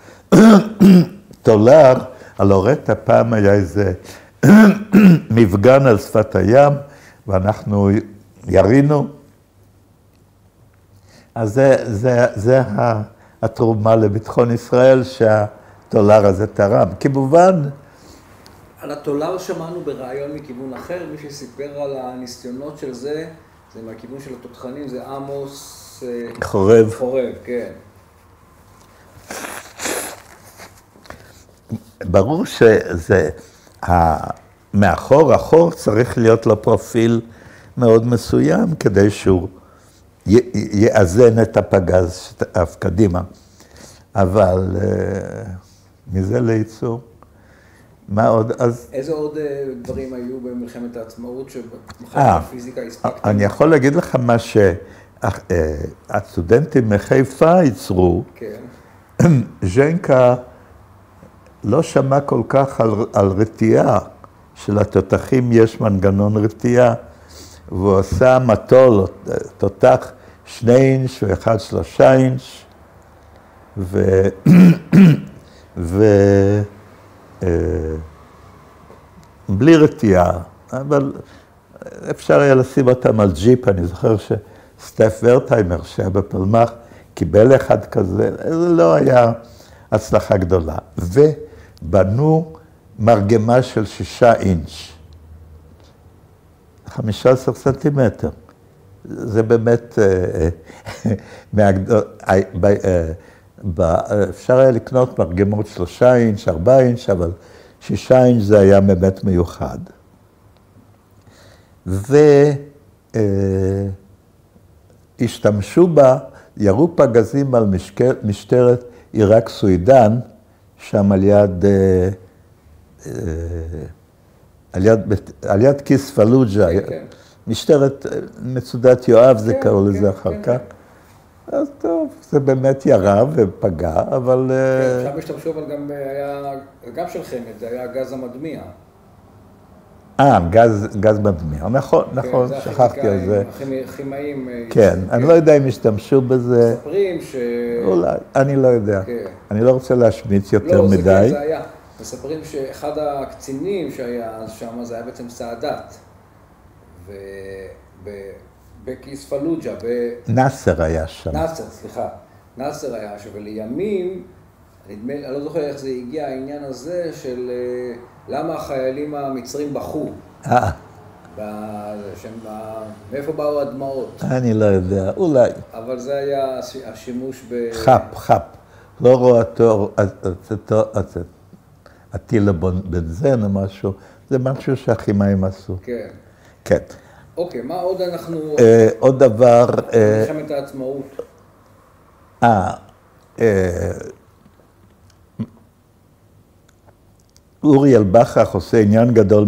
התולר, על הורית הפעם היה איזה מפגן על שפת הים, ואנחנו ירינו. אז זה התרומה לביטחון ישראל שהתולר הזה תרם. כמובן, על התולר שמענו ברעיון מכיוון אחר, מי שסיפר על הניסיונות של זה מהכיוון של התותחנים, זה עמוס חורב. חורב, כן. ברור שזה, מאחור, החור צריך להיות לו פרופיל מאוד מסוים, כדי שהוא יאזן את הפגז אף קדימה. אבל מזה לייצור. מה עוד? אז... איזה עוד דברים היו במלחמת העצמאות שבמחלקת הפיזיקה הספקתם? אני יכול להגיד לך מה שהסטודנטים מחיפה ייצרו. כן. ז'נקה לא שמע כל כך על רתיעה, של התותחים יש מנגנון רתיעה, והוא עשה מטול, תותח 2 אינץ' ו1 3 אינץ', בלי רתיעה, אבל אפשר היה לשים אותם על ג'יפ. אני זוכר שסטף ורטהיימר, שהיה בפלמ"ח, קיבל אחד כזה, זה לא היה הצלחה גדולה. ובנו מרגמה של 6 אינץ', 15 סנטימטר. זה באמת, אפשר היה לקנות מרגמות 3 אינץ', 4 אינץ', אבל 6 אינץ' זה היה באמת מיוחד. והשתמשו בה, ירו פגזים על משטרת עיראק סוידן, שם על יד כיס פלוג'ה, משטרת מצודת יואב, זה קראו לזה אחר כך. אז טוב, זה באמת ירה ופגע, אבל... כן, עכשיו השתמשו, אבל גם היה, גם של חמד, זה היה הגז המדמיע. גז מדמיע, נכון, שכחתי על זה. הכימאים... כן, אני לא יודע אם השתמשו בזה. מספרים ש... אולי, אני לא יודע. אני לא רוצה להשמיץ יותר מדי. לא, זה היה. מספרים שאחד הקצינים שהיה אז שם, זה היה בעצם סעדת. בכיס פלוג'ה, נאסר היה שם. נאסר היה שם, ולימים, אני לא זוכר איך זה הגיע, העניין הזה של למה החיילים המצרים בכו. מאיפה באו הדמעות? אני לא יודע, אולי. אבל זה היה השימוש חפ. לא רואה תור, הטילה בנזן או משהו, זה משהו שהכימאים עשו. כן. כן. אוקיי, מה עוד אנחנו... עוד דבר... מלחמת העצמאות. אורי אלבחך עושה עניין גדול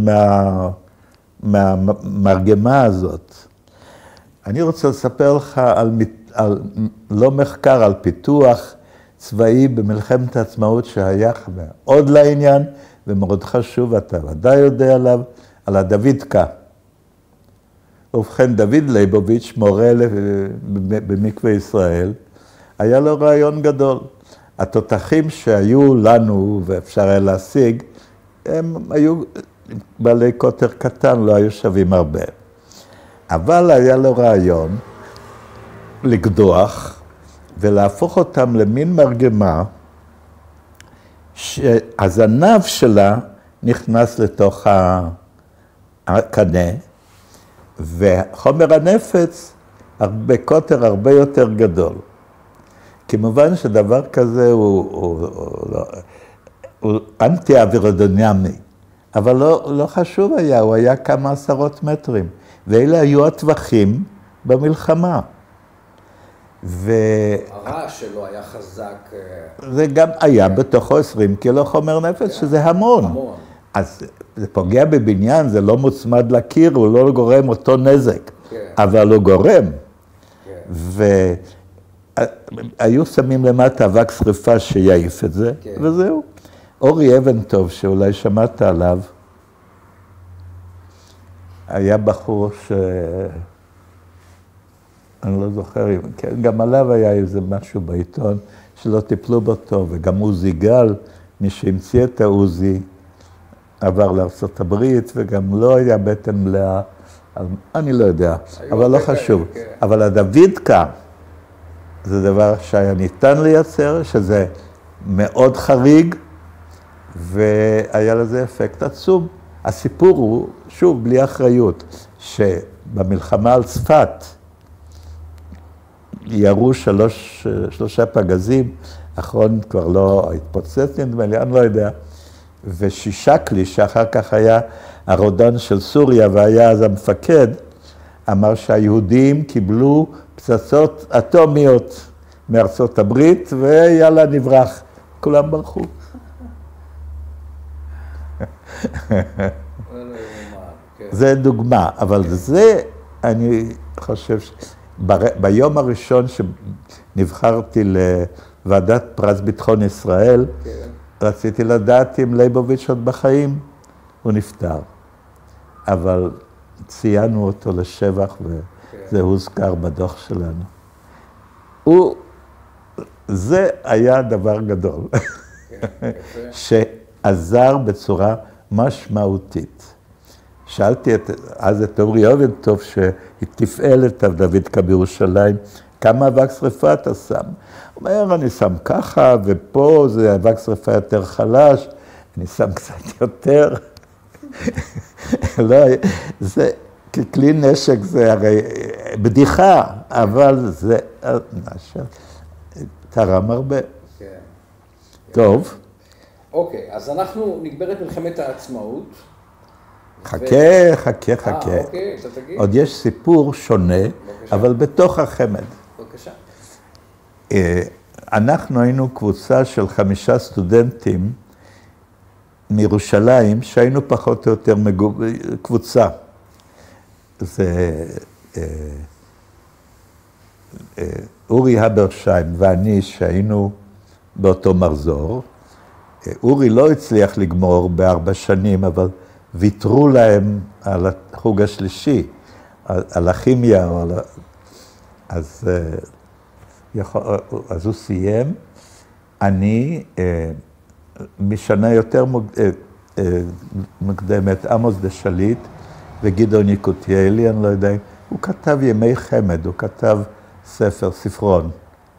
מהמרגמה הזאת. אני רוצה לספר לך על לא מחקר, על פיתוח צבאי במלחמת העצמאות שהיה עוד לעניין, ומאוד חשוב, אתה ודאי יודע עליו, על הדוידקה. ובכן, דוד ליבוביץ', מורה במקווה ישראל, היה לו רעיון גדול. התותחים שהיו לנו ואפשר היה להשיג, הם היו בעלי קוטר קטן, לא היו שווים הרבה. אבל היה לו רעיון לקדוח ולהפוך אותם למין מרגמה, שהזנב שלה נכנס לתוך הקנה, וחומר הנפץ בקוטר הרבה יותר גדול. כמובן שדבר כזה הוא אנטי-אווירודינמי, אבל לא חשוב היה, הוא היה כמה עשרות מטרים, ואלה היו הטווחים במלחמה. הרעש שלו היה חזק. זה גם היה בתוכו 20 קילו חומר נפץ, שזה המון. אז זה פוגע בבניין, זה לא מוצמד לקיר, הוא לא גורם אותו נזק, אבל הוא גורם. היו שמים למטה אבק שריפה שיעיף את זה, כן. וזהו. אורי אבן טוב, שאולי שמעת עליו, היה בחור אני לא זוכר, כן, גם עליו היה איזה משהו בעיתון, שלא טיפלו בו טוב, וגם עוזי גל, מי שהמציא את העוזי, עבר לארצות הברית, וגם לא היה בטן מלאה, אני לא יודע, אבל לא חשוב. כן. אבל הדוידקה, זה דבר שהיה ניתן לייצר, שזה מאוד חריג, והיה לזה אפקט עצום. הסיפור הוא, שוב, בלי אחריות, שבמלחמה על צפת, ירו שלושה פגזים, האחרון כבר לא התפוצץ, נדמה לי, אני לא יודע, ושישקלי, שאחר כך היה הרודן של סוריה, והיה אז המפקד, אמר שהיהודים קיבלו פצצות אטומיות מארצות הברית, ויאללה נברח. כולם ברחו. זה דוגמה, אבל זה, אני חושב, ביום הראשון שנבחרתי לוועדת פרס ביטחון ישראל, רציתי לדעת אם ליבוביץ' עוד בחיים, הוא נפטר. אבל ציינו אותו לשבח, וזה הוזכר בדוח שלנו. זה היה דבר גדול, שעזר בצורה משמעותית. שאלתי אז את אורי אבן טוב, שתפעל את דוידקה בירושלים, כמה אבק שריפה אתה שם? הוא אומר, אני שם ככה, ופה זה אבק שריפה יותר חלש, אני שם קצת יותר. לא, זה, ככלי נשק זה הרי בדיחה, אבל זה תרם הרבה. טוב. אוקיי, אז אנחנו נגבר את מלחמת העצמאות. חכה. אוקיי, אתה תגיד. עוד יש סיפור שונה, אבל בתוך החמד. בבקשה. אנחנו היינו קבוצה של 5 סטודנטים מירושלים, שהיינו פחות או יותר קבוצה. זה אורי הברשיים ואני שהיינו באותו מחזור. אורי לא הצליח לגמור ב4 שנים, אבל ויתרו להם על החוג השלישי, על הכימיה, אז הוא סיים. אני, משנה יותר מוקדמת, עמוס דשליט וגדעון יקותיאלי, אני לא יודע, הוא כתב ימי חמד, הוא כתב ספרון.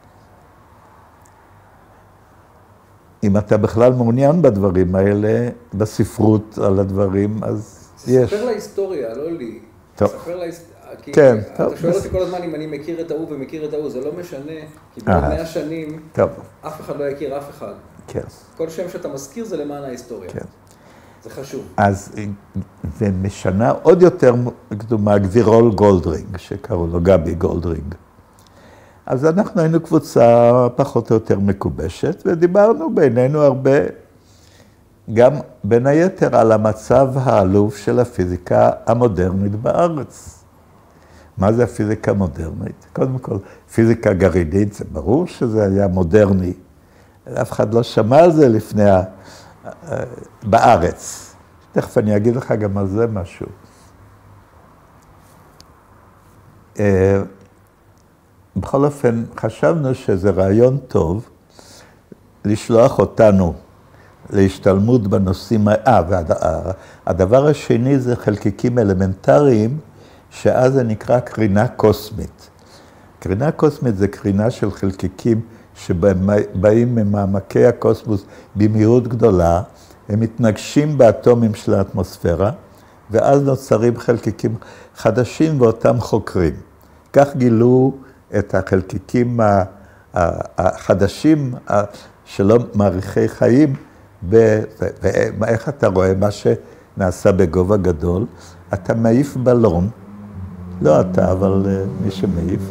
אם אתה בכלל מעוניין בדברים האלה, בספרות על הדברים, אז יש. תספר להיסטוריה, לא לי. טוב. תספר להיסטוריה. כן, טוב. אתה שואל אותי כל הזמן אם אני מכיר את ההוא ומכיר את ההוא, זה לא משנה, כי בעוד 100 שנים, אף אחד לא יכיר אף אחד. כן. כל שם שאתה מזכיר זה למען ההיסטוריה. כן. זה חשוב. אז זה משנה עוד יותר קדומה, גבירול גולדרינג, שקראו לו גבי גולדרינג. אז אנחנו היינו קבוצה פחות או יותר מקובשת, ודיברנו בינינו הרבה, גם בין היתר על המצב העלוב של הפיזיקה המודרנית בארץ. מה זה הפיזיקה המודרנית? קודם כל, פיזיקה גרעינית, זה ברור שזה היה מודרני. אף אחד לא שמע על זה לפני בארץ. תכף אני אגיד לך גם על זה משהו. בכל אופן, חשבנו שזה רעיון טוב לשלוח אותנו להשתלמות בנושאים, והדבר השני זה חלקיקים אלמנטריים, שאז זה נקרא קרינה קוסמית. קרינה קוסמית זה קרינה של חלקיקים שבאים ממעמקי הקוסמוס במהירות גדולה, הם מתנגשים באטומים של האטמוספירה, ואז נוצרים חלקיקים חדשים ואותם חוקרים. כך גילו את החלקיקים החדשים שלא מעריכי חיים, ואיך אתה רואה מה שנעשה בגובה גדול, אתה מעיף בלון, לא אתה, אבל מי שמעיף,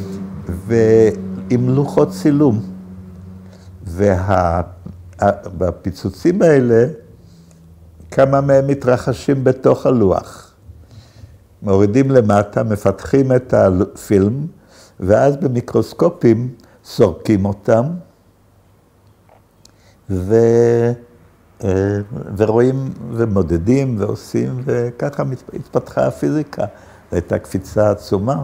ועם לוחות צילום. ובפיצוצים האלה, כמה מהם מתרחשים בתוך הלוח. מורידים למטה, מפתחים את הפילם, ואז במיקרוסקופים סורקים אותם, ורואים ומודדים ועושים, וככה התפתחה הפיזיקה. הייתה קפיצה עצומה.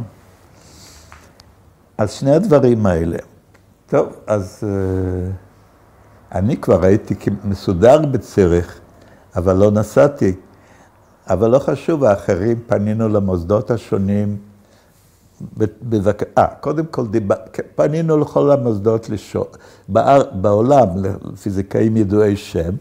אז שני הדברים האלה. טוב, אז אני כבר הייתי מסודר בציריך, אבל לא נסעתי. אבל לא חשוב, האחרים פנינו למוסדות השונים. קודם כל פנינו לכל המוסדות בעולם, לפיזיקאים ידועי שם,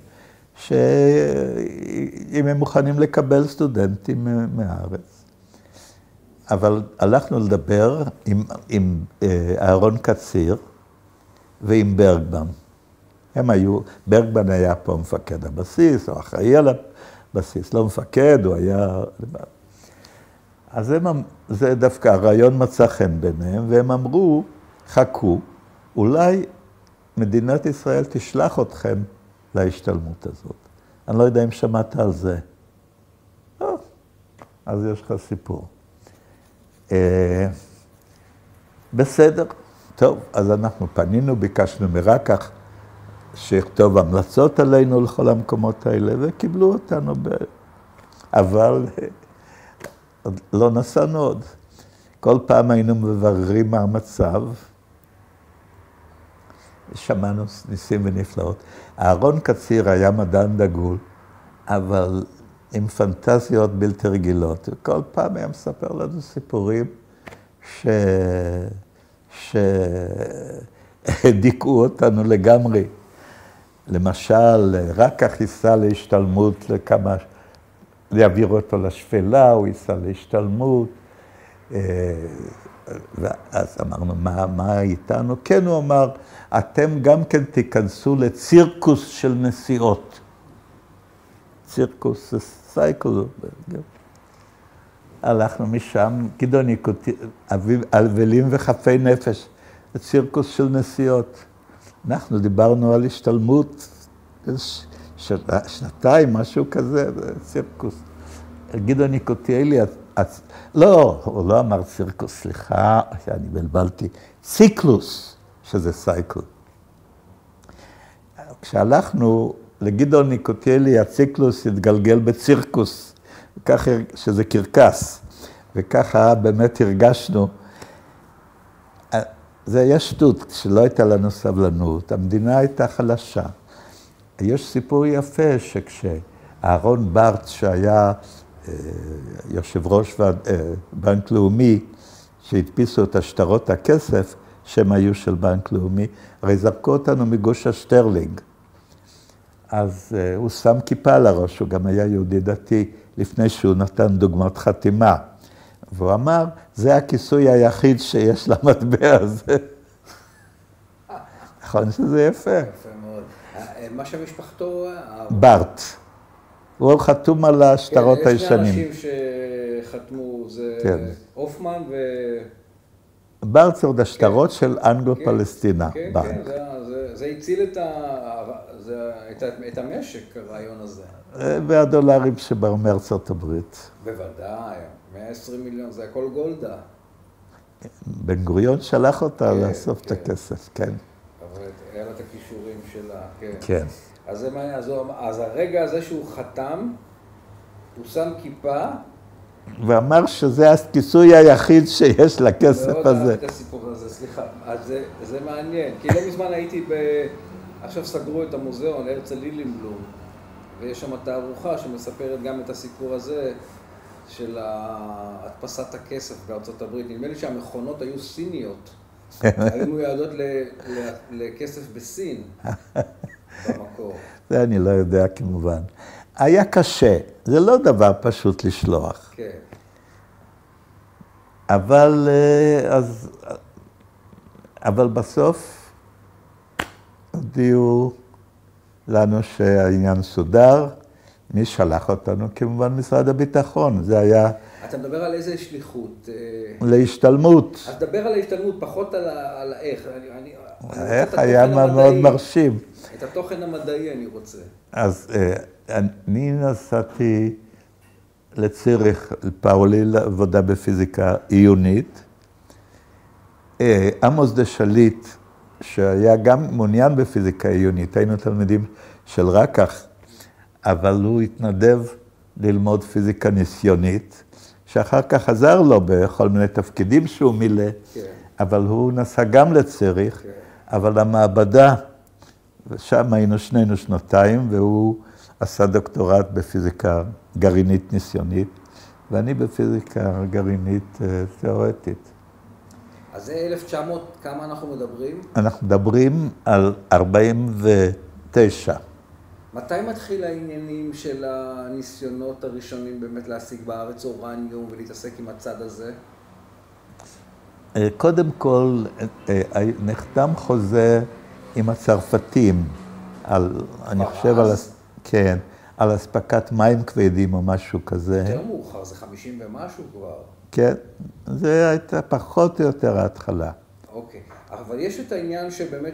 שאם הם מוכנים לקבל סטודנטים מהארץ. אבל הלכנו לדבר עם אהרון קציר ועם ברגמן. הם היו, ברגמן היה פה מפקד הבסיס, או אחראי על הבסיס, לא מפקד, הוא היה... אז זה דווקא הרעיון מצא חן ביניהם, והם אמרו, חכו, אולי מדינת ישראל תשלח אתכם להשתלמות הזאת. אני לא יודע אם שמעת על זה. אז יש לך סיפור. בסדר, טוב, אז אנחנו פנינו, ביקשנו מרקח שיכתוב המלצות עלינו לכל המקומות האלה, וקיבלו אותנו אבל לא נסענו עוד. כל פעם היינו מבררים מה המצב, שמענו ניסים ונפלאות. אהרון קציר היה מדען דגול, אבל עם פנטזיות בלתי רגילות. כל פעם היה מספר לנו סיפורים שהדיכאו אותנו לגמרי. למשל, רק ייסע להשתלמות לכמה, להעביר אותו לשפלה, הוא ייסע להשתלמות. ואז אמרנו, מה איתנו? כן, הוא אמר, אתם גם כן תיכנסו לצירקוס של נסיעות. צירקוס, סייקל. הלכנו משם, גדעון יקותי, אבלים וחפי נפש, צירקוס של נסיעות. אנחנו דיברנו על השתלמות, שנתיים, משהו כזה, צירקוס. גדעון יקותיאלי, לא, הוא לא אמר צירקוס, סליחה, אני בלבלתי, ציקלוס, שזה סייקל. כשהלכנו לגדעון ניקוטיאלי, הציקלוס התגלגל בצירקוס, ככה שזה קרקס, וככה באמת הרגשנו. זה היה שטות, שלא הייתה לנו סבלנות, המדינה הייתה חלשה. יש סיפור יפה שכשאהרון ברט, שהיה יושב ראש בנק לאומי, שהדפיסו את השטרות הכסף, שהם היו של בנק לאומי, הרי זרקו אותנו מגוש השטרלינג. אז הוא שם כיפה על הראש, הוא גם היה יהודי דתי, לפני שהוא נתן דוגמת חתימה. והוא אמר, זה הכיסוי היחיד שיש למטבע הזה. נכון שזה יפה. יפה מאוד. מה שמשפחתו... ברט. הוא חתום על השטרות הישנים. יש שני אנשים שחתמו, זה אופמן ו... ברט זה עוד השטרות של אנגלו-פלסטינה. כן, זה הציל את המשק, הרעיון הזה. והדולרים שבאו מארצות הברית. בוודאי, 120 מיליון, זה הכל גולדה. בן גוריון שלח אותה לאסוף את הכסף, כן. אבל היה לה את הכישורים שלה, כן. כן. אז הרגע הזה שהוא חתם, הוא שם כיפה. ואמר שזה הכיסוי היחיד שיש לכסף הזה. מאוד אהבתי את הסיפור הזה, סליחה. אז זה מעניין, כי לא מזמן הייתי עכשיו סגרו את המוזיאון, הרצל לילינבלום, ויש שם תערוכה שמספרת גם את הסיפור הזה של הדפסת הכסף בארצות הברית. נדמה לי שהמכונות היו סיניות, היו מיועדות לכסף בסין במקור. זה אני לא יודע כמובן. היה קשה, זה לא דבר פשוט לשלוח. כן. אבל בסוף הודיעו לנו שהעניין סודר, מי שלח אותנו? כמובן משרד הביטחון, זה היה... אתה מדבר על איזה שליחות? להשתלמות. אז דבר על ההשתלמות, פחות על האיך. האיך היה מאוד מרשים. את התוכן המדעי אני רוצה. אז אני נסעתי לציריך, פאולי, לעבודה בפיזיקה עיונית. עמוס דה שליט שהיה גם מעוניין בפיזיקה עיונית, היינו תלמידים של רקח, אבל הוא התנדב ללמוד פיזיקה ניסיונית, שאחר כך עזר לו בכל מיני תפקידים שהוא מילא, אבל הוא נסע גם לציריך, אבל המעבדה, ושם היינו שנינו שנתיים, והוא עשה דוקטורט בפיזיקה גרעינית ניסיונית, ואני בפיזיקה גרעינית תיאורטית. אז זה 1900, כמה אנחנו מדברים? אנחנו מדברים על 49. מתי מתחיל העניינים של הניסיונות הראשונים באמת להשיג בארץ אורניום ולהתעסק עם הצד הזה? קודם כל, נחתם חוזה עם הצרפתים, אני חושב כן, על אספקת מים כבדים או משהו כזה. יותר מאוחר, זה 50 ומשהו כבר. כן, זה הייתה פחות או יותר ההתחלה. אוקיי, אבל יש את העניין שבאמת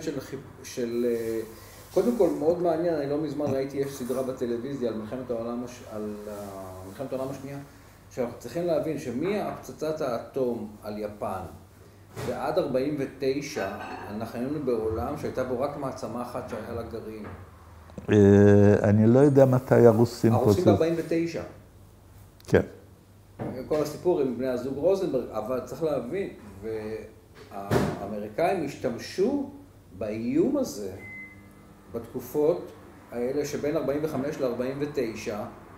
קודם כל מאוד מעניין, אני לא מזמן ראיתי, יש סדרה בטלוויזיה על מלחמת העולם השנייה, שאנחנו צריכים להבין שמהפצצת האטום על יפן ועד 49, אנחנו היינו בעולם שהייתה בו רק מעצמה אחת שהיה לה גרעין. אני לא יודע מתי הרוסים הרוסים ב-49. כן. כל הסיפור עם בני הזוג רוזנברג, אבל צריך להבין, והאמריקאים השתמשו באיום הזה בתקופות האלה שבין 45 ל-49,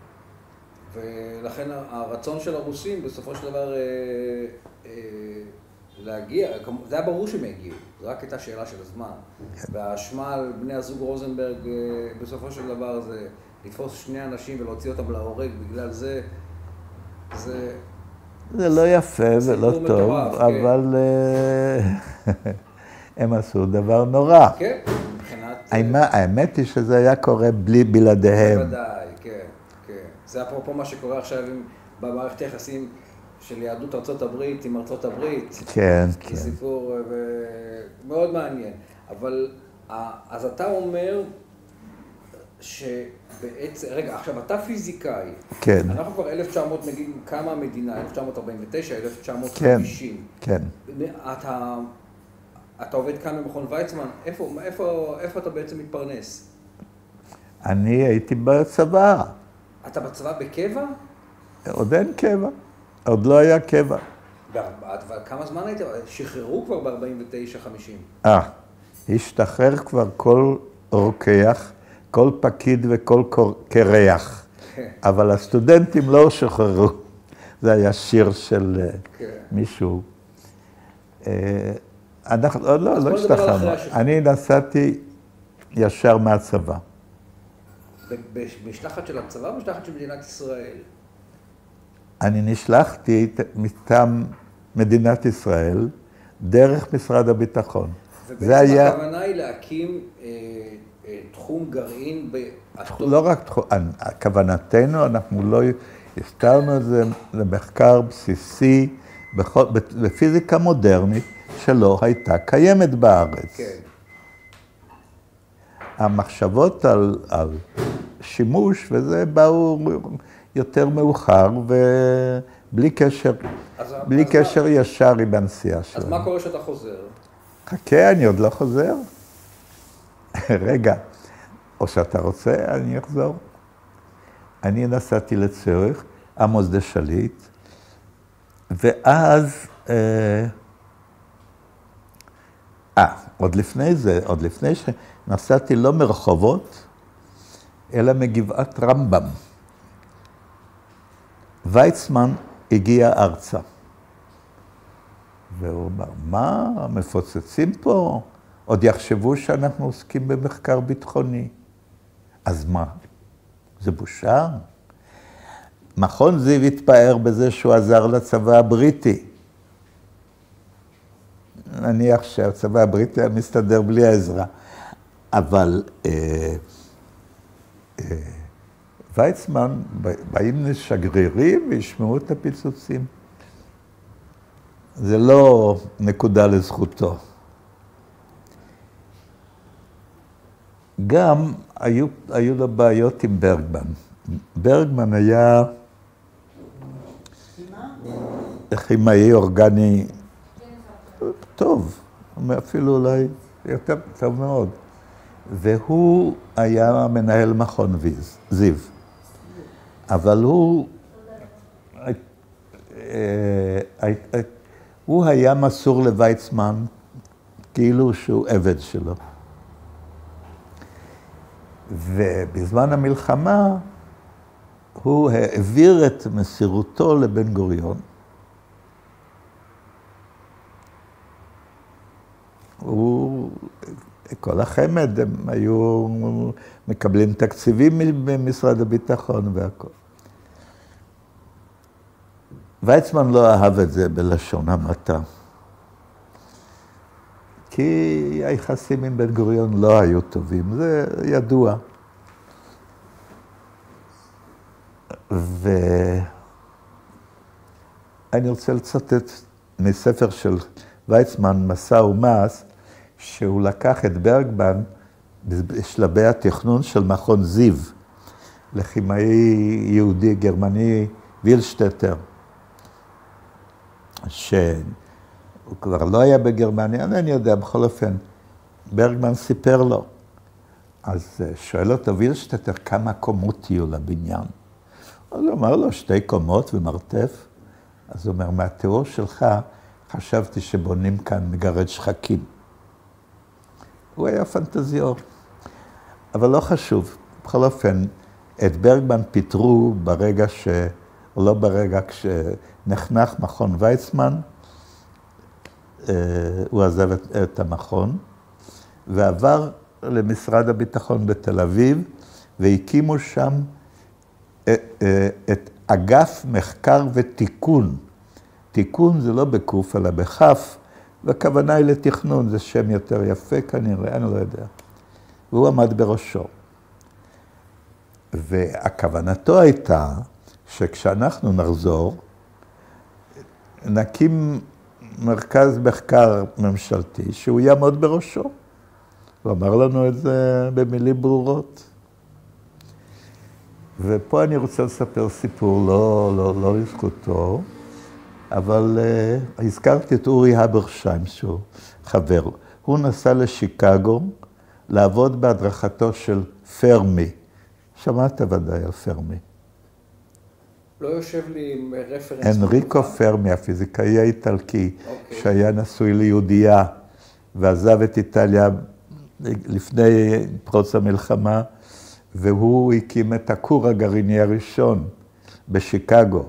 ולכן הרצון של הרוסים בסופו של דבר להגיע, זה היה ברור שהם הגיעו, זו רק הייתה שאלה של הזמן. והאשמה על בני הזוג רוזנברג בסופו של דבר זה לתפוס שני אנשים ולהוציא אותם להורג, בגלל זה זה לא יפה ולא טוב, אבל הם עשו דבר נורא. כן, מבחינת... האמת היא שזה היה קורה בלעדיהם. בוודאי, כן, כן. זה אפרופו מה שקורה עכשיו במערכת היחסים של יהדות ארצות הברית עם ארצות הברית. כן, כן. זה סיפור מאוד מעניין. אבל, אז אתה אומר שבעצם, רגע, עכשיו אתה פיזיקאי. כן. אנחנו כבר 1900, נגיד, כמה המדינה? 1949, 1950. כן. אתה עובד כאן במכון ויצמן, איפה אתה בעצם מתפרנס? אני הייתי בצבא. אתה בצבא בקבע? עוד אין קבע. עוד לא היה קבע. כמה זמן היית? שחררו כבר ב-49-50. השתחרר כבר כל רוקח, כל פקיד וכל קרח. אבל הסטודנטים לא שחררו. זה היה שיר של מישהו. לא השתחררנו. אני נסעתי ישר מהצבא. במשלחת של הצבא או במשלחת של מדינת ישראל? אני נשלחתי מטעם מדינת ישראל דרך משרד הביטחון. ובעצם הכוונה היא להקים תחום גרעין באטום? לא רק תחום, כוונתנו, אנחנו לא הסתרנו את זה למחקר בסיסי בפיזיקה מודרנית שלא הייתה קיימת בארץ. כן. המחשבות על שימוש וזה באו יותר מאוחר ובלי קשר ישר עם הנסיעה שלנו. אז מה קורה שאתה חוזר? חכה, אני עוד לא חוזר. רגע, או שאתה רוצה, אני אחזור. אני נסעתי לציריך, עמוס דה שליט, ואז, עוד לפני זה, עוד לפני שנסעתי לא מרחובות, אלא מגבעת רמב"ם. ויצמן הגיע ארצה. והוא אמר, מה, מפוצצים פה? עוד יחשבו שאנחנו עוסקים במחקר ביטחוני. אז מה? זה בושה? מכון זיו התפאר בזה שהוא עזר לצבא הבריטי. נניח שהצבא הבריטי היה מסתדר בלי העזרה. אבל ויצמן, באים לשגרירים וישמעו את הפיצוצים. זה לא נקודה לזכותו. גם היו לו בעיות עם ברגמן. ברגמן היה כימאי אורגני טוב, אפילו אולי יותר טוב מאוד. והוא היה מנהל מכון זיו. אבל הוא היה מסור לויצמן כאילו שהוא עבד שלו. ובזמן המלחמה הוא העביר את מסירותו לבן גוריון. כל החמד, הם היו מקבלים תקציבים ממשרד הביטחון והכל. ויצמן לא אהב את זה בלשון המעטה. כי היחסים עם בן גוריון לא היו טובים, זה ידוע. ואני רוצה לצטט מספר של ויצמן, מסע ומעש, שהוא לקח את ברגמן בשלבי התכנון של מכון זיו, לכימאי יהודי גרמני וילשטטר, שהוא כבר לא היה בגרמניה, אני יודע, בכל אופן, ברגמן סיפר לו. אז שואל אותו וילשטטר, כמה קומות יהיו לבניין? אז הוא אמר לו, 2 קומות ומרתף. אז הוא אומר, מהתיאור שלך, חשבתי שבונים כאן מגרד שחקים. הוא היה פנטזיור, אבל לא חשוב. בכל אופן, את ברגמן פיטרו ברגע או לא ברגע, כשנחנך מכון ויצמן, הוא עזב את המכון, ועבר למשרד הביטחון בתל אביב, והקימו שם את אגף מחקר ותיקון. תיקון זה לא בקוף, אלא בכף, והכוונה היא לתכנון, זה שם יותר יפה כנראה, אני לא יודע. והוא עמד בראשו. והכוונתו הייתה שכשאנחנו נחזור, נקים מרכז מחקר ממשלתי שהוא יעמוד בראשו. הוא אמר לנו את זה במילים ברורות. ופה אני רוצה לספר סיפור, לא לזכותו, אבל הזכרתי את אורי הברשיים, שהוא חבר. הוא נסע לשיקגו לעבוד בהדרכתו של פרמי. שמעת ודאי על פרמי. לא יושב לי עם רפרנס. אנריקו פרמי, הפיזיקאי האיטלקי, שהיה נשוי ליהודייה, ועזב את איטליה לפני פרוץ המלחמה, והוא הקים את הכור הגרעיני הראשון בשיקגו.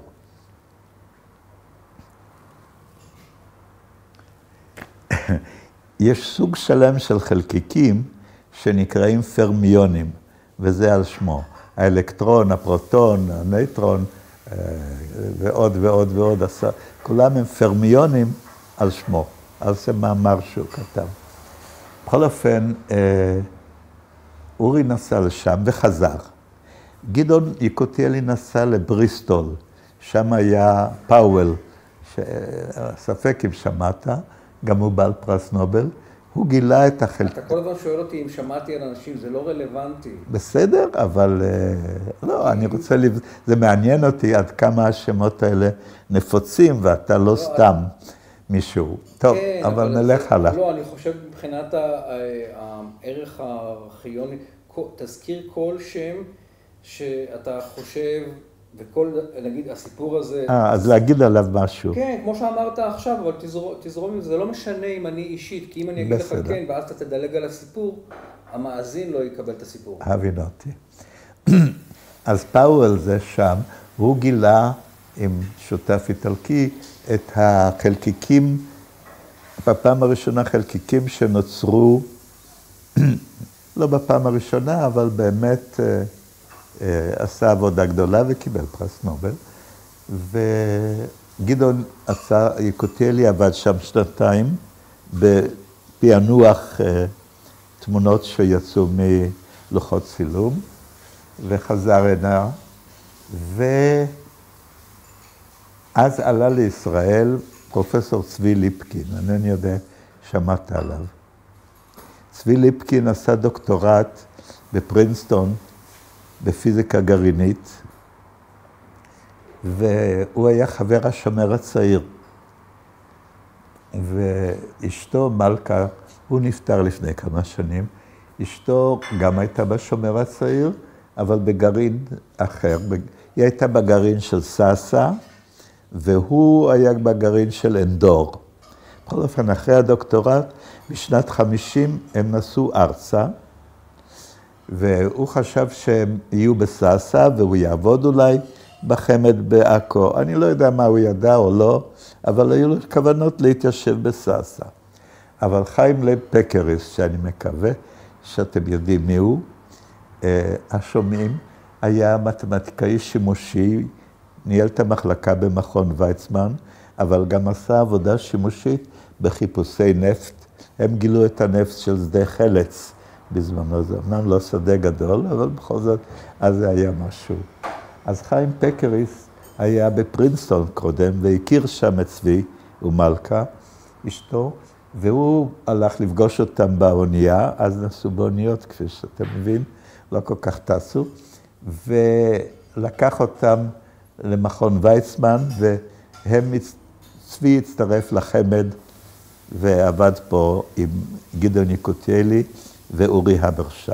יש סוג שלם של חלקיקים שנקראים פרמיונים, וזה על שמו. האלקטרון, הפרוטון, הנייטרון, ועוד ועוד ועוד. כולם הם פרמיונים על שמו, על זה מאמר שהוא כתב. בכל אופן, אורי נסע לשם וחזר. גדעון יקותיאלי נסע לבריסטול, שם היה פאוול, ספק אם שמעת, גם הוא בעל פרס נובל, הוא גילה את החלק... אתה כל הזמן שואל אותי אם שמעתי על אנשים, זה לא רלוונטי. בסדר, אבל לא, אני רוצה... זה מעניין אותי עד כמה השמות האלה נפוצים, ואתה לא סתם מישהו. טוב, אבל נלך הלאה. לא, אני חושב מבחינת הערך הארכיוני, תזכיר כל שם שאתה חושב, וכל, נגיד, הסיפור הזה... אז להגיד עליו משהו. כן, כמו שאמרת עכשיו, אבל תזרום עם זה, זה לא משנה אם אני אישית, כי אם אני אגיד לך כן, ואז אתה תדלג על הסיפור, המאזין לא יקבל את הסיפור. הבינותי. אז פאוול זה שם, הוא גילה עם שותף איטלקי את החלקיקים, בפעם הראשונה חלקיקים שנוצרו, לא בפעם הראשונה, אבל באמת עשה עבודה גדולה וקיבל פרס נובל. וגדעון יקותיאלי עבד שם 2 בפענוח תמונות שיצאו מלוחות צילום, וחזר הנה. ואז עלה לישראל פרופסור צבי ליפקין, אינני יודע, שמעת עליו. צבי ליפקין עשה דוקטורט בפרינסטון, בפיזיקה גרעינית, והוא היה חבר השומר הצעיר. ואשתו מלכה הוא נפטר לפני כמה שנים. אשתו גם הייתה בשומר הצעיר, אבל בגרעין אחר. היא הייתה בגרעין של סאסא, והוא היה בגרעין של אנדור. בכל אופן, אחרי הדוקטורט, בשנת 50 הם נסעו ארצה, והוא חשב שהם יהיו בסאסא, והוא יעבוד אולי בחמד בעכו. אני לא יודע מה הוא ידע או לא, אבל היו לו כוונות להתיישב בסאסא. אבל חיים לב פקריס, שאני מקווה שאתם יודעים מי הוא, השומעים, היה מתמטיקאי שימושי, ניהל את המחלקה במכון ויצמן, אבל גם עשה עבודה שימושית בחיפושי נפט. הם גילו את הנפט של שדה חלץ בזמנו, זה אמנם לא שדה גדול, אבל בכל זאת, אז זה היה משהו. אז חיים פקריס היה בפרינסטון קודם, והכיר שם את צבי ומלכה, אשתו, והוא הלך לפגוש אותם באונייה, אז נסעו באוניות, כפי שאתם מבין, לא כל כך טסו, ולקח אותם למכון ויצמן, צבי הצטרף לחמד, ועבד פה עם גדעון יקותיאלי ואורי הברשן.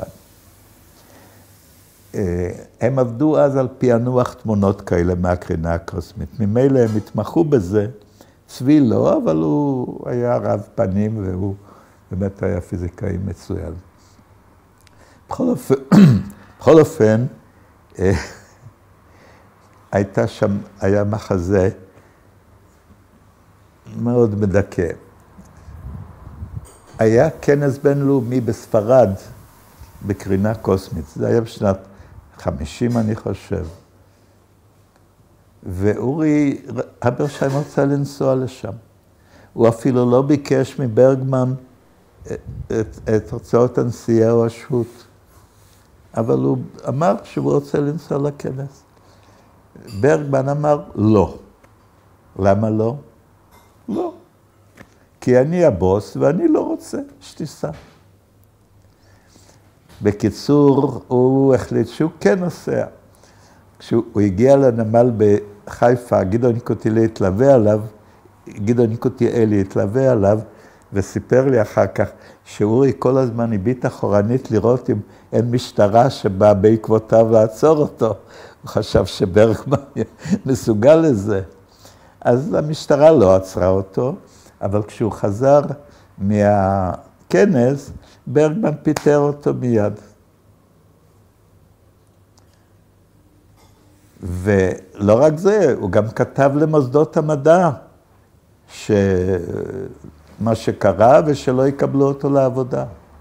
הם עבדו אז על פענוח תמונות כאלה מהקרינה הקוסמית. ממילא הם התמחו בזה, צבי לא, אבל הוא היה רב פנים והוא באמת היה פיזיקאי מצוין. בכל אופן, היה מחזה מאוד מדכא. היה כנס בינלאומי בספרד בקרינה קוסמית, זה היה בשנת 50 אני חושב. ואורי הברשן רצה לנסוע לשם. הוא אפילו לא ביקש מברגמן את הוצאות הנסיעה או השהות, אבל הוא אמר שהוא רוצה לנסוע לכנס. ברגמן אמר לא. למה לא? לא. כי אני הבוס ואני לא רוצה שתיסע. בקיצור, הוא החליט שהוא כן נוסע. כשהוא הגיע לנמל בחיפה, גדעון יקותיאלי התלווה עליו, וסיפר לי אחר כך שאורי כל הזמן הביט אחורנית לראות אם אין משטרה שבאה בעקבותיו לעצור אותו. הוא חשב שברגמן מסוגל לזה. אז המשטרה לא עצרה אותו, אבל כשהוא חזר מהכנס, ברגמן פיטר אותו מיד. ולא רק זה, הוא גם כתב למוסדות המדע, מה שקרה ושלא יקבלו אותו לעבודה.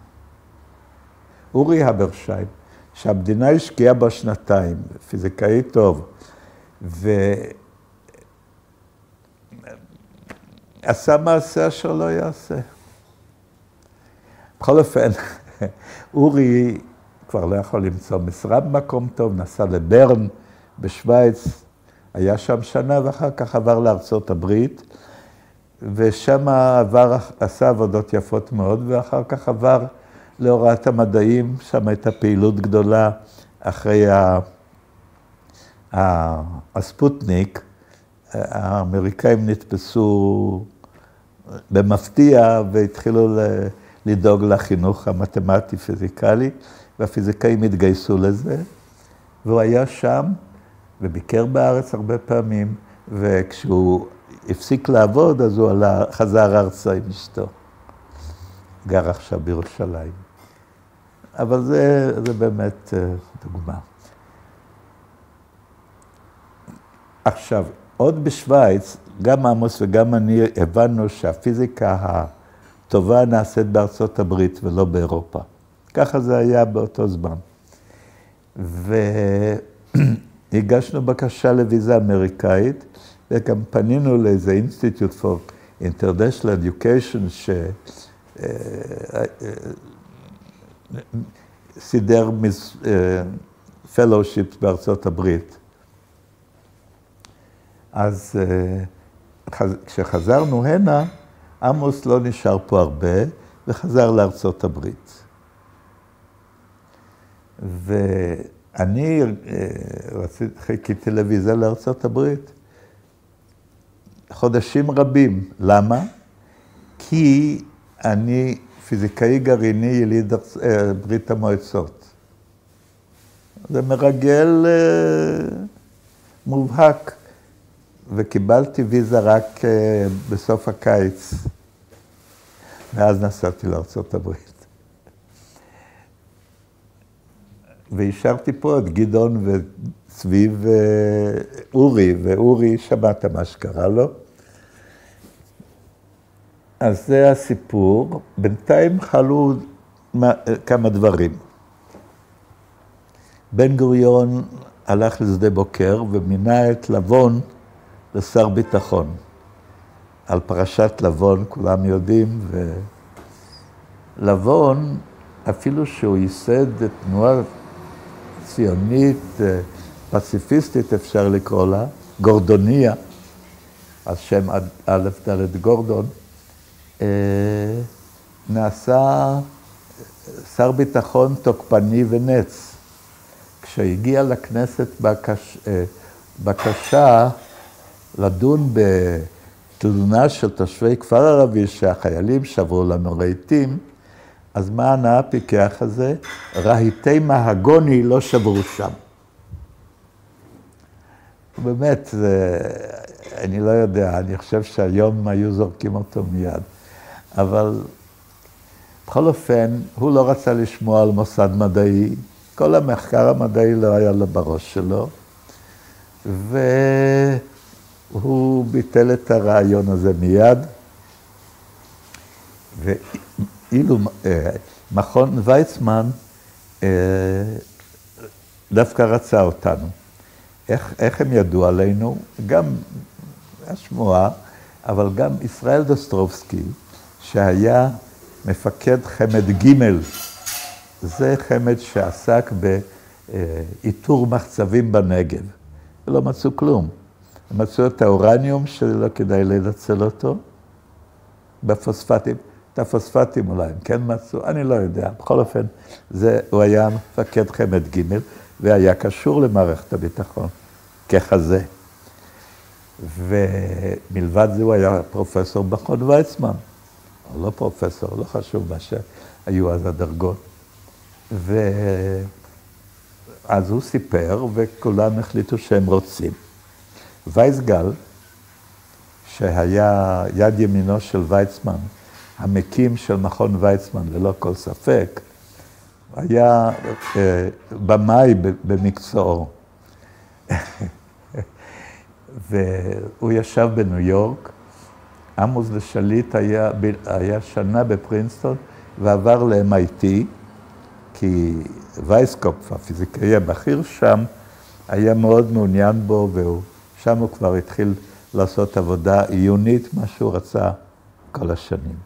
אורי הברשן, שהמדינה השקיעה בו שנתיים, פיזיקאי טוב, ועשה מעשה אשר לא יעשה. בכל אופן, אורי כבר לא יכול למצוא משרה במקום טוב, נסע לברן בשוויץ, היה שם שנה ואחר כך עבר לארצות הברית, ושם עשה עבודות יפות מאוד, ואחר כך עבר להוראת המדעים, שם הייתה פעילות גדולה אחרי הספוטניק, האמריקאים נתפסו במפתיע והתחילו לדאוג לחינוך המתמטי-פיזיקלי, והפיזיקאים התגייסו לזה, והוא היה שם וביקר בארץ הרבה פעמים, וכשהוא הפסיק לעבוד, אז הוא חזר ארצה עם אשתו. גר עכשיו בירושלים. אבל זה באמת דוגמה. עכשיו, עוד בשוויץ, גם עמוס וגם אני הבנו שהפיזיקה הטובה נעשית בארצות הברית ולא באירופה. ככה זה היה באותו זמן. והגשנו בקשה לוויזה אמריקאית, וגם פנינו לאיזה אינסטיטוט פור אינטרנשיונל אדיוקיישן, שסידר פלושיפס בארצות הברית. אז כשחזרנו הנה, עמוס לא נשאר פה הרבה, וחזר לארצות הברית. ואני חיכיתי לוויזה לארצות הברית חודשים רבים. למה? כי אני פיזיקאי גרעיני יליד ברית המועצות. זה מרגל מובהק, וקיבלתי ויזה רק בסוף הקיץ, ואז נסעתי לארצות הברית. והשארתי פה את גדעון וצבי ואורי, ואורי שמעת מה שקרה לו. אז זה הסיפור. בינתיים חלו כמה דברים. בן גוריון הלך לשדה בוקר ומינה את לבון לשר ביטחון. על פרשת לבון כולם יודעים, ולבון, אפילו שהוא ייסד את תנועה ציונית, פציפיסטית אפשר לקרוא לה, גורדוניה, על שם א' ד' גורדון, נעשה שר ביטחון תוקפני ונץ. כשהגיע לכנסת בקשה לדון בתלונה של תושבי כפר ערבי שהחיילים שברו לנו רהיטים, אז מה ענה הפיקח הזה? רהיטי מהגוני לא שברו שם. באמת, אני לא יודע, אני חושב שהיום היו זורקים אותו מיד. אבל בכל אופן, הוא לא רצה לשמוע על מוסד מדעי, כל המחקר המדעי לא היה לו בראש שלו, והוא ביטל את הרעיון הזה מיד, ואילו מכון ויצמן דווקא רצה אותנו. איך הם ידעו עלינו? גם השמועה, אבל גם ישראל דוסטרובסקי, שהיה מפקד חמד ג', זה חמד שעסק באיתור מחצבים בנגב, ולא מצאו כלום. הם מצאו את האורניום שלא כדאי לנצל אותו, בפוספטים, את הפוספטים אולי, הם כן מצאו, אני לא יודע. בכל אופן, הוא היה מפקד חמד ג' והיה קשור למערכת הביטחון, ככזה. ומלבד זה הוא היה פרופסור במכון ויצמן, או לא פרופסור, לא חשוב מה שהיו אז הדרגות. ואז הוא סיפר, וכולם החליטו שהם רוצים. וייסגל, שהיה יד ימינו של ויצמן, המקים של מכון ויצמן, ללא כל ספק, היה במאי במקצועו. והוא ישב בניו יורק, עמוס ושליט היה שנה בפרינסטון, ועבר ל-MIT, כי וייסקופף, הפיזיקאי הבכיר שם, היה מאוד מעוניין בו, ושם הוא כבר התחיל לעשות עבודה עיונית, מה שהוא רצה כל השנים.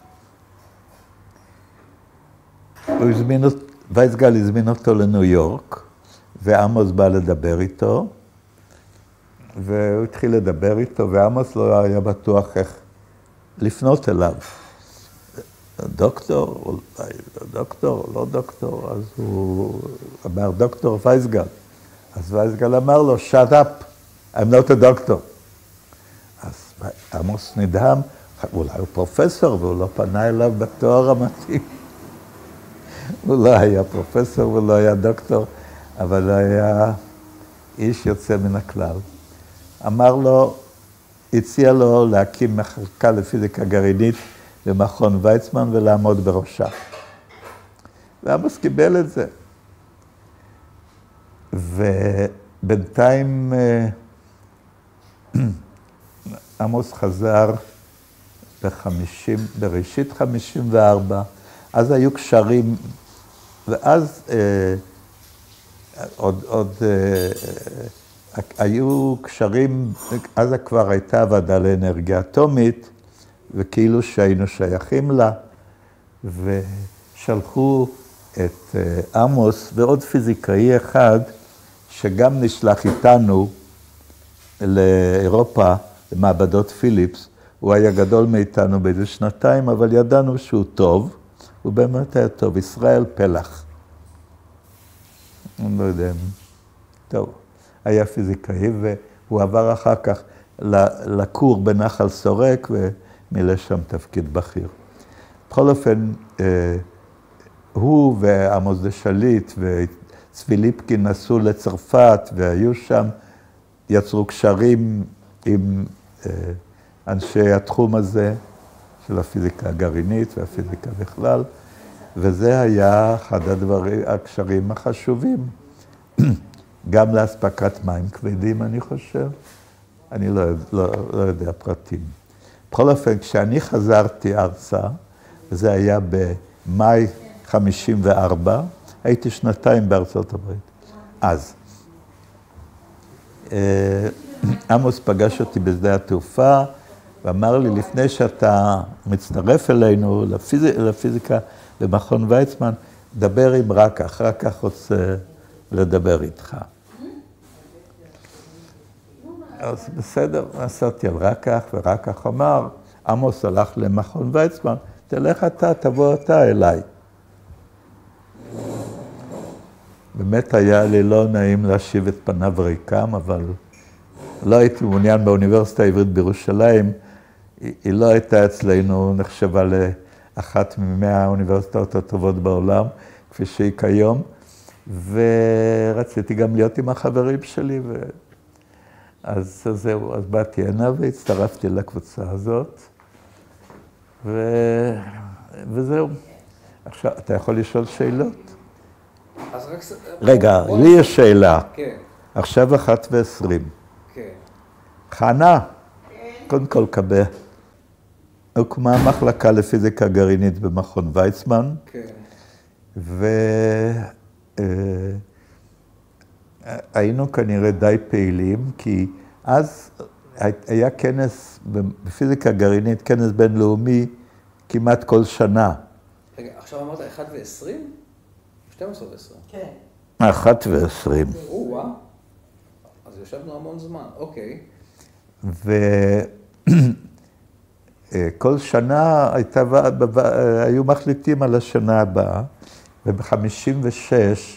וייסגל הזמין אותו לניו יורק, ועמוס בא לדבר איתו, והוא התחיל לדבר איתו, ועמוס לא היה בטוח איך לפנות אליו. דוקטור, לא דוקטור, אז הוא אמר, דוקטור וייסגל. אז וייסגל אמר לו, shut up, I'm not a doctor. אז עמוס נדהם, אולי הוא פרופסור, והוא לא פנה אליו בתואר המתאים. הוא לא היה פרופסור ולא היה דוקטור, אבל היה איש יוצא מן הכלל. אמר לו, הציע לו להקים מחלקה לפיזיקה גרעינית במכון ויצמן ולעמוד בראשה. ועמוס קיבל את זה. ובינתיים עמוס חזר בראשית 54, אז היו קשרים, ואז היו קשרים, אז כבר הייתה ועדה לאנרגיה אטומית, וכאילו שהיינו שייכים לה, ושלחו את עמוס ועוד פיזיקאי אחד, שגם נשלח איתנו לאירופה, למעבדות פיליפס. הוא היה גדול מאיתנו באיזה שנתיים, אבל ידענו שהוא טוב, הוא באמת היה טוב, ישראל פלח. אני לא יודע, טוב. היה פיזיקאי, והוא עבר אחר כך לקור בנחל סורק, ומילא שם תפקיד בכיר. בכל אופן, הוא ועמוס דה שליט וצבי ליפקין נסעו לצרפת והיו שם, יצרו קשרים עם אנשי התחום הזה של הפיזיקה הגרעינית והפיזיקה בכלל, וזה היה אחד הקשרים החשובים, גם לאספקת מים כבדים, אני חושב. אני לא יודע פרטים. בכל אופן, כשאני חזרתי ארצה, וזה היה במאי 54, הייתי שנתיים בארצות הברית. אז עמוס פגש אותי בשדה התעופה, ואמר לי, לפני שאתה מצטרף אלינו לפיזיקה במכון ויצמן, דבר עם רקח, רקח רוצה לדבר איתך. אז בסדר, נסעתי על רקח, ורקח אמר, עמוס הלך למכון ויצמן, תלך אתה, תבוא אתה אליי. באמת היה לי לא נעים להשיב את פניו ריקם, אבל לא הייתי מעוניין באוניברסיטה העברית בירושלים, היא לא הייתה אצלנו נחשבה לאחת מ100 האוניברסיטאות הטובות בעולם, כפי שהיא כיום, ורציתי גם להיות עם החברים שלי, אז זהו, אז באתי הנה והצטרפתי לקבוצה הזאת, וזהו. עכשיו, אתה יכול לשאול שאלות? רגע, לי יש שאלה. כן. עכשיו 1:20. כן. חנה, קודם כל קבל. הוקמה מחלקה לפיזיקה גרעינית במכון ויצמן. כן. והיינו כנראה די פעילים, כי אז היה כנס בפיזיקה גרעינית, כנס בינלאומי, כמעט כל שנה. רגע, עכשיו אמרת 1:20? 12 ו-20. כן. 1:20. וואו. אז ישבנו המון זמן, אוקיי. וכל שנה היו מחליטים על השנה הבאה, וב-56,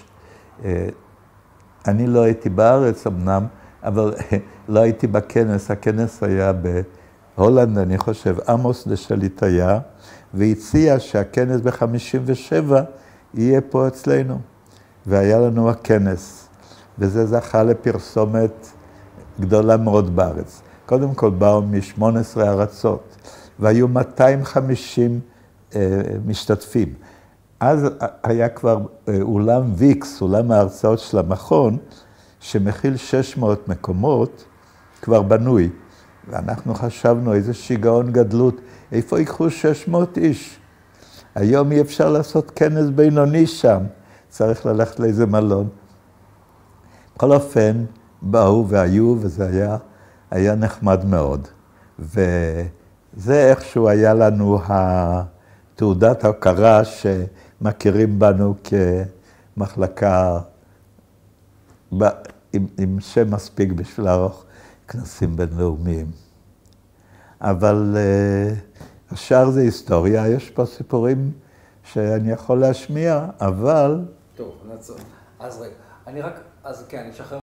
אני לא הייתי בארץ אמנם, אבל לא הייתי בכנס, הכנס היה בהולנד, אני חושב, עמוס דה שליט היה, והציע שהכנס ב-57 יהיה פה אצלנו. והיה לנו הכנס, וזה זכה לפרסומת גדולה מאוד בארץ. קודם כל באו מ-18 ארצות, והיו 250 משתתפים. אז היה כבר אולם ויקס, אולם ההרצאות של המכון, שמכיל 600 מקומות, כבר בנוי. ואנחנו חשבנו איזה שיגעון גדלות, איפה ייקחו 600 איש? היום אי אפשר לעשות כנס בינוני שם, צריך ללכת לאיזה מלון. בכל אופן, באו והיו, וזה היה נחמד מאוד. וזה איכשהו היה לנו תעודת ההוקרה שמכירים בנו כמחלקה עם שם מספיק בשביל לערוך כנסים בינלאומיים. אבל השאר זה היסטוריה, יש פה סיפורים שאני יכול להשמיע, אבל... טוב, נעצור. אז רגע, אני רק, אז כן, אני אשחרר